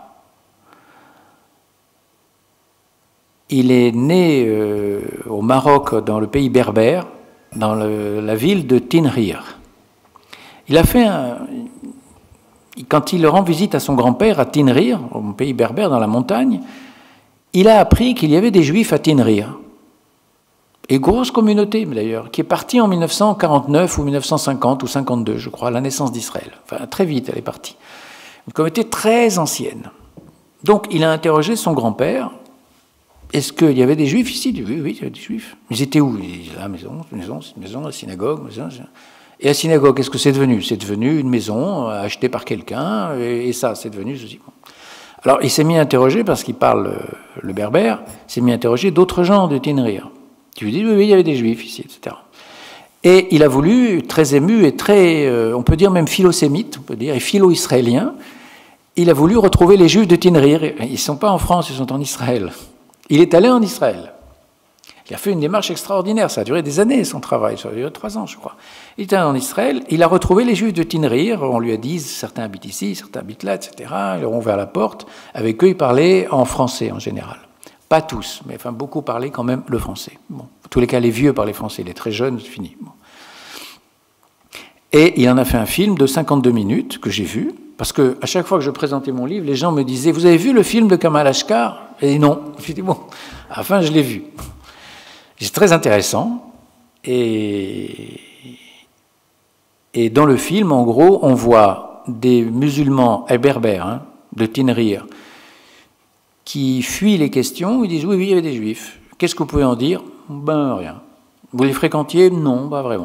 Il est né euh, au Maroc, dans le pays berbère, dans le, la ville de Tinrir. Il a fait un... Quand il rend visite à son grand-père à Tinrir, au pays berbère, dans la montagne, il a appris qu'il y avait des Juifs à Tinrir. Et grosse communauté, d'ailleurs, qui est partie en mille neuf cent quarante-neuf ou mille neuf cent cinquante ou cinquante-deux, je crois, à la naissance d'Israël. Enfin, très vite, elle est partie. Une communauté très ancienne. Donc, il a interrogé son grand-père. Est-ce qu'il y avait des Juifs ici? Il dit, oui, oui, il y avait des Juifs. Ils étaient où? Il dit, la maison, la maison, la maison, la synagogue. La maison. Et la synagogue, qu'est-ce que c'est devenu? C'est devenu une maison achetée par quelqu'un, et, et ça, c'est devenu ceci. Alors, il s'est mis à interroger, parce qu'il parle le, le berbère, il s'est mis à interroger d'autres gens de Tinrir, qui lui disent, oui, oui, il y avait des Juifs ici, et cetera. Et il a voulu, très ému et très, euh, on peut dire même philosémite, on peut dire, et philo-israélien, il a voulu retrouver les Juifs de Tinrir. Ils ne sont pas en France, ils sont en Israël. Il est allé en Israël. Il a fait une démarche extraordinaire. Ça a duré des années, son travail. Ça a duré trois ans, je crois. Il est allé en Israël. Il a retrouvé les Juifs de Tinrir. On lui a dit, certains habitent ici, certains habitent là, et cetera. Ils leur ont ouvert la porte. Avec eux, il parlait en français, en général. Pas tous, mais enfin beaucoup parlaient quand même le français. Bon, en tous les cas, les vieux parlaient français, les très jeunes, c'est fini. Bon. Et il en a fait un film de cinquante-deux minutes que j'ai vu, parce qu'à chaque fois que je présentais mon livre, les gens me disaient « Vous avez vu le film de Kamal Ashkar ?» Et non. J'ai dit « Bon, enfin je l'ai vu. » C'est très intéressant. Et, et dans le film, en gros, on voit des musulmans et berbères, hein, de Tinrir, qui fuient les questions. Ils disent « Oui, oui, il y avait des juifs. Qu'est-ce que vous pouvez en dire ?»« Ben, rien. »« Vous les fréquentiez ?»« Non, pas vraiment. »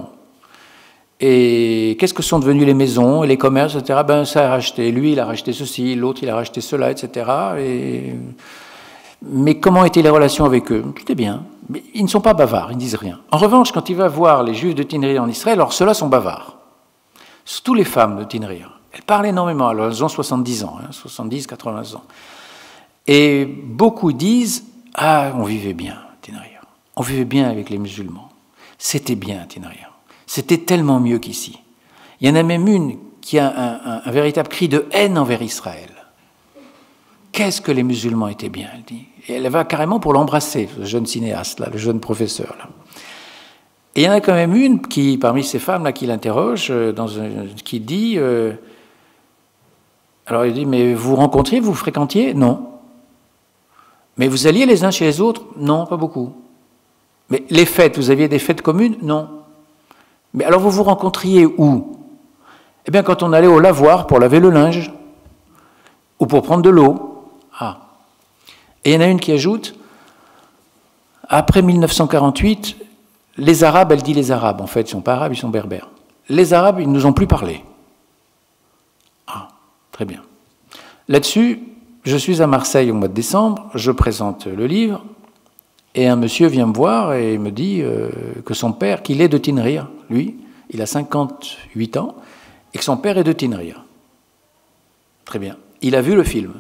Et qu'est-ce que sont devenues les maisons et les commerces, et cetera. Ben, ça a racheté. Lui, il a racheté ceci, l'autre, il a racheté cela, et cetera. Et... Mais comment étaient les relations avec eux? Tout est bien. Mais ils ne sont pas bavards, ils ne disent rien. En revanche, quand il va voir les Juifs de Tinrir en Israël, alors ceux-là sont bavards. Surtout les femmes de Tinrir. Elles parlent énormément. Alors, elles ont soixante-dix ans, hein, soixante-dix, quatre-vingts ans. Et beaucoup disent « Ah, on vivait bien, Tinrir. On vivait bien avec les musulmans. C'était bien, Tinrir. C'était tellement mieux qu'ici. » Il y en a même une qui a un, un, un véritable cri de haine envers Israël. Qu'est-ce que les musulmans étaient bien, elle dit. Et elle va carrément pour l'embrasser, le jeune cinéaste, là, le jeune professeur. Là. Et il y en a quand même une qui, parmi ces femmes-là, qui l'interroge, dans un, qui dit... Euh, alors il dit, mais vous rencontriez, vous fréquentiez? Non. Mais vous alliez les uns chez les autres? Non, pas beaucoup. Mais les fêtes, vous aviez des fêtes communes? Non. Mais alors vous vous rencontriez où? Eh bien, quand on allait au lavoir pour laver le linge, ou pour prendre de l'eau. Ah. Et il y en a une qui ajoute, après mille neuf cent quarante-huit, les Arabes, elle dit les Arabes, en fait, ils ne sont pas arabes, ils sont berbères. Les Arabes, ils ne nous ont plus parlé. Ah, très bien. Là-dessus, je suis à Marseille au mois de décembre, je présente le livre, et un monsieur vient me voir et me dit euh, que son père, qu'il est de Tinrir, lui, il a cinquante-huit ans, et que son père est de Tinrir. Très bien. Il a vu le film.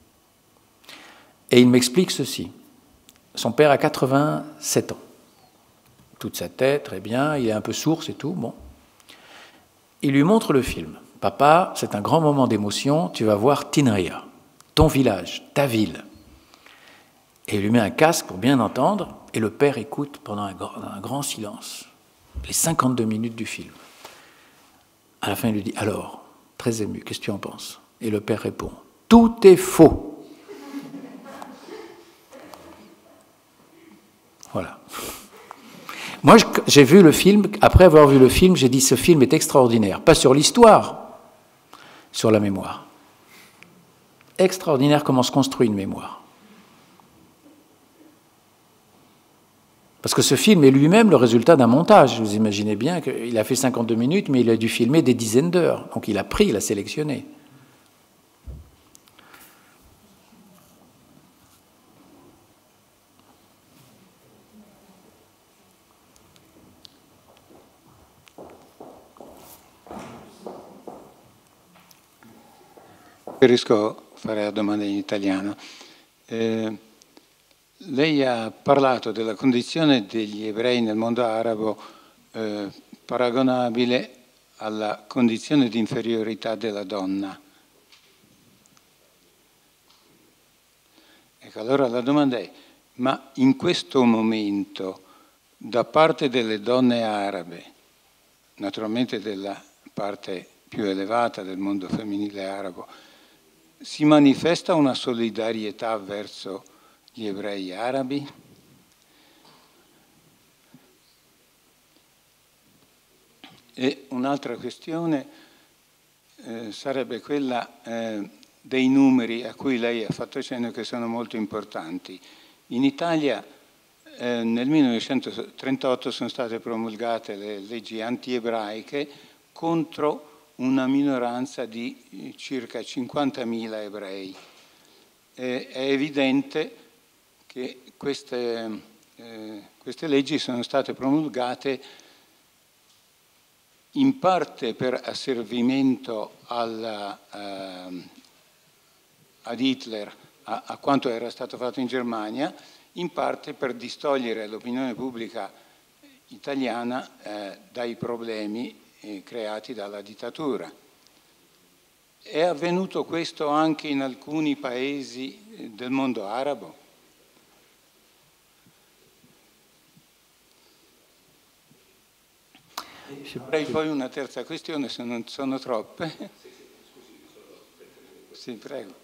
Et il m'explique ceci. Son père a quatre-vingt-sept ans. Toute sa tête, très bien, il est un peu sourd, c'est tout, bon. Il lui montre le film. Papa, c'est un grand moment d'émotion, tu vas voir Tinrir, ton village, ta ville. Et il lui met un casque pour bien entendre, et le père écoute pendant un grand, un grand silence, les cinquante-deux minutes du film. À la fin, il lui dit, alors, très ému, qu'est-ce que tu en penses? Et le père répond, tout est faux. Voilà. Moi, j'ai vu le film, après avoir vu le film, j'ai dit, ce film est extraordinaire. Pas sur l'histoire, sur la mémoire. Extraordinaire comment se construit une mémoire. Parce que ce film est lui-même le résultat d'un montage. Vous imaginez bien qu'il a fait cinquante-deux minutes, mais il a dû filmer des dizaines d'heures. Donc il a pris, il a sélectionné. Preferisco fare la domanda in italiano. Eh, lei ha parlato della condizione degli ebrei nel mondo arabo eh, paragonabile alla condizione di inferiorità della donna. Ecco, allora la domanda è, ma in questo momento da parte delle donne arabe, naturalmente della parte più elevata del mondo femminile arabo, si manifesta una solidarietà verso gli ebrei arabi? E un'altra questione eh, sarebbe quella eh, dei numeri a cui lei ha fatto cenno, che sono molto importanti. In Italia eh, nel millenovecentotrentotto sono state promulgate le leggi anti-ebraiche contro una minoranza di circa cinquantamila ebrei. E è evidente che queste, eh, queste leggi sono state promulgate in parte per asservimento alla, eh, ad Hitler, a, a quanto era stato fatto in Germania, in parte per distogliere l'opinione pubblica italiana eh, dai problemi creati dalla dittatura. È avvenuto questo anche in alcuni paesi del mondo arabo? Avrei poi una terza questione, se non sono troppe. Sì, prego.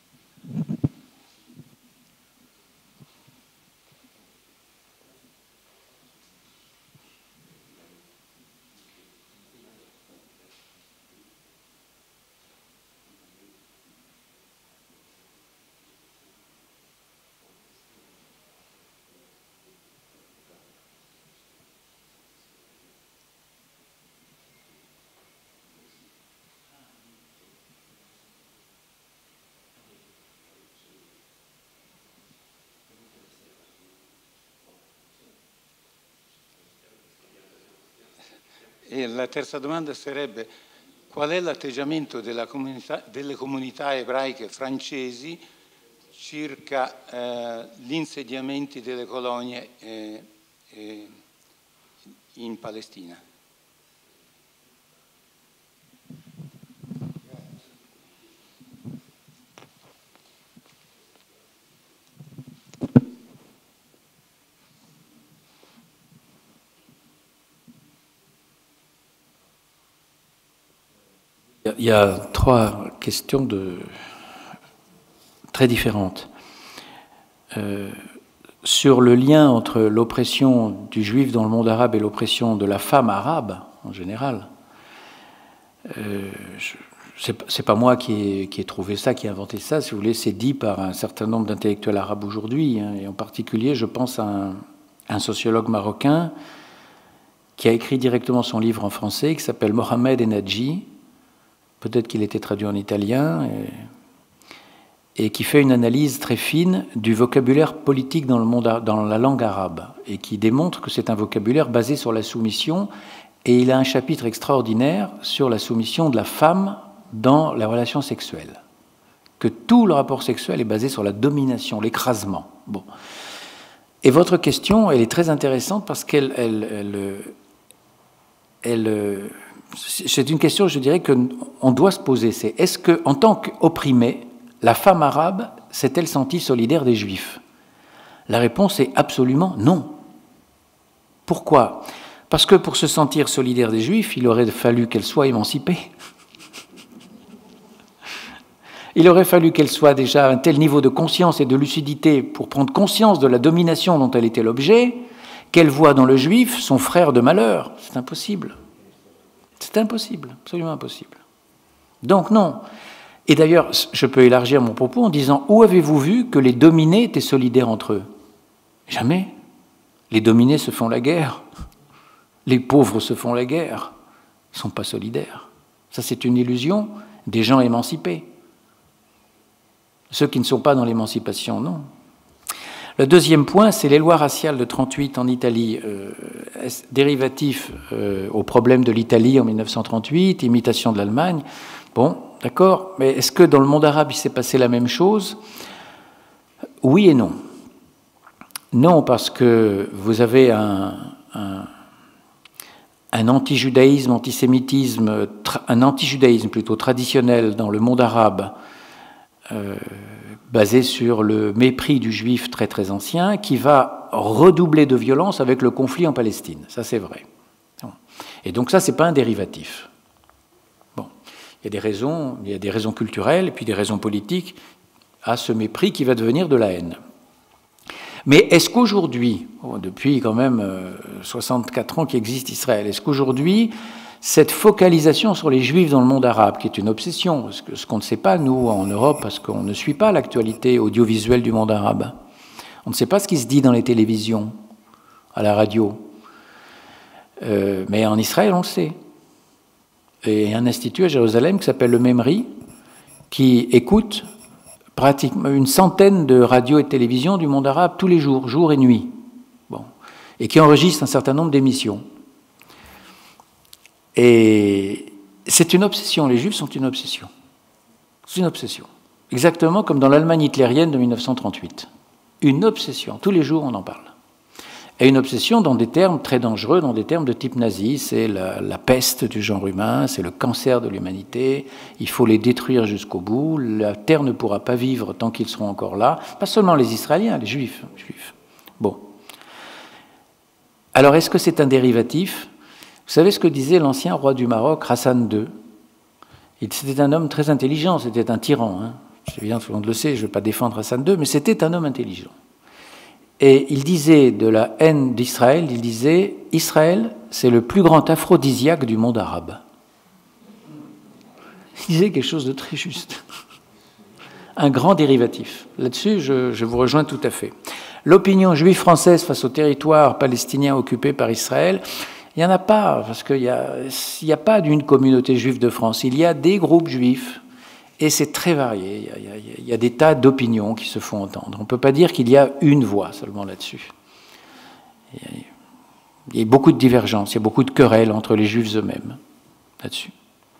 E la terza domanda sarebbe: qual è l'atteggiamento della comunità, delle comunità ebraiche francesi circa eh, gli insediamenti delle colonie eh, eh, in Palestina? Il y a trois questions de... très différentes. Euh, sur le lien entre l'oppression du juif dans le monde arabe et l'oppression de la femme arabe, en général, euh, c'est pas moi qui ai, qui ai trouvé ça, qui ai inventé ça, si vous voulez, c'est dit par un certain nombre d'intellectuels arabes aujourd'hui, hein, et en particulier, je pense à un, un sociologue marocain qui a écrit directement son livre en français, qui s'appelle Mohamed Enadji. Peut-être qu'il était traduit en italien, et, et qui fait une analyse très fine du vocabulaire politique dans, le monde, dans la langue arabe, et qui démontre que c'est un vocabulaire basé sur la soumission, et il a un chapitre extraordinaire sur la soumission de la femme dans la relation sexuelle, que tout le rapport sexuel est basé sur la domination, l'écrasement. Bon. Et votre question, elle est très intéressante parce qu'elle... Elle, elle, elle, elle c'est une question, je dirais, qu'on doit se poser. C'est est-ce qu'en tant qu'opprimée, la femme arabe s'est-elle sentie solidaire des Juifs? La réponse est absolument non. Pourquoi? Parce que pour se sentir solidaire des Juifs, il aurait fallu qu'elle soit émancipée. Il aurait fallu qu'elle soit déjà à un tel niveau de conscience et de lucidité pour prendre conscience de la domination dont elle était l'objet, qu'elle voit dans le Juif son frère de malheur. C'est impossible. C'est impossible, absolument impossible. Donc non. Et d'ailleurs, je peux élargir mon propos en disant, où avez-vous vu que les dominés étaient solidaires entre eux? Jamais. Les dominés se font la guerre. Les pauvres se font la guerre. Ils ne sont pas solidaires. Ça, c'est une illusion des gens émancipés. Ceux qui ne sont pas dans l'émancipation, non. Le deuxième point, c'est les lois raciales de trente-huit en Italie, euh, dérivatif euh, au problème de l'Italie en mille neuf cent trente-huit, imitation de l'Allemagne. Bon, d'accord, mais est-ce que dans le monde arabe, il s'est passé la même chose? Oui et non. Non, parce que vous avez un, un, un anti-judaïsme, antisémitisme, un anti-judaïsme plutôt traditionnel dans le monde arabe, euh, basé sur le mépris du juif très très ancien, qui va redoubler de violence avec le conflit en Palestine. Ça, c'est vrai. Et donc ça, c'est pas un dérivatif. Bon, il y a des raisons, il y a des raisons culturelles et puis des raisons politiques à ce mépris qui va devenir de la haine. Mais est-ce qu'aujourd'hui, oh, depuis quand même euh, soixante-quatre ans qu'existe Israël, est-ce qu'aujourd'hui, cette focalisation sur les Juifs dans le monde arabe, qui est une obsession, parce que ce qu'on ne sait pas, nous, en Europe, parce qu'on ne suit pas l'actualité audiovisuelle du monde arabe. On ne sait pas ce qui se dit dans les télévisions, à la radio. Euh, mais en Israël, on le sait. Et il y a un institut à Jérusalem qui s'appelle le Memri, qui écoute pratiquement une centaine de radios et de télévisions du monde arabe tous les jours, jour et nuit. Bon. Et qui enregistre un certain nombre d'émissions. Et c'est une obsession, les Juifs sont une obsession. C'est une obsession. Exactement comme dans l'Allemagne hitlérienne de mille neuf cent trente-huit. Une obsession, tous les jours on en parle. Et une obsession dans des termes très dangereux, dans des termes de type nazi, c'est la, la peste du genre humain, c'est le cancer de l'humanité, il faut les détruire jusqu'au bout, la terre ne pourra pas vivre tant qu'ils seront encore là, pas seulement les Israéliens, les Juifs. juifs. Bon. Alors est-ce que c'est un dérivatif ? Vous savez ce que disait l'ancien roi du Maroc, Hassan deux? C'était un homme très intelligent, c'était un tyran. Hein. C'est bien, tout le monde le sait, je ne vais pas défendre Hassan deux, mais c'était un homme intelligent. Et il disait de la haine d'Israël, il disait « Israël, c'est le plus grand aphrodisiaque du monde arabe ». Il disait quelque chose de très juste. Un grand dérivatif. Là-dessus, je, je vous rejoins tout à fait. L'opinion juive française face au territoire palestinien occupé par Israël, il n'y en a pas, parce qu'il n'y a, a pas d'une communauté juive de France. Il y a des groupes juifs, et c'est très varié. Il y a, il y a, il y a des tas d'opinions qui se font entendre. On ne peut pas dire qu'il y a une voix seulement là-dessus. Il, il y a beaucoup de divergences, il y a beaucoup de querelles entre les juifs eux-mêmes là-dessus.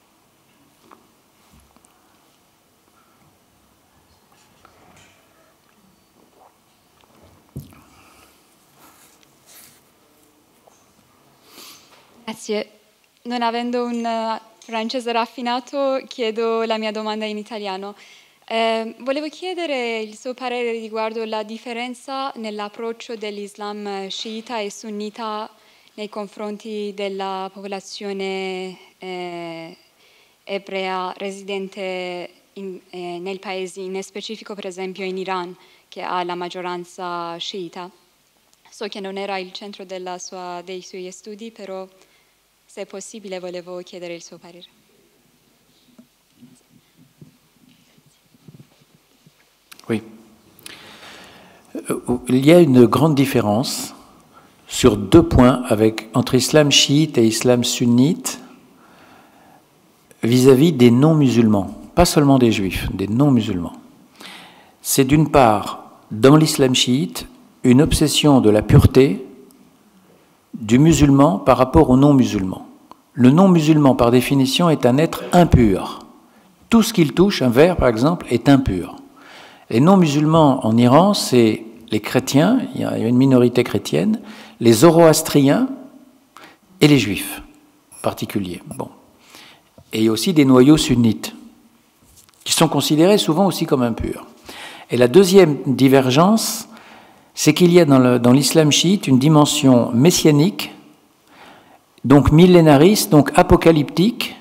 Grazie. Non avendo un francese raffinato, chiedo la mia domanda in italiano. Eh, volevo chiedere il suo parere riguardo la differenza nell'approccio dell'Islam sciita e sunnita nei confronti della popolazione eh, ebrea residente in, eh, nei paesi, in specifico per esempio in Iran, che ha la maggioranza sciita. So che non era il centro della sua, dei suoi studi, però se è possibile volevo chiedere il suo parere. Oui. Il y a une grande différence sur deux points avec, entre islam chiite et islam sunnite vis-à-vis des non-musulmans, pas seulement des juifs, des non-musulmans. C'est d'une part, dans l'islam chiite, une obsession de la pureté du musulman par rapport au non-musulman. Le non-musulman, par définition, est un être impur. Tout ce qu'il touche, un verre par exemple, est impur. Les non-musulmans en Iran, c'est les chrétiens, il y a une minorité chrétienne, les zoroastriens et les juifs en particulier. Bon. Et il y a aussi des noyaux sunnites, qui sont considérés souvent aussi comme impurs. Et la deuxième divergence, c'est qu'il y a dans l'islam chiite une dimension messianique, donc millénariste, donc apocalyptique,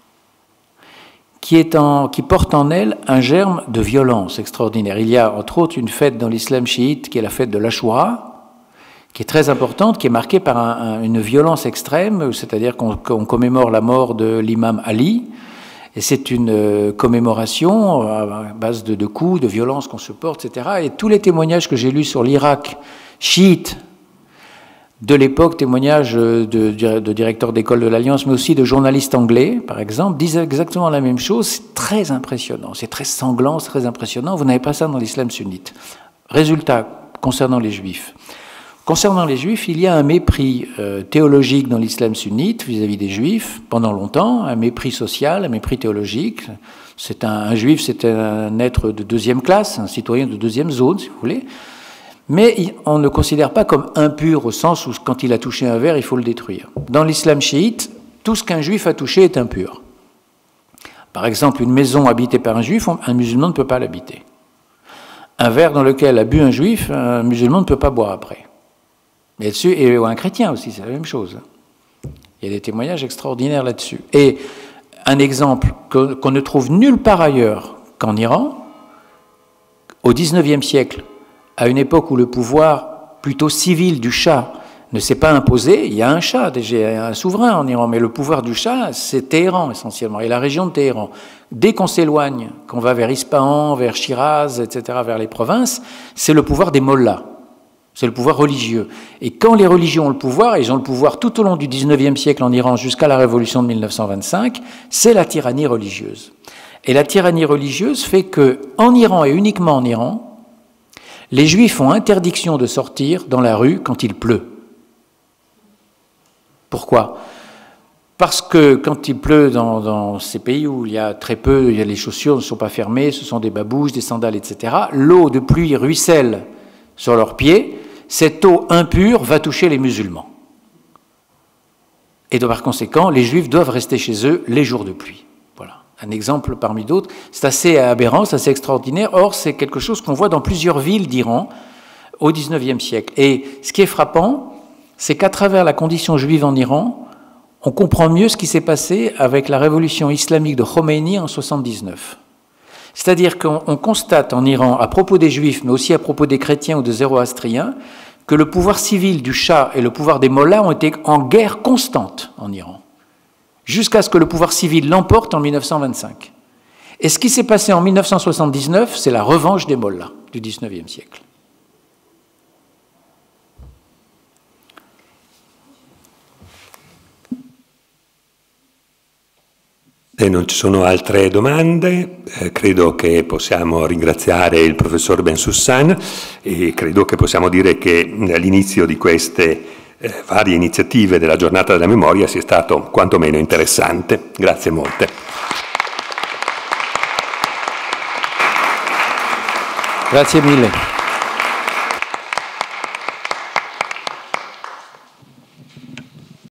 qui, est en, qui porte en elle un germe de violence extraordinaire. Il y a entre autres une fête dans l'islam chiite qui est la fête de l'Ashura, qui est très importante, qui est marquée par un, un, une violence extrême, c'est-à-dire qu'on qu'on commémore la mort de l'imam Ali, et c'est une euh, commémoration à base de, de coups, de violences qu'on se porte, et cetera. Et tous les témoignages que j'ai lus sur l'Irak chiite de l'époque, témoignages de, de, de directeurs d'école de l'Alliance, mais aussi de journalistes anglais, par exemple, disent exactement la même chose. C'est très impressionnant, c'est très sanglant, c'est très impressionnant. Vous n'avez pas ça dans l'islam sunnite. Résultat, concernant les juifs. Concernant les juifs, il y a un mépris euh, théologique dans l'islam sunnite vis-à-vis des juifs, pendant longtemps, un mépris social, un mépris théologique. C'est un, un juif, c'est un être de deuxième classe, un citoyen de deuxième zone, si vous voulez. Mais on ne le considère pas comme impur au sens où quand il a touché un verre, il faut le détruire. Dans l'islam chiite, tout ce qu'un juif a touché est impur. Par exemple, une maison habitée par un juif, un musulman ne peut pas l'habiter. Un verre dans lequel a bu un juif, un musulman ne peut pas boire après. Et, dessus, et un chrétien aussi, c'est la même chose. Il y a des témoignages extraordinaires là-dessus. Et un exemple qu'on qu'on ne trouve nulle part ailleurs qu'en Iran, au dix-neuvième siècle, à une époque où le pouvoir plutôt civil du Shah ne s'est pas imposé, il y a un Shah, déjà un souverain en Iran, mais le pouvoir du Shah, c'est Téhéran essentiellement, et la région de Téhéran. Dès qu'on s'éloigne, qu'on va vers Ispahan, vers Shiraz, et cetera, vers les provinces, c'est le pouvoir des mollahs. C'est le pouvoir religieux. Et quand les religions ont le pouvoir, et ils ont le pouvoir tout au long du dix-neuvième siècle en Iran jusqu'à la révolution de mille neuf cent vingt-cinq, c'est la tyrannie religieuse. Et la tyrannie religieuse fait que, en Iran et uniquement en Iran, les Juifs ont interdiction de sortir dans la rue quand il pleut. Pourquoi ? Parce que quand il pleut dans, dans ces pays où il y a très peu, il y a les chaussures ne sont pas fermées, ce sont des babouches, des sandales, et cetera, l'eau de pluie ruisselle sur leurs pieds, cette eau impure va toucher les musulmans. Et donc, par conséquent, les Juifs doivent rester chez eux les jours de pluie. Voilà, un exemple parmi d'autres. C'est assez aberrant, c'est assez extraordinaire. Or, c'est quelque chose qu'on voit dans plusieurs villes d'Iran au dix-neuvième siècle. Et ce qui est frappant, c'est qu'à travers la condition juive en Iran, on comprend mieux ce qui s'est passé avec la révolution islamique de Khomeini en soixante-dix-neuf. C'est-à-dire qu'on constate en Iran, à propos des Juifs, mais aussi à propos des chrétiens ou des zoroastriens, que le pouvoir civil du Shah et le pouvoir des mollahs ont été en guerre constante en Iran, jusqu'à ce que le pouvoir civil l'emporte en mille neuf cent vingt-cinq. Et ce qui s'est passé en mille neuf cent soixante-dix-neuf, c'est la revanche des mollahs du dix-neuvième siècle. Se non ci sono altre domande, eh, credo che possiamo ringraziare il professor Bensoussan e credo che possiamo dire che l'inizio di queste eh, varie iniziative della giornata della memoria sia stato quantomeno interessante. Grazie molte. Grazie mille.